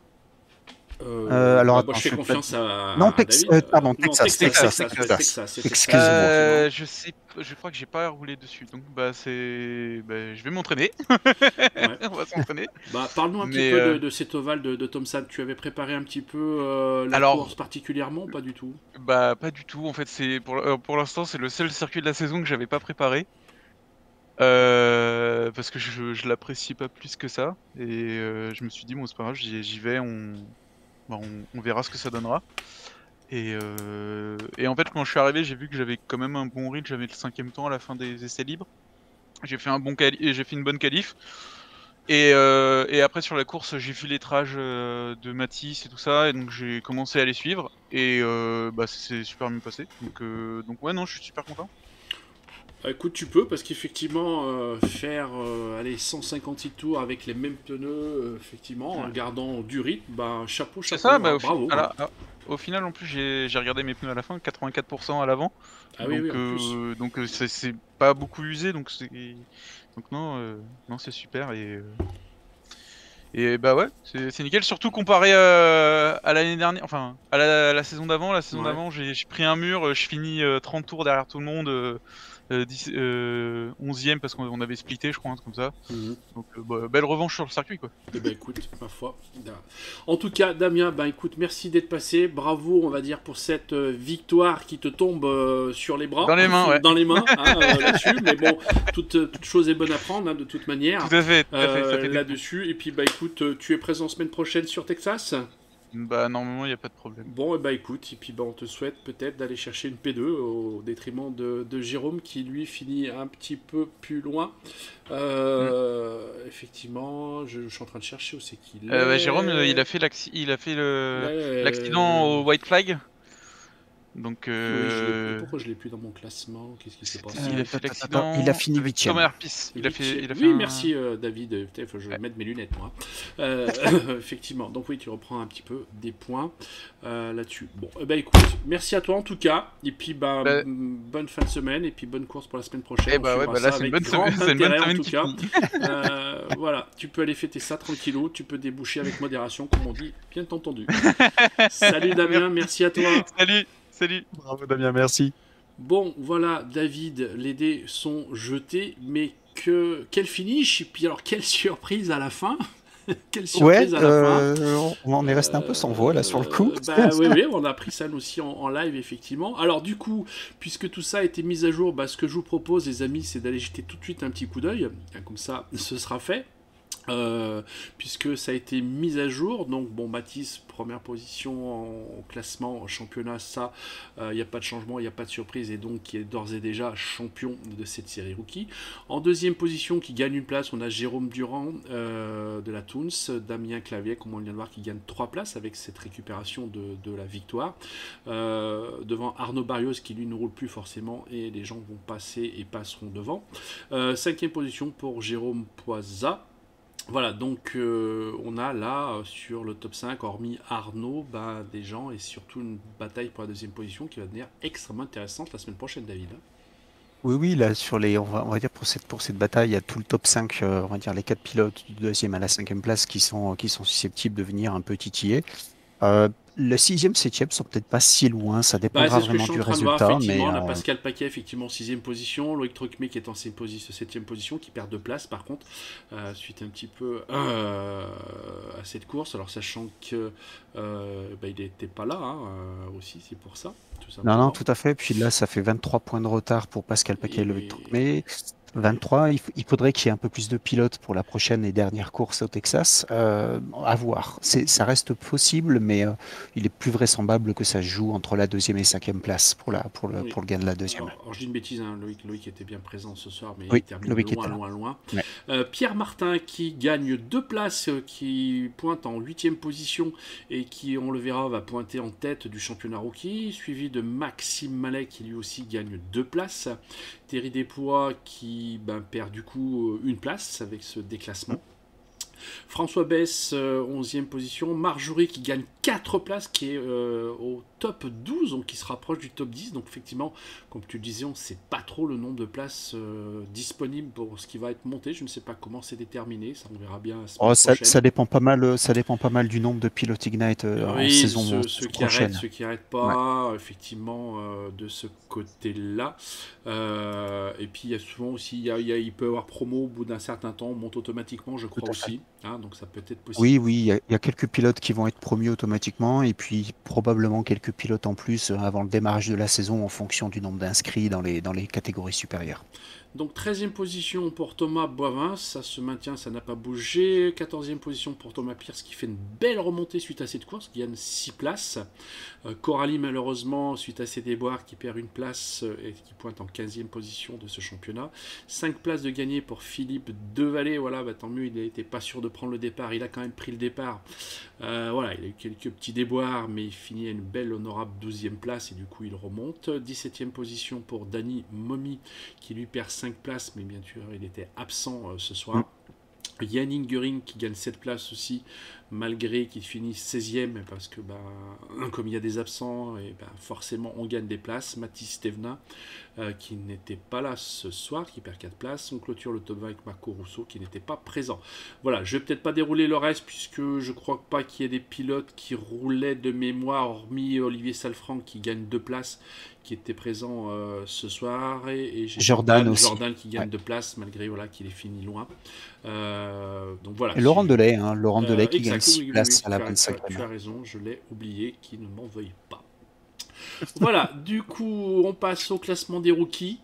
Euh, Euh, alors, bah, moi, attends, je fais je- confiance à. Non, à Tex- David. euh, pardon, Non, Texas, Texas, Texas, Texas, Texas. Texas, c'est Excuse-moi. Texas. Euh, je sais, p- je crois que j'ai pas roulé dessus, donc bah c'est, bah, je vais m'entraîner. Ouais. On va s'entraîner. Bah, parle-nous un petit Mais, peu euh, de, de cet ovale de, de Thompson. Tu avais préparé un petit peu euh, la Alors- course particulièrement ou pas du tout? Bah pas du tout. En fait, c'est pour euh, pour l'instant c'est le seul circuit de la saison que j'avais pas préparé. Euh, parce que je, je l'apprécie pas plus que ça et euh, je me suis dit bon c'est pas grave, j'y j'y vais, on, bah, on on verra ce que ça donnera. Et, euh, et en fait quand je suis arrivé j'ai vu que j'avais quand même un bon rythme, j'avais le cinquième temps à la fin des essais libres. J'ai fait un bon quali- et j'ai fait une bonne qualif. Et, euh, et après sur la course j'ai vu les trages euh, de Mathis et tout ça et donc j'ai commencé à les suivre et euh, bah c'est super bien passé donc euh, donc ouais non je suis super content. Bah, écoute, tu peux parce qu'effectivement, euh, faire euh, allez, cent cinquante-six tours avec les mêmes pneus, euh, effectivement, en Ouais. gardant du rythme, bah, chapeau, C'est chapeau, ça, bah, au, fi- bravo. à la- à- au final en plus j'ai j'ai regardé mes pneus à la fin, quatre-vingt-quatre pour cent à l'avant. Ah oui, donc oui, en plus. euh, donc euh, c'est c'est pas beaucoup usé donc c'est donc non euh, non c'est super et euh, Et bah ouais, c'est c'est nickel, surtout comparé euh, à l'année dernière, enfin à la, à la saison d'avant. La saison Ouais. d'avant, j'ai j'ai pris un mur, euh, je finis euh, trente tours derrière tout le monde, euh, euh, dix, euh, onzième parce qu'on on avait splitté, je crois, un truc comme ça. Mhm. Donc euh, bah, belle revanche sur le circuit, quoi. Eh ben écoute, ma foi. En tout cas, Damien, ben écoute, merci d'être passé. Bravo, on va dire, pour cette euh, victoire qui te tombe euh, sur les bras. Dans les mains, ouais. Dans les mains, hein, euh, là-dessus. Mais bon, toute, toute chose est bonne à prendre, hein, de toute manière. Tout à fait, tout à fait, ça Euh, fait des- là-dessus. Et puis, bah écoute, euh, tu es présent semaine prochaine sur Texas. Bah normalement, il n'y a pas de problème. Bon, et bah écoute, et puis bah, on te souhaite peut-être d'aller chercher une P deux au détriment de, de Jérôme qui lui finit un petit peu plus loin. Euh, Mm. Effectivement, je, je suis en train de chercher où c'est qu'il est. Euh, bah, Jérôme, euh, il a fait l'acci- il a fait le Ouais, l'accident euh, au White Flag. Donc Oui, je l'ai plus. euh... Pourquoi je l'ai plus dans mon classement? Qu'est-ce qui s'est c'était- passé? il Euh, a fait ta- ta- ta- l'accident. il a fini avec huitième. Thomas Herpis. Il a fait, il a fait Oui, un- merci euh, David. Putain, faut que je Ouais. mette mes lunettes, moi. Euh, effectivement. Donc oui, tu reprends un petit peu des points euh, là-dessus. Bon, eh ben écoute, merci à toi en tout cas. Et puis bah, Bah- m- bonne fin de semaine et puis bonne course pour la semaine prochaine. Eh On bah ouais, suivra bah là ça c'est une avec bonne grand semaine, c'est une bonne intérêt, en semaine tout qui cas. finit. Euh, voilà, tu peux aller fêter ça tranquillou. Tu peux déboucher avec modération, comme on dit. Bien entendu. Salut Damien, merci à toi. Salut, salut. Bravo Damien, merci. Bon, voilà, David, les dés sont jetés, mais que quel finish! Et puis alors, quelle surprise à la fin! Quelle Ouais, surprise à la fin! euh, on en est resté un peu sans voix là sur le coup. Euh, bah oui, oui, on a appris ça nous aussi en, en live, effectivement. Alors du coup, puisque tout ça a été mis à jour, bah, ce que je vous propose, les amis, c'est d'aller jeter tout de suite un petit coup d'œil. Comme ça, ce sera fait. Euh, puisque ça a été mis à jour. Donc bon, Mathis, première position en, au classement, en championnat, ça, il euh, n'y a pas de changement, il n'y a pas de surprise, et donc qui est d'ores et déjà champion de cette série rookie. En deuxième position, qui gagne une place, on a Jérôme Durand euh, de la Toons, Damien Clavier, comme on vient de voir, qui gagne trois places avec cette récupération de, de la victoire. Euh, devant Arnaud Barrios, qui lui ne roule plus forcément, et les gens vont passer et passeront devant. Euh, cinquième position pour Jérôme Poisa. Voilà, donc euh, on a là euh, sur le top cinq, hormis Arnaud, bah, des gens et surtout une bataille pour la deuxième position qui va devenir extrêmement intéressante la semaine prochaine, David. Oui, oui, là sur les, on va, on va dire pour cette, pour cette bataille, il y a tout le top cinq, euh, on va dire les quatre pilotes du deuxième à la cinquième place qui sont, qui sont susceptibles de venir un peu titiller. Euh, le sixième, septième sont peut-être pas si loin, ça Bah, dépendra c'est ce que je vraiment suis en du train de voir, résultat, mais effectivement. On a euh, Pascal Paquet, effectivement, sixième position. Loïc Trucmé qui est en septième position, qui perd deux places, par contre, euh, suite un petit peu euh, à cette course. Alors, sachant que euh, bah, il n'était pas là, hein, euh, aussi, c'est pour ça, tout non, simplement. non, tout à fait. Puis là, ça fait vingt-trois points de retard pour Pascal Paquet et Loïc Trucmé. vingt-trois, il, f- il faudrait qu'il y ait un peu plus de pilotes pour la prochaine et dernière course au Texas. Euh, à voir. C'est, ça reste possible, mais euh, il est plus vraisemblable que ça se joue entre la deuxième et cinquième place pour, la, pour, le, Oui. pour le gain de la deuxième. Alors, alors, je dis une bêtise, hein, Loïc, Loïc était bien présent ce soir, mais Oui, il termine Loïc loin, était là. loin, loin. Ouais. Euh, Pierre Martin qui gagne deux places, euh, qui pointe en huitième position et qui, on le verra, va pointer en tête du championnat rookie, suivi de Maxime Malek qui lui aussi gagne deux places. Thierry Despois qui ben, perd du coup une place avec ce déclassement. François Bess, euh, onzième position. Marjorie qui gagne quatre places, qui est euh, au top douze, donc qui se rapproche du top dix. Donc effectivement, comme tu le disais, on ne sait pas trop le nombre de places euh, disponibles pour ce qui va être monté. Je ne sais pas comment c'est déterminé, ça on verra bien la semaine Oh, ça, prochaine. ça dépend pas mal, euh, ça dépend pas mal du nombre de pilotes Ignite euh, en Oui, saison ceux, en ceux saison qui arrêtent, prochaine. ceux qui arrêtent pas, effectivement, euh, de ce côté-là. Euh, et puis il y a souvent aussi, il, y a, il, y a, il peut y avoir promo au bout d'un certain temps, on monte automatiquement, je crois Tout à fait. aussi. Hein, donc ça peut être possible. Oui, oui, il y, a- il y a quelques pilotes qui vont être promus automatiquement et puis probablement quelques pilotes en plus euh, avant le démarrage de la saison en fonction du nombre d'inscrits dans les, dans les catégories supérieures. Donc treizième position pour Thomas Boivin, ça se maintient, ça n'a pas bougé. quatorzième position pour Thomas Pierce qui fait une belle remontée suite à cette course, qui gagne six places. Euh, Coralie malheureusement, suite à ses déboires, qui perd une place euh, et qui pointe en quinzième position de ce championnat. cinq places de gagné pour Philippe Devalet, voilà, bah, tant mieux, il n'était pas sûr de prendre le départ, il a quand même pris le départ. Euh, voilà, il a eu quelques petits déboires, mais il finit à une belle honorable douzième place et du coup il remonte. dix-septième position pour Dany Momi qui lui perd cinq places, mais bien sûr il était absent euh, ce soir. Mm. Yannick Göring qui gagne sept places aussi malgré qu'il finisse seizième, parce que bah, comme il y a des absents, et bah, forcément on gagne des places. Mathis Stevenin, euh, qui n'était pas là ce soir, qui perd quatre places. On clôture le top vingt avec Marco Russo, qui n'était pas présent. Voilà, je vais peut-être pas dérouler le reste, puisque je crois pas qu'il y ait des pilotes qui roulaient de mémoire, hormis Olivier Salfranc, qui gagne deux places, qui était présent euh, ce soir, et, et j'ai Jordan Jordan, aussi. Jordan qui gagne Ouais. deux places, malgré voilà, qu'il ait fini loin. Euh, donc voilà. Et Laurent si- Delay, hein, Laurent euh, Delay qui exact, gagne six oui, oui, places oui, à la tu, as, tu as- tu vingt-cinquième. as raison, je l'ai oublié, qui ne m'en veuille pas. Voilà, du coup, on passe au classement des rookies.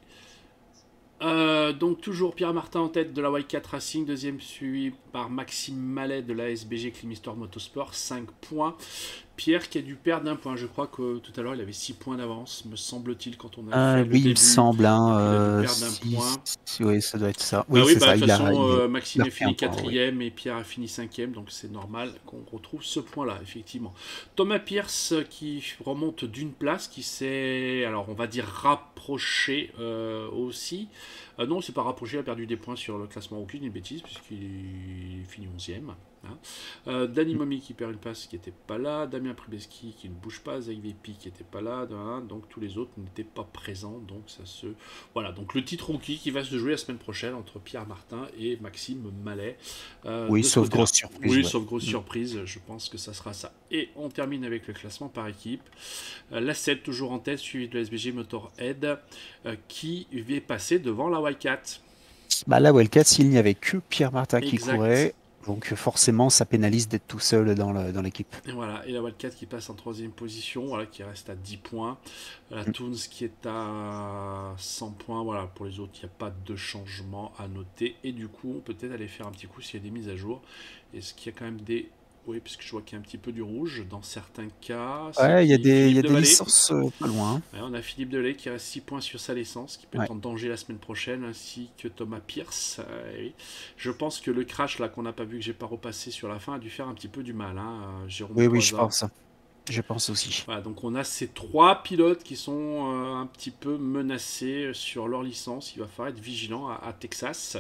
Euh, donc toujours Pierre Martin en tête de la Y quatre Racing, deuxième suivi par Maxime Mallet de la S B G Climistor Motorsport, cinq points. Pierre qui a dû perdre un point, je crois que tout à l'heure il avait six points d'avance, me semble-t-il, quand on a Euh, fait le oui, il début. me semble. Hein, et puis il a dû euh, perdre un si- point. si- oui, ça doit être ça. Bah Oui, oui, c'est bah, ça. de toute Il a, façon, il est- euh, Maxime il a a repris un fini point, oui. quatrième et Pierre a fini cinquième, donc c'est normal qu'on retrouve ce point-là, effectivement. Thomas Pierce euh, qui remonte d'une place, qui s'est, alors on va dire, rapproché euh, aussi. Euh, non, c'est pas rapproché, il a perdu des points sur le classement, aucune une bêtise, puisqu'il finit onzième. Hein. Euh, Danny Momi qui perd une place, qui n'était pas là. Damien Pribeski qui ne bouge pas. Zach Vepi qui n'était pas là. Hein. Donc tous les autres n'étaient pas présents. Donc ça se. Voilà, donc le titre rookie qui va se jouer la semaine prochaine entre Pierre Martin et Maxime Mallet. Euh, Oui, de ce sauf côté-là. grosse surprise. Oui, ouais. sauf grosse Mm. surprise, je pense que ça sera ça. Et on termine avec le classement par équipe. Euh, la sept toujours en tête, suivi de la S B G Motorhead, euh, qui est passé devant la Y quatre. Bah là, Wildcat, s'il n'y avait que Pierre Martin qui Exact. courait, donc forcément, ça pénalise d'être tout seul dans le- dans l'équipe. Et voilà, et la Wildcat qui passe en troisième position, voilà, qui reste à dix points. La Mm. Toons qui est à cent points. Voilà, pour les autres, il n'y a pas de changement à noter. Et du coup, on peut peut-être aller faire un petit coup s'il y a des mises à jour. Est-ce qu'il y a quand même des... Oui, parce que je vois qu'il y a un petit peu du rouge dans certains cas. C'est Ouais, il y a qui des, il y a Philippe des Devalet. licences euh, pas loin. Ouais, on a Philippe Delay qui reste six points sur sa licence, qui peut Ouais. être en danger la semaine prochaine, ainsi que Thomas Pierce. Euh, oui. Je pense que le crash là qu'on n'a pas vu, que j'ai pas repassé sur la fin, a dû faire un petit peu du mal. Hein, à Jérôme Oui, oui, je Croizat. pense. Je pense aussi. Voilà, donc on a ces trois pilotes qui sont euh, un petit peu menacés sur leur licence. Il va falloir être vigilant à, à Texas.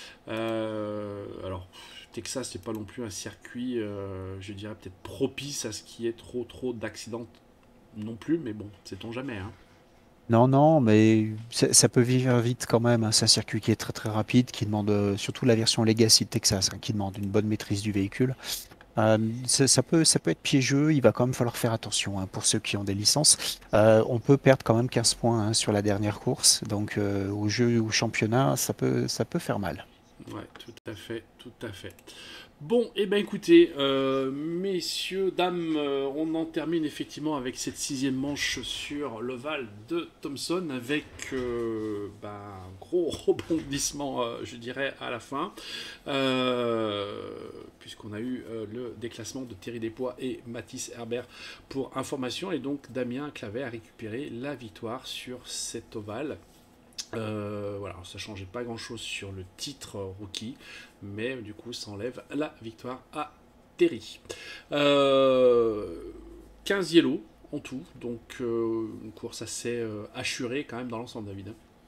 Euh, alors, Texas, c'est pas non plus un circuit, euh, je dirais peut-être propice à ce qui est trop trop d'accidents non plus, mais bon, sait-on jamais. Hein. Non, non, mais ça, ça peut vivre vite quand même. Hein. C'est un circuit qui est très très rapide, qui demande euh, surtout la version Legacy de Texas, hein, qui demande une bonne maîtrise du véhicule. Euh, ça, ça peut, ça peut être piégeux, il va quand même falloir faire attention hein, pour ceux qui ont des licences. Euh, on peut perdre quand même quinze points hein, sur la dernière course, donc euh, au jeu ou au championnat, ça peut, ça peut faire mal. Ouais, tout à fait, tout à fait. Bon, et eh ben écoutez, euh, messieurs, dames, euh, on en termine effectivement avec cette sixième manche sur l'ovale de Thompson, avec euh, ben, un gros rebondissement, euh, je dirais, à la fin, euh, puisqu'on a eu euh, le déclassement de Thierry Despois et Mathis Herbert pour information, et donc Damien Clavet a récupéré la victoire sur cet ovale. Euh, voilà, ça changeait pas grand chose sur le titre euh, rookie, mais du coup ça enlève la victoire à Terry. Euh, quinze yellow en tout, donc euh, une course assez euh, assurée quand même dans l'ensemble, David.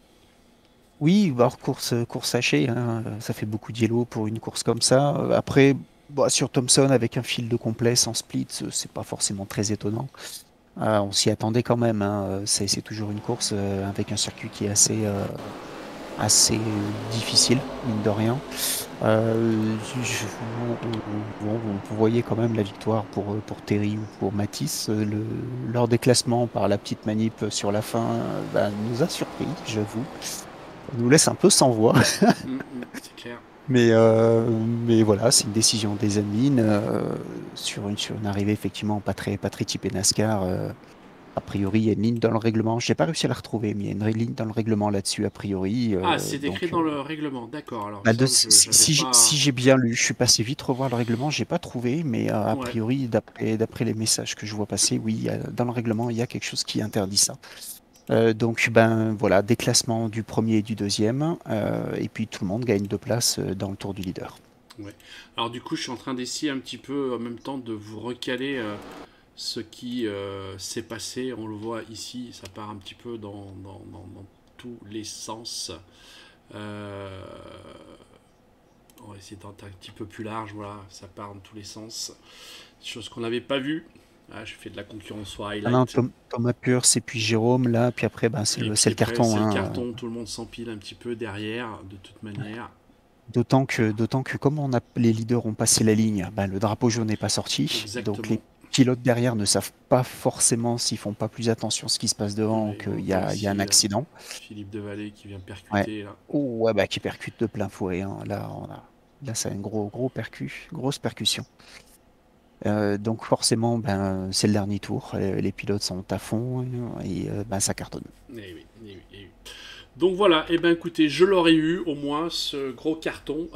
Oui, bah, alors, course, course hachée, hein, ça fait beaucoup de yellow pour une course comme ça. Euh, Après, bah, sur Thompson, avec un fil de complet sans split, euh, c'est pas forcément très étonnant. Euh, on s'y attendait quand même. Hein. C'est, c'est toujours une course euh, avec un circuit qui est assez, euh, assez difficile, mine de rien. Euh, je- on, on- on voyait quand même la victoire pour, pour Terry ou pour Mathis. Euh, Le, leur déclassement par la petite manip sur la fin euh, bah, nous a surpris, j'avoue. Ça nous laisse un peu sans voix. Mm, mm, c'est clair. Mais, euh, mais voilà, c'est une décision des admins euh, sur, une, sur une arrivée effectivement pas très, pas très typée NASCAR. euh, a priori, il y a une ligne dans le règlement. Je n'ai pas réussi à la retrouver, mais il y a une ligne dans le règlement là-dessus, a priori. Ah, euh, c'est écrit donc, dans euh, le règlement, d'accord. Alors bah, ça, de- je- si, j'avais si j'ai pas- si j'ai bien lu, je suis passé vite revoir le règlement, j'ai pas trouvé, mais euh, a Ouais. priori, d'après d'après les messages que je vois passer, oui, il y a- dans le règlement, il y a quelque chose qui interdit ça. Euh, donc, ben voilà, déclassement du premier et du deuxième, euh, et puis tout le monde gagne deux places euh, dans le tour du leader. Alors du coup, je suis en train d'essayer un petit peu en même temps de vous recaler euh, ce qui euh, s'est passé. On le voit ici, ça part un petit peu dans, dans, dans- dans tous les sens. Euh, va essayer d'être un petit peu plus large, voilà, ça part dans tous les sens. Chose qu'on n'avait pas vue. Ah, je fais de la concurrence au Ah highlight. non, Tom- Thomas Pierce et puis Jérôme, là, puis après, ben, c'est Et le, puis c'est le après, carton. c'est le hein. carton, tout le monde s'empile un petit peu derrière, de toute manière. D'autant que, d'autant que comme on a, les leaders ont passé la ligne, ben, le drapeau jaune n'est pas sorti. Exactement. Donc les pilotes derrière ne savent pas forcément, s'ils font pas plus attention à ce qui se passe devant, Ouais, qu'il y a, il y a un ici, accident. Philippe Devalet qui vient percuter là. Oh, ouais, bah, qui percute de plein fouet. hein. Là, on a, là, c'est un gros, gros percu, grosse percussion. Euh, donc forcément, ben, c'est le dernier tour. Les, les pilotes sont à fond et euh, ben, ça cartonne. Eh oui, eh oui, eh oui. Donc voilà, et eh ben écoutez, je l'aurais eu au moins ce gros carton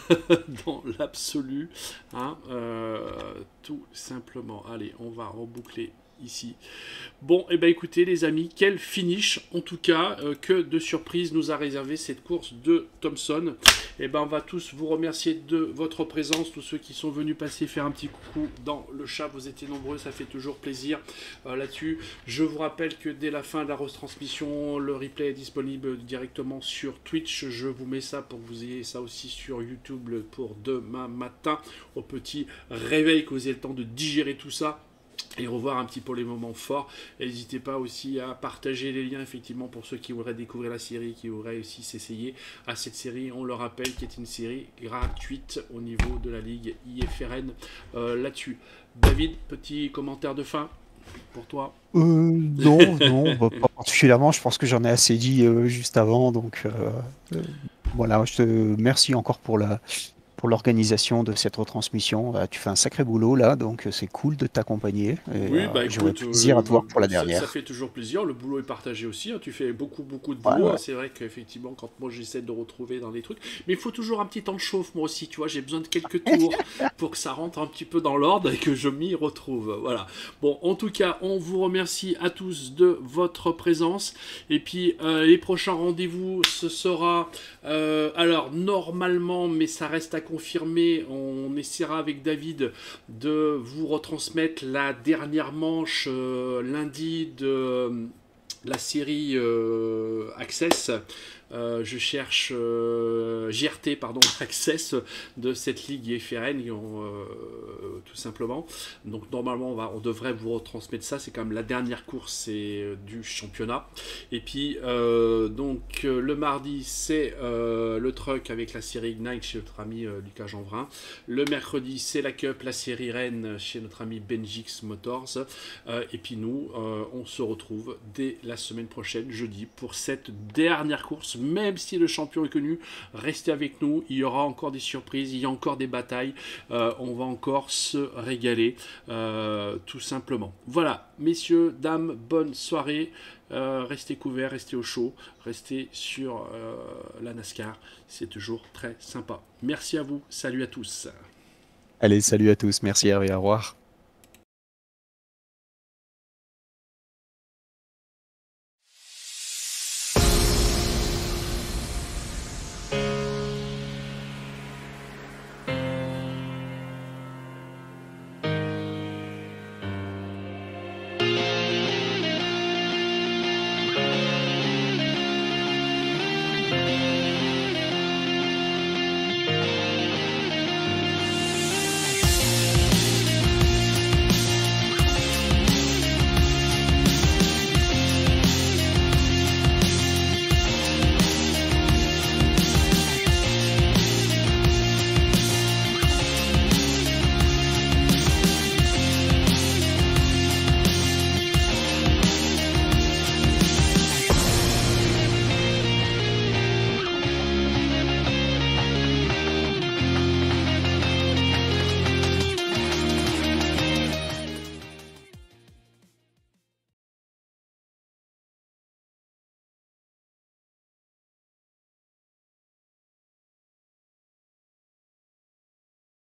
dans l'absolu, hein, euh, tout simplement. Allez, on va reboucler ici. Bon, et eh ben écoutez les amis, quel finish en tout cas, euh, que de surprise nous a réservé cette course de Thompson. Et eh ben on va tous vous remercier de votre présence, tous ceux qui sont venus passer faire un petit coucou dans le chat, vous étiez nombreux, ça fait toujours plaisir euh, là-dessus. Je vous rappelle que dès la fin de la retransmission, le replay est disponible directement sur Twitch. Je vous mets ça pour que vous ayez ça aussi sur YouTube pour demain matin, au petit réveil, que vous ayez le temps de digérer tout ça et revoir un petit peu les moments forts. Et n'hésitez pas aussi à partager les liens effectivement pour ceux qui voudraient découvrir la série, qui voudraient aussi s'essayer à cette série, on le rappelle, qui est une série gratuite au niveau de la Ligue I F R N euh, là-dessus. David, petit commentaire de fin pour toi? Euh, non, non, bah, pas particulièrement. Je pense que j'en ai assez dit euh, juste avant. Donc euh, euh, voilà, je te remercie encore pour la pour l'organisation de cette retransmission. Euh, tu fais un sacré boulot là, donc euh, c'est cool de t'accompagner. Et, Oui, euh, bah j'aurai écoute, plaisir à te voir euh, pour la ça, dernière. ça fait toujours plaisir, le boulot est partagé aussi, hein. Tu fais beaucoup beaucoup de Ouais, boulot, ouais. hein. C'est vrai qu'effectivement quand moi j'essaie de retrouver dans les trucs, mais il faut toujours un petit temps de chauffe moi aussi, tu vois, j'ai besoin de quelques tours pour que ça rentre un petit peu dans l'ordre et que je m'y retrouve, voilà. Bon, en tout cas, on vous remercie à tous de votre présence, et puis euh, les prochains rendez-vous, ce sera, euh, alors normalement, mais ça reste à confirmer, on essaiera avec David de vous retransmettre la dernière manche euh, lundi de euh, la série euh, Access. Euh, je cherche euh, G R T, pardon, Access de cette ligue I F R N, euh, tout simplement. Donc normalement, on, va, on devrait vous retransmettre ça. C'est quand même la dernière course euh, du championnat. Et puis, euh, donc euh, le mardi, c'est euh, le truck avec la série Ignite chez notre ami euh, Lucas Jeanvrin. Le mercredi, c'est la Cup, la série Rennes chez notre ami Benjix Motors. Euh, et puis nous, euh, on se retrouve dès la semaine prochaine, jeudi, pour cette dernière course. Même si le champion est connu, restez avec nous, il y aura encore des surprises, il y a encore des batailles, euh, on va encore se régaler, euh, tout simplement. Voilà, messieurs, dames, bonne soirée, euh, restez couverts, restez au chaud, restez sur euh, la NASCAR, c'est toujours très sympa. Merci à vous, salut à tous. Allez, salut à tous. Merci Hervé, au revoir.